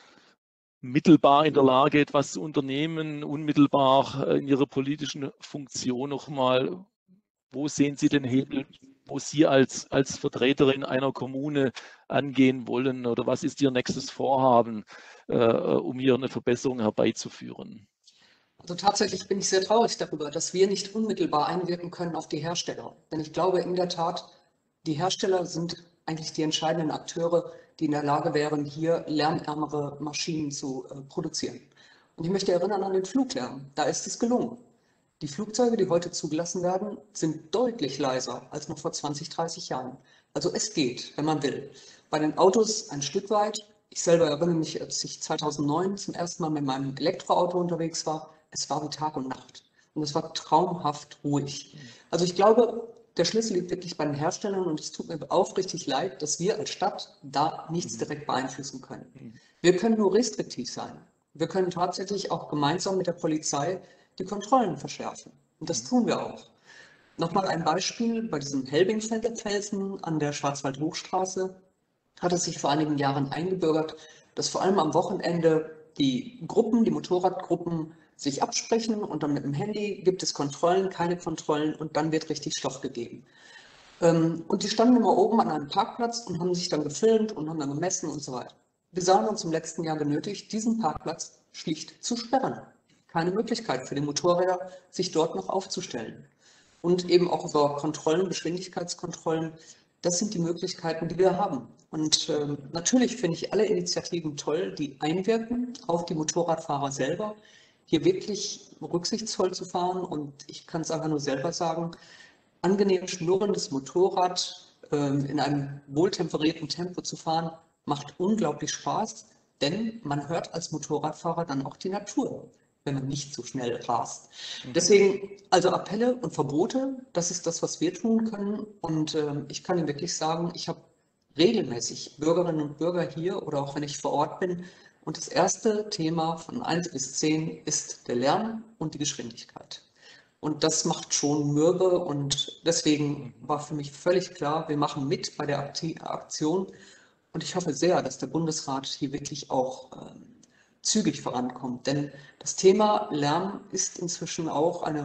mittelbar in der Lage, etwas zu unternehmen, unmittelbar in Ihrer politischen Funktion nochmal. Wo sehen Sie den Hebel, wo Sie als, als Vertreterin einer Kommune angehen wollen, oder was ist Ihr nächstes Vorhaben, äh, um hier eine Verbesserung herbeizuführen? Also tatsächlich bin ich sehr traurig darüber, dass wir nicht unmittelbar einwirken können auf die Hersteller. Denn ich glaube in der Tat, die Hersteller sind eigentlich die entscheidenden Akteure, die in der Lage wären, hier lärmärmere Maschinen zu äh, produzieren. Und ich möchte erinnern an den Fluglärm. Da ist es gelungen. Die Flugzeuge, die heute zugelassen werden, sind deutlich leiser als noch vor zwanzig, dreißig Jahren. Also es geht, wenn man will. Bei den Autos ein Stück weit. Ich selber erinnere mich, als ich zweitausendneun zum ersten Mal mit meinem Elektroauto unterwegs war, es war wie Tag und Nacht. Und es war traumhaft ruhig. Also ich glaube, der Schlüssel liegt wirklich bei den Herstellern und es tut mir aufrichtig leid, dass wir als Stadt da nichts direkt beeinflussen können. Wir können nur restriktiv sein. Wir können tatsächlich auch gemeinsam mit der Polizei die Kontrollen verschärfen. Und das tun wir auch. Nochmal ein Beispiel: Bei diesem Helbingfelder Felsen an der Schwarzwald-Hochstraße hat es sich vor einigen Jahren eingebürgert, dass vor allem am Wochenende die Gruppen, die Motorradgruppen sich absprechen und dann mit dem Handy gibt es Kontrollen, keine Kontrollen und dann wird richtig Stoff gegeben. Und die standen immer oben an einem Parkplatz und haben sich dann gefilmt und haben dann gemessen und so weiter. Wir sahen uns im letzten Jahr genötigt, diesen Parkplatz schlicht zu sperren. Keine Möglichkeit für die Motorräder, sich dort noch aufzustellen. Und eben auch über Kontrollen, Geschwindigkeitskontrollen, das sind die Möglichkeiten, die wir haben. Und äh, natürlich finde ich alle Initiativen toll, die einwirken auf die Motorradfahrer selber, hier wirklich rücksichtsvoll zu fahren. Und ich kann es einfach nur selber sagen, angenehm schnurrendes Motorrad äh, in einem wohltemperierten Tempo zu fahren, macht unglaublich Spaß, denn man hört als Motorradfahrer dann auch die Natur, wenn man nicht so schnell rast. Deswegen, also Appelle und Verbote, das ist das, was wir tun können. Und äh, ich kann Ihnen wirklich sagen, ich habe regelmäßig Bürgerinnen und Bürger hier oder auch wenn ich vor Ort bin. Und das erste Thema von eins bis zehn ist der Lärm und die Geschwindigkeit. Und das macht schon mürbe und deswegen war für mich völlig klar, wir machen mit bei der Aktion. Und ich hoffe sehr, dass der Bundesrat hier wirklich auch ähm, zügig vorankommt. Denn das Thema Lärm ist inzwischen auch eine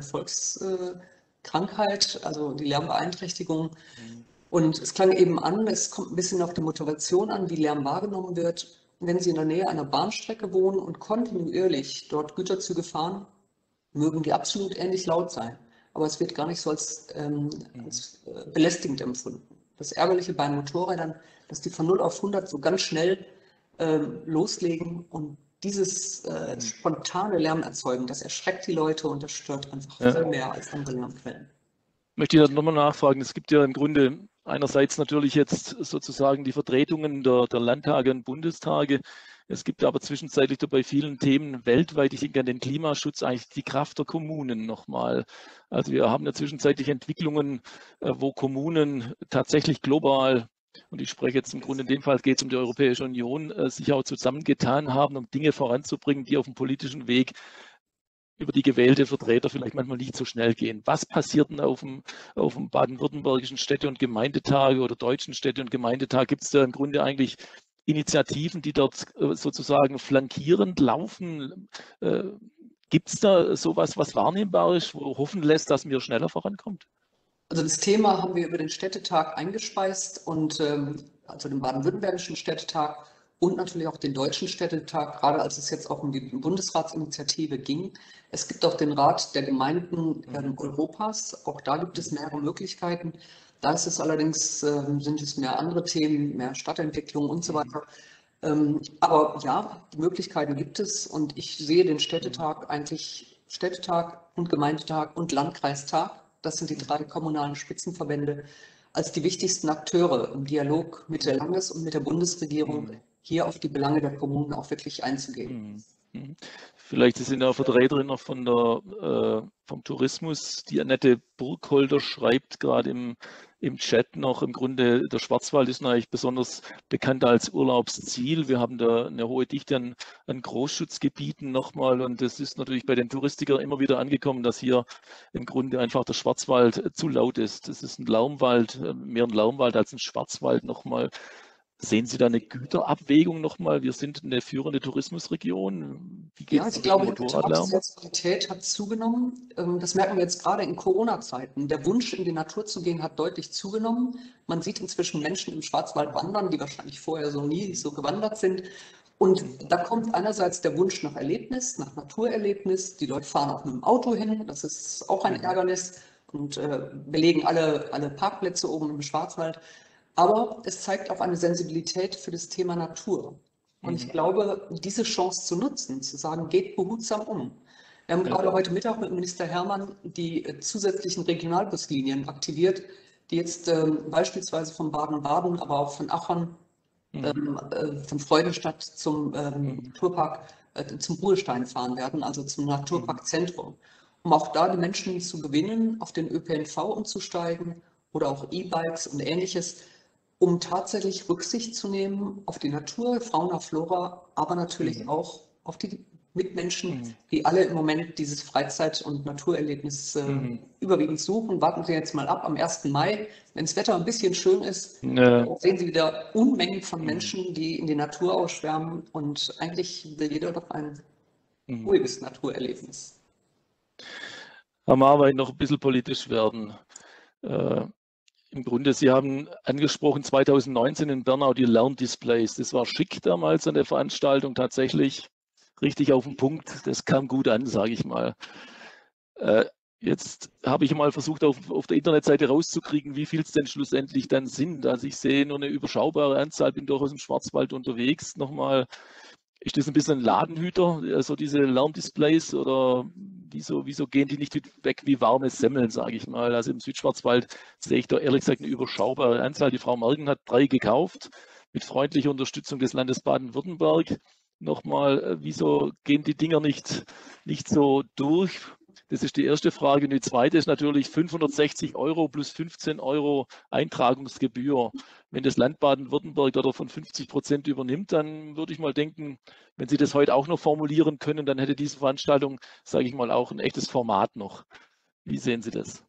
Volkskrankheit, also die Lärmbeeinträchtigung. Und es klang eben an, es kommt ein bisschen auf die Motivation an, wie Lärm wahrgenommen wird. Wenn Sie in der Nähe einer Bahnstrecke wohnen und kontinuierlich dort Güterzüge fahren, mögen die absolut ähnlich laut sein. Aber es wird gar nicht so als, ähm, als äh, belästigend empfunden. Das Ärgerliche bei Motorrädern, dass die von null auf hundert so ganz schnell ähm, loslegen und dieses äh, spontane Lärm erzeugen, das erschreckt die Leute und das stört einfach Ja. viel mehr als andere Lärmquellen. Möchte ich nochmal nachfragen, es gibt ja im Grunde einerseits natürlich jetzt sozusagen die Vertretungen der, der Landtage und Bundestage. Es gibt aber zwischenzeitlich bei vielen Themen weltweit, ich denke an den Klimaschutz, eigentlich die Kraft der Kommunen nochmal. Also wir haben ja zwischenzeitlich Entwicklungen, wo Kommunen tatsächlich global, und ich spreche jetzt im Grunde in dem Fall geht es um die Europäische Union, sich auch zusammengetan haben, um Dinge voranzubringen, die auf dem politischen Weg über die gewählte Vertreter vielleicht manchmal nicht so schnell gehen. Was passiert denn auf dem, auf dem baden-württembergischen Städte- und Gemeindetag oder deutschen Städte- und Gemeindetag? Gibt es da im Grunde eigentlich Initiativen, die dort sozusagen flankierend laufen? Äh, Gibt es da sowas, was wahrnehmbar ist, wo hoffen lässt, dass mir schneller vorankommt? Also das Thema haben wir über den Städtetag eingespeist und ähm, also den baden-württembergischen Städtetag und natürlich auch den deutschen Städtetag, gerade als es jetzt auch um die Bundesratsinitiative ging. Es gibt auch den Rat der Gemeinden ähm, Europas, auch da gibt es mehrere Möglichkeiten. Da ist es allerdings, ähm, sind es mehr andere Themen, mehr Stadtentwicklung und so weiter. Ähm, aber ja, die Möglichkeiten gibt es und ich sehe den Städtetag eigentlich, Städtetag und Gemeindetag und Landkreistag, das sind die drei kommunalen Spitzenverbände, als die wichtigsten Akteure im Dialog mit der Landes- und mit der Bundesregierung hier auf die Belange der Kommunen auch wirklich einzugehen. Vielleicht sind ja Vertreterinnen noch von der, äh, vom Tourismus. Die Annette Burkholder schreibt gerade im, im Chat noch, im Grunde der Schwarzwald ist eigentlich besonders bekannt als Urlaubsziel. Wir haben da eine hohe Dichte an, an Großschutzgebieten nochmal und das ist natürlich bei den Touristikern immer wieder angekommen, dass hier im Grunde einfach der Schwarzwald zu laut ist. Das ist ein Laumwald, mehr ein Laumwald als ein Schwarzwald nochmal. Sehen Sie da eine Güterabwägung nochmal? Wir sind eine führende Tourismusregion. Wie geht Ja, es ich glaube, mit die dem Motorradlärm? Motorradqualität hat zugenommen. Das merken wir jetzt gerade in Corona-Zeiten. Der Wunsch, in die Natur zu gehen, hat deutlich zugenommen. Man sieht inzwischen Menschen im Schwarzwald wandern, die wahrscheinlich vorher so nie so gewandert sind. Und da kommt einerseits der Wunsch nach Erlebnis, nach Naturerlebnis. Die Leute fahren auch mit dem Auto hin. Das ist auch ein Ärgernis und äh, belegen alle, alle Parkplätze oben im Schwarzwald. Aber es zeigt auch eine Sensibilität für das Thema Natur. Und ich glaube, diese Chance zu nutzen, zu sagen, geht behutsam um. Wir haben gerade heute Mittag mit Minister Hermann die äh, zusätzlichen Regionalbuslinien aktiviert, die jetzt ähm, beispielsweise von Baden-Baden, aber auch von Aachen, ähm, äh, von Freudenstadt zum ähm, Naturpark, äh, zum Ruhestein fahren werden, also zum Naturparkzentrum. Um auch da die Menschen zu gewinnen, auf den Ö P N V umzusteigen oder auch E-Bikes und Ähnliches, um tatsächlich Rücksicht zu nehmen auf die Natur, Fauna, Flora, aber natürlich mhm. auch auf die Mitmenschen, mhm. die alle im Moment dieses Freizeit- und Naturerlebnis äh, mhm. überwiegend suchen. Warten Sie jetzt mal ab, am ersten Mai, wenn das Wetter ein bisschen schön ist, ja. sehen Sie wieder Unmengen von Menschen, die in die Natur ausschwärmen und eigentlich will jeder doch ein mhm. ruhiges Naturerlebnis. Am Arbeit noch ein bisschen politisch werden. Äh, Im Grunde, Sie haben angesprochen, zweitausendneunzehn in Bernau die Lerndisplays. Das war schick damals an der Veranstaltung, tatsächlich richtig auf den Punkt. Das kam gut an, sage ich mal. Äh, jetzt habe ich mal versucht, auf, auf der Internetseite rauszukriegen, wie viel es denn schlussendlich dann sind. Also ich sehe nur eine überschaubare Anzahl, bin durchaus im Schwarzwald unterwegs. Nochmal, ist das ein bisschen ein Ladenhüter, also diese Lerndisplays, oder wieso, wieso gehen die nicht weg wie warme Semmeln, sage ich mal? Also im Südschwarzwald sehe ich da ehrlich gesagt eine überschaubare Anzahl. Die Frau Mergen hat drei gekauft, mit freundlicher Unterstützung des Landes Baden-Württemberg. Nochmal, wieso gehen die Dinger nicht, nicht so durch? Das ist die erste Frage. Und die zweite ist natürlich fünfhundertsechzig Euro plus fünfzehn Euro Eintragungsgebühr. Wenn das Land Baden-Württemberg davon fünfzig Prozent übernimmt, dann würde ich mal denken, wenn Sie das heute auch noch formulieren können, dann hätte diese Veranstaltung, sage ich mal, auch ein echtes Format noch. Wie sehen Sie das?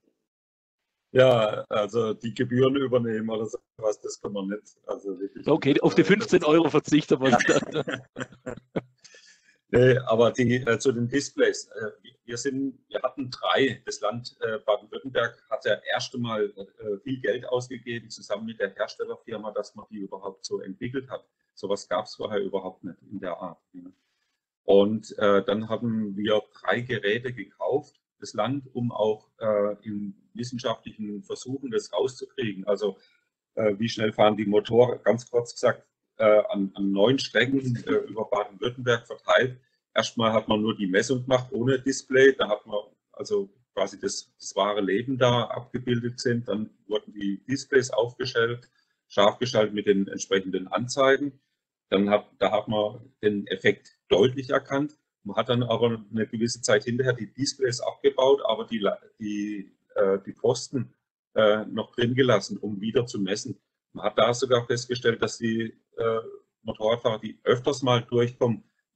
Ja, also die Gebühren übernehmen oder sowas, das kann man nicht. Also wirklich, okay, auf die fünfzehn Euro verzichten wir. Ja. Nee, aber die, äh, zu den Displays. Äh, wir, sind, wir hatten drei. Das Land äh, Baden-Württemberg hat ja erst einmal äh, viel Geld ausgegeben, zusammen mit der Herstellerfirma, dass man die überhaupt so entwickelt hat. Sowas gab es vorher überhaupt nicht in der Art. Ja. Und äh, dann haben wir drei Geräte gekauft, das Land, um auch äh, in wissenschaftlichen Versuchen das rauszukriegen. Also äh, wie schnell fahren die Motoren, ganz kurz gesagt, Äh, an, an neun Strecken äh, über Baden-Württemberg verteilt. Erstmal hat man nur die Messung gemacht ohne Display, da hat man also quasi das, das wahre Leben da abgebildet sind. Dann wurden die Displays aufgestellt, scharf geschaltet mit den entsprechenden Anzeigen. Dann hat, da hat man den Effekt deutlich erkannt. Man hat dann aber eine gewisse Zeit hinterher die Displays abgebaut, aber die, die, äh, die Posten äh, noch drin gelassen, um wieder zu messen. Man hat da sogar festgestellt, dass die äh, Motorradfahrer, die öfters mal durchkommen,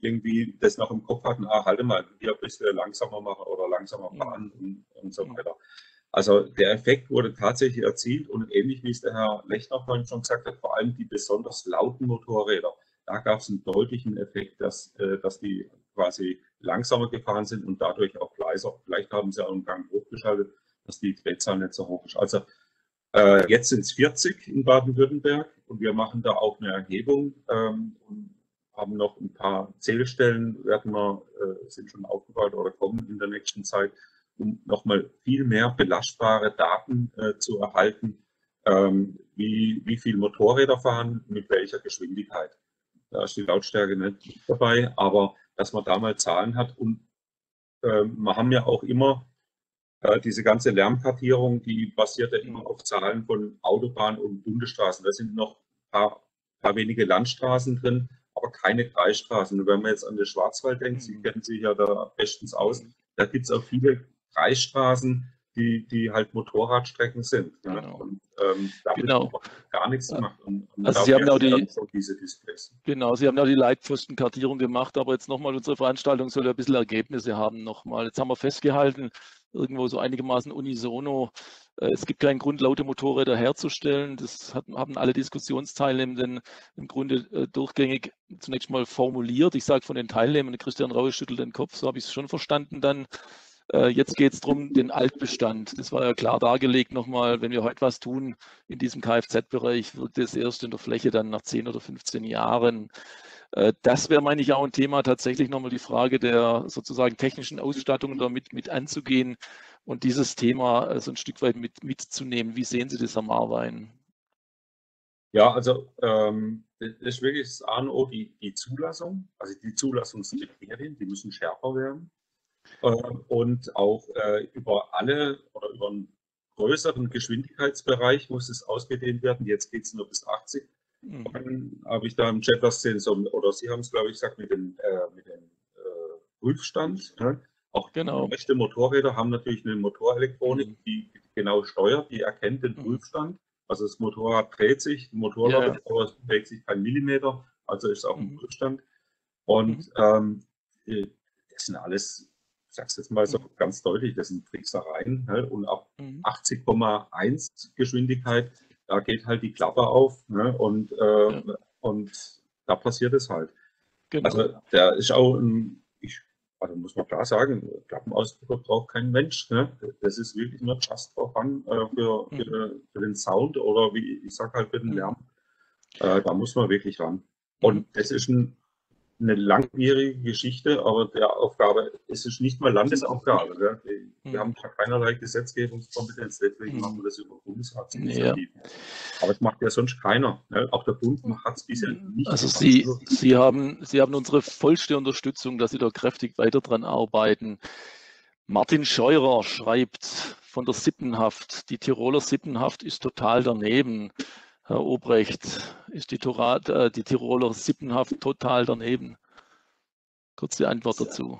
irgendwie das noch im Kopf hatten, ah, halte mal, hier ein bisschen langsamer machen oder langsamer fahren und, und so weiter. Also der Effekt wurde tatsächlich erzielt und ähnlich wie es der Herr Lechner vorhin schon gesagt hat, vor allem die besonders lauten Motorräder, da gab es einen deutlichen Effekt, dass, dass die quasi langsamer gefahren sind und dadurch auch leiser. Vielleicht haben sie auch einen Gang hochgeschaltet, dass die Drehzahl nicht so hoch ist. Also äh, jetzt sind es vierzig in Baden-Württemberg und wir machen da auch eine Erhebung ähm, und haben noch ein paar Zählstellen, werden wir, äh, sind schon aufgebaut oder kommen in der nächsten Zeit, um nochmal viel mehr belastbare Daten äh, zu erhalten, ähm, wie, wie viel Motorräder fahren, mit welcher Geschwindigkeit. Da ist die Lautstärke nicht dabei, aber dass man da mal Zahlen hat und äh, wir haben ja auch immer äh, diese ganze Lärmkartierung, die basiert ja immer auf Zahlen von Autobahn und Bundesstraßen. Da sind noch ein paar, paar wenige Landstraßen drin, aber keine Kreisstraßen. Und wenn man jetzt an den Schwarzwald denkt, Sie kennen sich ja da bestens aus, da gibt es auch viele Kreisstraßen, die, die halt Motorradstrecken sind. Genau. Ne? Und ähm, damit Genau. gar nichts gemacht. Und, und Also Sie haben auch die, so diese Displays. Genau, Sie haben ja die Leitpfostenkartierung gemacht, aber jetzt nochmal, unsere Veranstaltung soll ja ein bisschen Ergebnisse haben nochmal. Jetzt haben wir festgehalten, irgendwo so einigermaßen unisono, äh, es gibt keinen Grund, laute Motorräder herzustellen. Das hat, haben alle Diskussionsteilnehmenden im Grunde äh, durchgängig zunächst mal formuliert. Ich sage von den Teilnehmern, Christian Raue schüttelt den Kopf, so habe ich es schon verstanden dann. Jetzt geht es darum, den Altbestand. Das war ja klar dargelegt nochmal, wenn wir heute was tun in diesem Kfz-Bereich, wird das erst in der Fläche dann nach zehn oder fünfzehn Jahren. Das wäre, meine ich, auch ein Thema, tatsächlich nochmal die Frage der sozusagen technischen Ausstattung damit mit anzugehen und dieses Thema so ein Stück weit mit, mitzunehmen. Wie sehen Sie das, Herr Marwein? Ja, also ähm, das ist wirklich das A und O, die, die Zulassung, also die Zulassungskriterien, die müssen schärfer werden. Und auch äh, über alle oder über einen größeren Geschwindigkeitsbereich muss es ausgedehnt werden. Jetzt geht es nur bis achtzig. Mhm. Dann habe ich da im Chat was gesehen, so, oder Sie haben es, glaube ich, gesagt, mit dem, äh, mit dem äh, Prüfstand. Ne? Auch genau. Echte Motorräder haben natürlich eine Motorelektronik, mhm. die genau steuert, die erkennt den mhm. Prüfstand. Also das Motorrad dreht sich, die Motorrad ja. bewegt sich kein Millimeter, also ist auch ein mhm. Prüfstand. Und mhm. ähm, das sind alles, ich sage es jetzt mal so ganz deutlich, das sind Tricksereien. Ne? Und ab mhm. achtzig Komma eins Geschwindigkeit, da geht halt die Klappe auf. Ne? Und, äh, ja. und da passiert es halt. Genau. Also der ist auch ein, ich, also muss man klar sagen, Klappenausdrücker braucht kein Mensch. Ne? Das ist wirklich nur just for fun äh, für, mhm. für, für den Sound oder wie ich sage halt für den Lärm. Äh, da muss man wirklich ran. Und mhm. das ist ein eine langwierige Geschichte, aber der Aufgabe, es ist nicht mal Landesaufgabe. Gell? Wir, wir haben ja keinerlei Gesetzgebungskompetenz, deswegen machen wir das über Bundesratsinitiativen. Ja. Aber es macht ja sonst keiner. Ne? Auch der Bund hat es bisher nicht. Also Sie, Sie, haben, Sie haben unsere vollste Unterstützung, dass Sie da kräftig weiter dran arbeiten. Martin Scheurer schreibt von der Sippenhaft, die Tiroler Sippenhaft ist total daneben. Herr Obrecht, ist die, Torat, äh, die Tiroler Sippenhaft total daneben? Kurze Antwort dazu.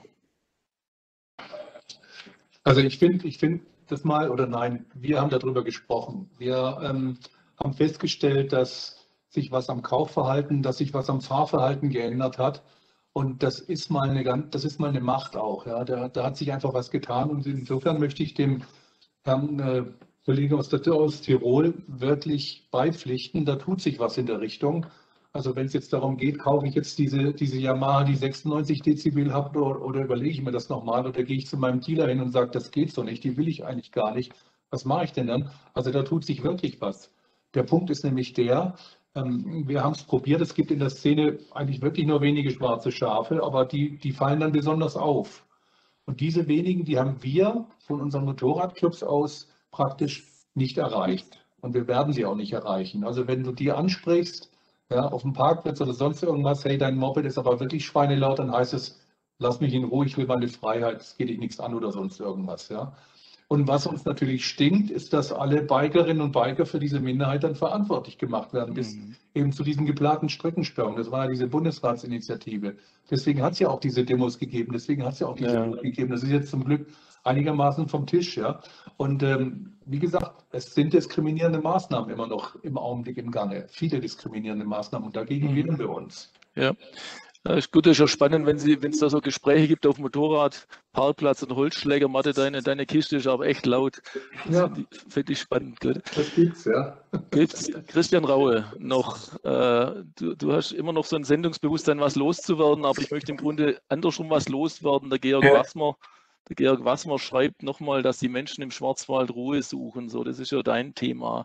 Also ich finde ich find das mal, oder nein, wir haben darüber gesprochen. Wir ähm, haben festgestellt, dass sich was am Kaufverhalten, dass sich was am Fahrverhalten geändert hat. Und das ist mal eine, das ist mal eine Macht auch. Ja. Da, da hat sich einfach was getan. Und insofern möchte ich dem Herrn äh, Kollegen aus, der, aus Tirol wirklich beipflichten, da tut sich was in der Richtung. Also wenn es jetzt darum geht, kaufe ich jetzt diese, diese Yamaha, die sechsundneunzig Dezibel hat, oder, oder überlege ich mir das nochmal, oder gehe ich zu meinem Dealer hin und sage, das geht so nicht, die will ich eigentlich gar nicht. Was mache ich denn dann? Also da tut sich wirklich was. Der Punkt ist nämlich der, ähm, wir haben es probiert, es gibt in der Szene eigentlich wirklich nur wenige schwarze Schafe, aber die, die fallen dann besonders auf. Und diese wenigen, die haben wir von unseren Motorradclubs aus praktisch nicht erreicht. Und wir werden sie auch nicht erreichen. Also wenn du die ansprichst, ja, auf dem Parkplatz oder sonst irgendwas, hey, dein Moped ist aber wirklich schweinelaut, dann heißt es, lass mich in Ruhe, ich will meine Freiheit, es geht dich nichts an oder sonst irgendwas. Ja. Und was uns natürlich stinkt, ist, dass alle Bikerinnen und Biker für diese Minderheit dann verantwortlich gemacht werden, bis mhm. eben zu diesen geplanten Streckensperrungen. Das war ja diese Bundesratsinitiative. Deswegen hat es ja auch diese Demos gegeben, deswegen hat es ja auch diese ja. Demos gegeben. Das ist jetzt zum Glück einigermaßen vom Tisch. Ja. Und ähm, wie gesagt, es sind diskriminierende Maßnahmen immer noch im Augenblick im Gange. Viele diskriminierende Maßnahmen und dagegen mhm. wehren wir uns. Ja. Ja, ist gut, das ist ja spannend, wenn Sie, wenn es da so Gespräche gibt auf dem Motorrad, Parkplatz und Holzschlägermatte, deine, deine Kiste ist aber echt laut. Das Ja. finde ich, find ich spannend. Gut. Das gibt's, ja. Gibt's, Christian Raue, noch, äh, du, du hast immer noch so ein Sendungsbewusstsein, was loszuwerden, aber ich möchte im Grunde andersrum was loswerden. Der Georg Ja. Wassmer, der Georg Wassmer schreibt nochmal, dass die Menschen im Schwarzwald Ruhe suchen. So, das ist ja dein Thema.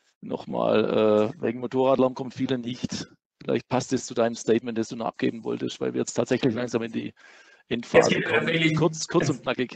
Nochmal, äh, wegen Motorradlärm kommt viele nicht. Vielleicht passt es zu deinem Statement, das du noch abgeben wolltest, weil wir jetzt tatsächlich langsam in die Endphase Es gibt kommen. tatsächlich- Kurz, kurz es- und knackig.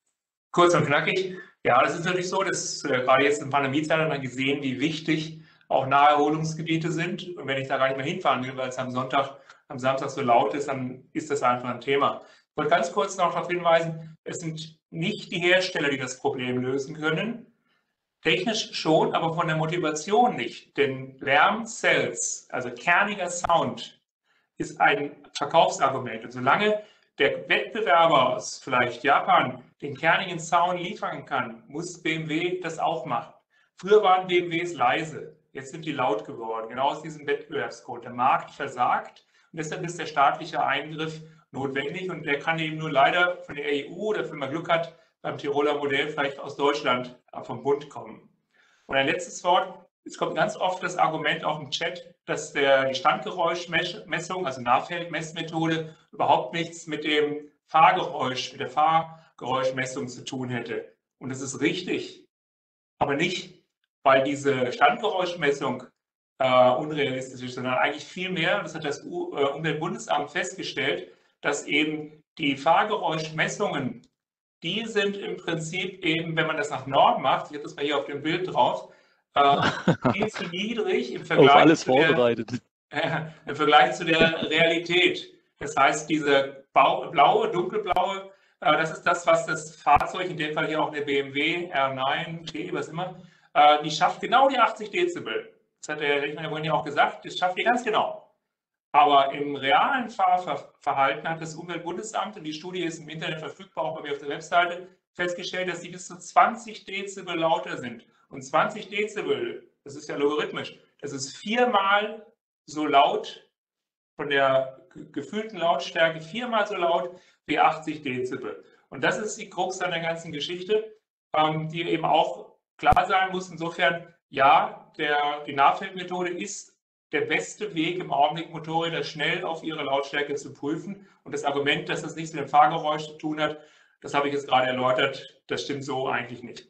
Kurz und knackig. Ja, das ist natürlich so, dass äh, gerade jetzt in Pandemiezeit hat man gesehen, wie wichtig auch Naherholungsgebiete sind. Und wenn ich da gar nicht mehr hinfahren will, weil es am Sonntag, am Samstag so laut ist, dann ist das einfach ein Thema. Ich wollte ganz kurz noch darauf hinweisen, es sind nicht die Hersteller, die das Problem lösen können. Technisch schon, aber von der Motivation nicht. Denn Lärmcells, also kerniger Sound, ist ein Verkaufsargument. Und solange der Wettbewerber aus vielleicht Japan den kernigen Sound liefern kann, muss B M W das auch machen. Früher waren B M Ws leise, jetzt sind die laut geworden, genau aus diesem Wettbewerbsgrund. Der Markt versagt und deshalb ist der staatliche Eingriff notwendig und der kann eben nur leider von der E U oder wenn man Glück hat, beim Tiroler Modell vielleicht aus Deutschland vom Bund kommen. Und ein letztes Wort. Es kommt ganz oft das Argument auch im Chat, dass der, die Standgeräuschmessung, also Nahfeldmessmethode, überhaupt nichts mit dem Fahrgeräusch, mit der Fahrgeräuschmessung zu tun hätte. Und das ist richtig, aber nicht, weil diese Standgeräuschmessung äh, unrealistisch ist, sondern eigentlich viel mehr, das hat das U- äh, Umweltbundesamt festgestellt, dass eben die Fahrgeräuschmessungen, die sind im Prinzip eben, wenn man das nach Norden macht, ich habe das mal hier auf dem Bild drauf, äh, viel zu niedrig im Vergleich, Auf alles zu der, vorbereitet. äh, im Vergleich zu der Realität. Das heißt, diese bau, blaue, dunkelblaue, äh, das ist das, was das Fahrzeug, in dem Fall hier auch eine B M W R neun, T, was immer, äh, die schafft genau die achtzig Dezibel. Das hat der Rechner ja vorhin ja auch gesagt, das schafft die ganz genau. Aber im realen Fahrverhalten hat das Umweltbundesamt, und die Studie ist im Internet verfügbar, auch bei mir auf der Webseite, festgestellt, dass die bis zu zwanzig Dezibel lauter sind. Und zwanzig Dezibel, das ist ja logarithmisch, das ist viermal so laut, von der gefühlten Lautstärke viermal so laut wie achtzig Dezibel. Und das ist die Krux an der ganzen Geschichte, ähm, die eben auch klar sein muss. Insofern, ja, der, die Nahfeldmethode ist der beste Weg im Augenblick, Motorräder schnell auf ihre Lautstärke zu prüfen. Und das Argument, dass das nichts mit dem Fahrgeräusch zu tun hat, das habe ich jetzt gerade erläutert, das stimmt so eigentlich nicht.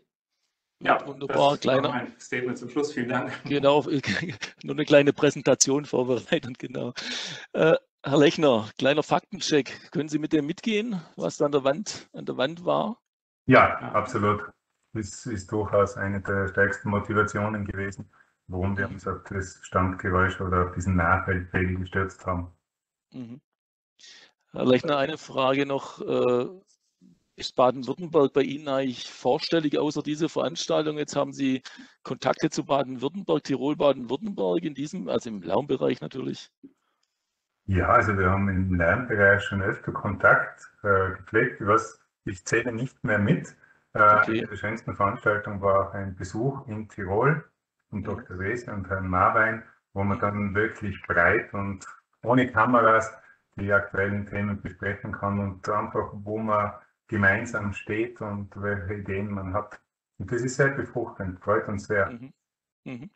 Ja, wunderbar, das kleiner. war mein Statement zum Schluss. Vielen Dank. Genau, nur eine kleine Präsentation vorbereitet, genau. Äh, Herr Lechner, kleiner Faktencheck. Können Sie mit dem mitgehen, was da an der Wand, an der Wand war? Ja, absolut. Das ist durchaus eine der stärksten Motivationen gewesen, warum wir uns auf das Standgeräusch oder auf diesen Nahfeldpegel gestürzt haben. Mhm. Herr Lechner, eine Frage noch. Äh, Ist Baden-Württemberg bei Ihnen eigentlich vorstellig, außer diese Veranstaltung? Jetzt haben Sie Kontakte zu Baden-Württemberg, Tirol, Baden-Württemberg in diesem, also im Lärmbereich natürlich. Ja, also wir haben im Lärmbereich schon öfter Kontakt äh, gepflegt, was ich zähle nicht mehr mit. Äh, Okay. Eine der schönsten Veranstaltungen war auch ein Besuch in Tirol von Mhm. Doktor Wese und Herrn Marwein, wo man dann wirklich breit und ohne Kameras die aktuellen Themen besprechen kann und einfach, wo man gemeinsam steht und welche Ideen man hat. Und das ist sehr befruchtend, freut uns sehr. Mhm. Mhm.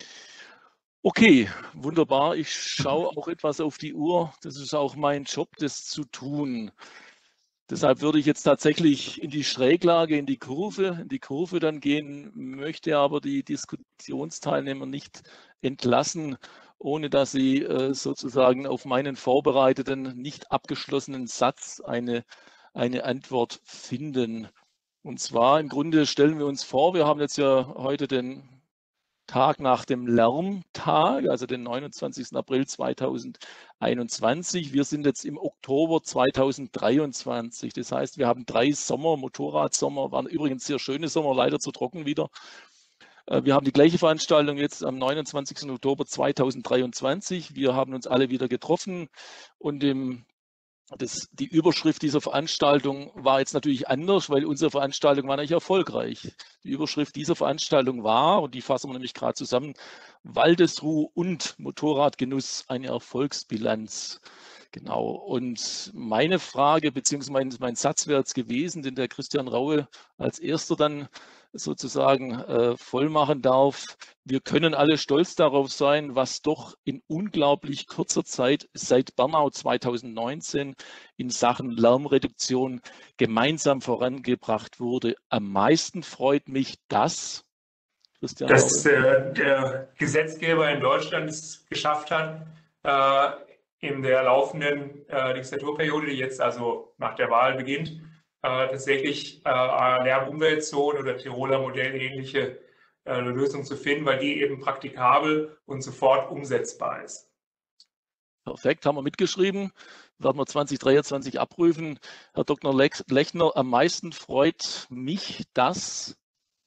Okay, wunderbar. Ich schaue auch etwas auf die Uhr. Das ist auch mein Job, das zu tun. Deshalb würde ich jetzt tatsächlich in die Schräglage, in die Kurve, in die Kurve dann gehen, möchte aber die Diskussionsteilnehmer nicht entlassen, ohne dass sie äh, sozusagen auf meinen vorbereiteten, nicht abgeschlossenen Satz eine, eine Antwort finden. Und zwar im Grunde stellen wir uns vor, wir haben jetzt ja heute den Tag nach dem Lärmtag, also den neunundzwanzigsten April zweitausendeinundzwanzig. Wir sind jetzt im Oktober zweitausenddreiundzwanzig. Das heißt, wir haben drei Sommer, Motorradsommer, waren übrigens sehr schöne Sommer, leider zu trocken wieder. Wir haben die gleiche Veranstaltung jetzt am neunundzwanzigsten Oktober zweitausenddreiundzwanzig. Wir haben uns alle wieder getroffen und im Das, die Überschrift dieser Veranstaltung war jetzt natürlich anders, weil unsere Veranstaltung war nicht erfolgreich. Die Überschrift dieser Veranstaltung war, und die fassen wir nämlich gerade zusammen, Waldesruh und Motorradgenuss, eine Erfolgsbilanz. Genau. Und meine Frage, beziehungsweise mein, mein Satz wäre jetzt gewesen, den der Christian Raue als erster dann sozusagen äh, voll machen darf. Wir können alle stolz darauf sein, was doch in unglaublich kurzer Zeit seit Bernau zweitausendneunzehn in Sachen Lärmreduktion gemeinsam vorangebracht wurde. Am meisten freut mich, dass, Christian dass äh, der Gesetzgeber in Deutschland es geschafft hat, äh, in der laufenden äh, Legislaturperiode, die jetzt also nach der Wahl beginnt, äh, tatsächlich äh, Lärmumweltzonen oder Tiroler Modell ähnliche äh, Lösungen zu finden, weil die eben praktikabel und sofort umsetzbar ist. Perfekt, haben wir mitgeschrieben. Werden wir zwanzig dreiundzwanzig abprüfen. Herr Doktor Lechner, am meisten freut mich, dass...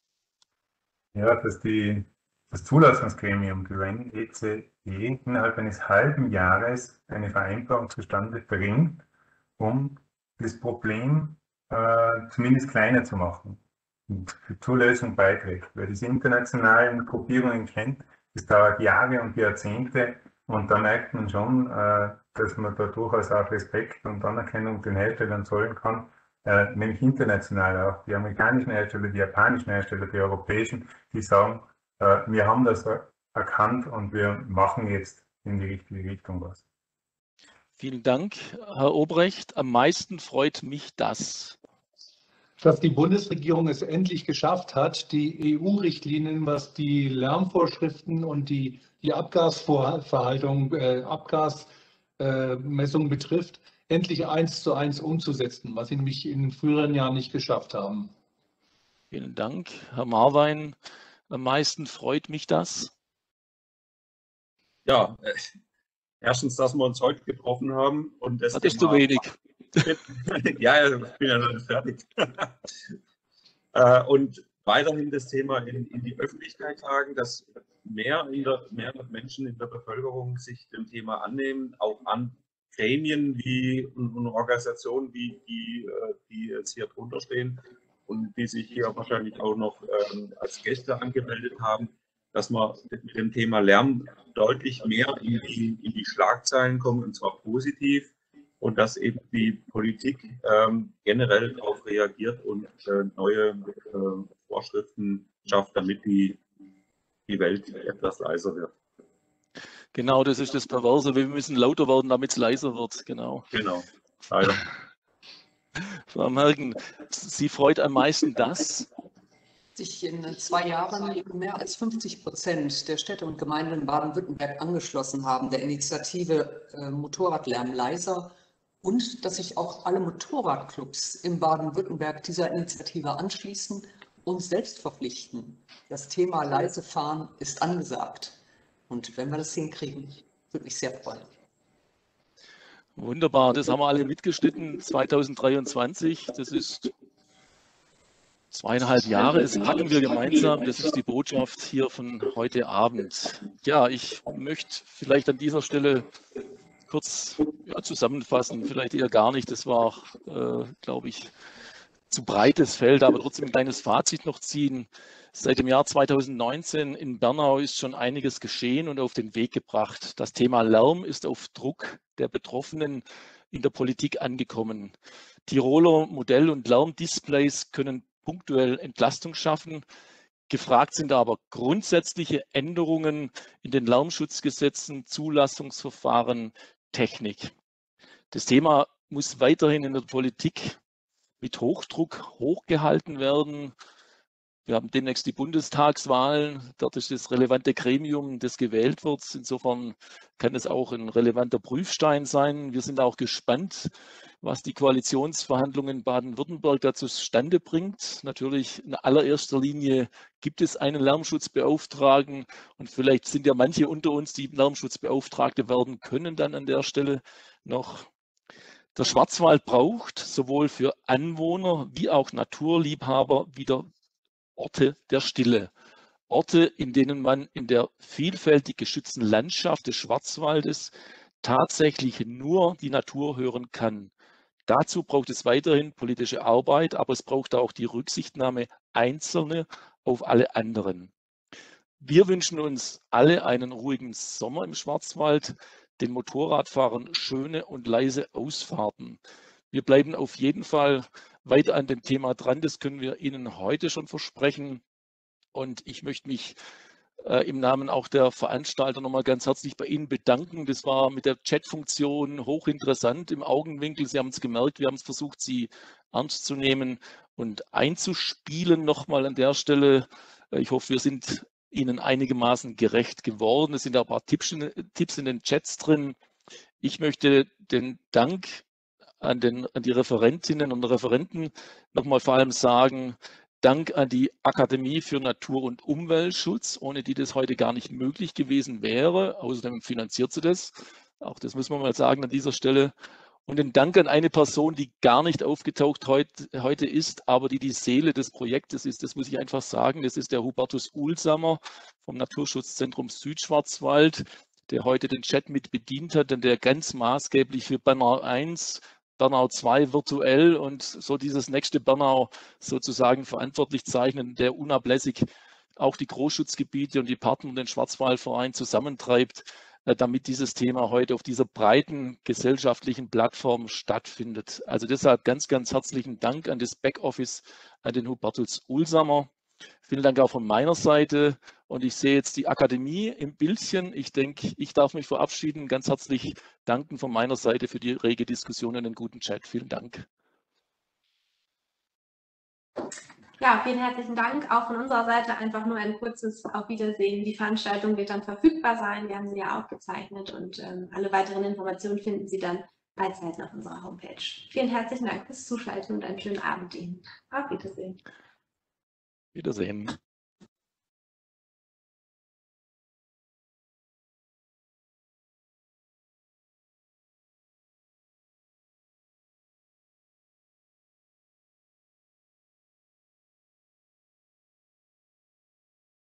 Ja, dass die, das Zulassungsgremium, die E C E, innerhalb eines halben Jahres eine Vereinbarung zustande bringt, um das Problem äh, zumindest kleiner zu machen und zur Lösung beiträgt. Wer diese internationalen Gruppierungen kennt, das dauert Jahre und Jahrzehnte und da merkt man schon, äh, dass man da durchaus auch Respekt und Anerkennung den Herstellern zollen kann, äh, nämlich international auch. Die amerikanischen Hersteller, die japanischen Hersteller, die europäischen, die sagen, äh, wir haben das erkannt und wir machen jetzt in die richtige Richtung was. Vielen Dank, Herr Obrecht. Am meisten freut mich das. Dass die Bundesregierung es endlich geschafft hat, die E U-Richtlinien, was die Lärmvorschriften und die, die Abgasverhaltung, äh, Abgasmessung äh, betrifft, endlich eins zu eins umzusetzen, was sie nämlich in den früheren Jahren nicht geschafft haben. Vielen Dank, Herr Marwein. Am meisten freut mich das. Ja, äh, erstens, dass wir uns heute getroffen haben. Und das, das ist zu wenig. Ja, ich bin ja noch nicht fertig. äh, und weiterhin das Thema in, in die Öffentlichkeit tragen, dass mehr, in der, mehr Menschen in der Bevölkerung sich dem Thema annehmen, auch an Gremien wie und Organisationen, wie die, die jetzt hier drunter stehen und die sich hier wahrscheinlich auch noch ähm, als Gäste angemeldet haben, dass wir mit dem Thema Lärm deutlich mehr in die, in die Schlagzeilen kommen, und zwar positiv, und dass eben die Politik ähm, generell darauf reagiert und äh, neue äh, Vorschriften schafft, damit die, die Welt etwas leiser wird. Genau, das ist das Perverse. Wir müssen lauter werden, damit es leiser wird. Genau. Genau, leider. Frau Mergen, Sie freut am meisten das? Sich in zwei Jahren mehr als fünfzig Prozent der Städte und Gemeinden in Baden-Württemberg angeschlossen haben, der Initiative äh, Motorradlärm leiser, und dass sich auch alle Motorradclubs in Baden-Württemberg dieser Initiative anschließen und selbst verpflichten. Das Thema leise fahren ist angesagt. Und wenn wir das hinkriegen, würde mich sehr freuen. Wunderbar, das haben wir alle mitgeschnitten. zweitausenddreiundzwanzig, das ist zweieinhalb Jahre, das packen wir gemeinsam. Das ist die Botschaft hier von heute Abend. Ja, ich möchte vielleicht an dieser Stelle kurz ja, zusammenfassen, vielleicht eher gar nicht. Das war, äh, glaube ich, zu breites Feld, aber trotzdem ein kleines Fazit noch ziehen. Seit dem Jahr zweitausendneunzehn in Bernau ist schon einiges geschehen und auf den Weg gebracht. Das Thema Lärm ist auf Druck der Betroffenen in der Politik angekommen. Tiroler Modell- und Lärmdisplays können punktuell Entlastung schaffen. Gefragt sind aber grundsätzliche Änderungen in den Lärmschutzgesetzen, Zulassungsverfahren, Technik. Das Thema muss weiterhin in der Politik mit Hochdruck hochgehalten werden. Wir haben demnächst die Bundestagswahlen. Dort ist das relevante Gremium, das gewählt wird. Insofern kann es auch ein relevanter Prüfstein sein. Wir sind auch gespannt, was die Koalitionsverhandlungen in Baden-Württemberg dazu zustande bringt. Natürlich in allererster Linie gibt es einen Lärmschutzbeauftragten und vielleicht sind ja manche unter uns, die Lärmschutzbeauftragte werden können, dann an der Stelle noch. Der Schwarzwald braucht sowohl für Anwohner wie auch Naturliebhaber wieder Orte der Stille. Orte, in denen man in der vielfältig geschützten Landschaft des Schwarzwaldes tatsächlich nur die Natur hören kann. Dazu braucht es weiterhin politische Arbeit, aber es braucht auch die Rücksichtnahme Einzelner auf alle anderen. Wir wünschen uns alle einen ruhigen Sommer im Schwarzwald, den Motorradfahrern schöne und leise Ausfahrten. Wir bleiben auf jeden Fall weiter an dem Thema dran, das können wir Ihnen heute schon versprechen. Und ich möchte mich äh, im Namen auch der Veranstalter nochmal ganz herzlich bei Ihnen bedanken. Das war mit der Chat-Funktion hochinteressant im Augenwinkel. Sie haben es gemerkt, wir haben es versucht, Sie ernst zu nehmen und einzuspielen. Nochmal an der Stelle. Ich hoffe, wir sind Ihnen einigermaßen gerecht geworden. Es sind ein paar Tipps in, Tipps in den Chats drin. Ich möchte den Dank an, den, an die Referentinnen und Referenten nochmal vor allem sagen, Dank an die Akademie für Natur- und Umweltschutz, ohne die das heute gar nicht möglich gewesen wäre. Außerdem finanziert sie das. Auch das müssen wir mal sagen an dieser Stelle. Und den Dank an eine Person, die gar nicht aufgetaucht heute, heute ist, aber die die Seele des Projektes ist. Das muss ich einfach sagen. Das ist der Hubertus Uhlsamer vom Naturschutzzentrum Südschwarzwald, der heute den Chat mit bedient hat und der ganz maßgeblich für Bernau eins, Bernau zwei virtuell und so dieses nächste Bernau sozusagen verantwortlich zeichnen, der unablässig auch die Großschutzgebiete und die Partner und den Schwarzwaldverein zusammentreibt, damit dieses Thema heute auf dieser breiten gesellschaftlichen Plattform stattfindet. Also deshalb ganz, ganz herzlichen Dank an das Backoffice, an den Hubertus Uhlsamer. Vielen Dank auch von meiner Seite. Und ich sehe jetzt die Akademie im Bildchen. Ich denke, ich darf mich verabschieden. Ganz herzlich danken von meiner Seite für die rege Diskussion und den guten Chat. Vielen Dank. Ja, vielen herzlichen Dank. Auch von unserer Seite einfach nur ein kurzes Auf Wiedersehen. Die Veranstaltung wird dann verfügbar sein. Wir haben sie ja aufgezeichnet und ähm, alle weiteren Informationen finden Sie dann bei Zeit auf unserer Homepage. Vielen herzlichen Dank fürs Zuschalten und einen schönen Abend Ihnen. Auf Wiedersehen. Wiedersehen.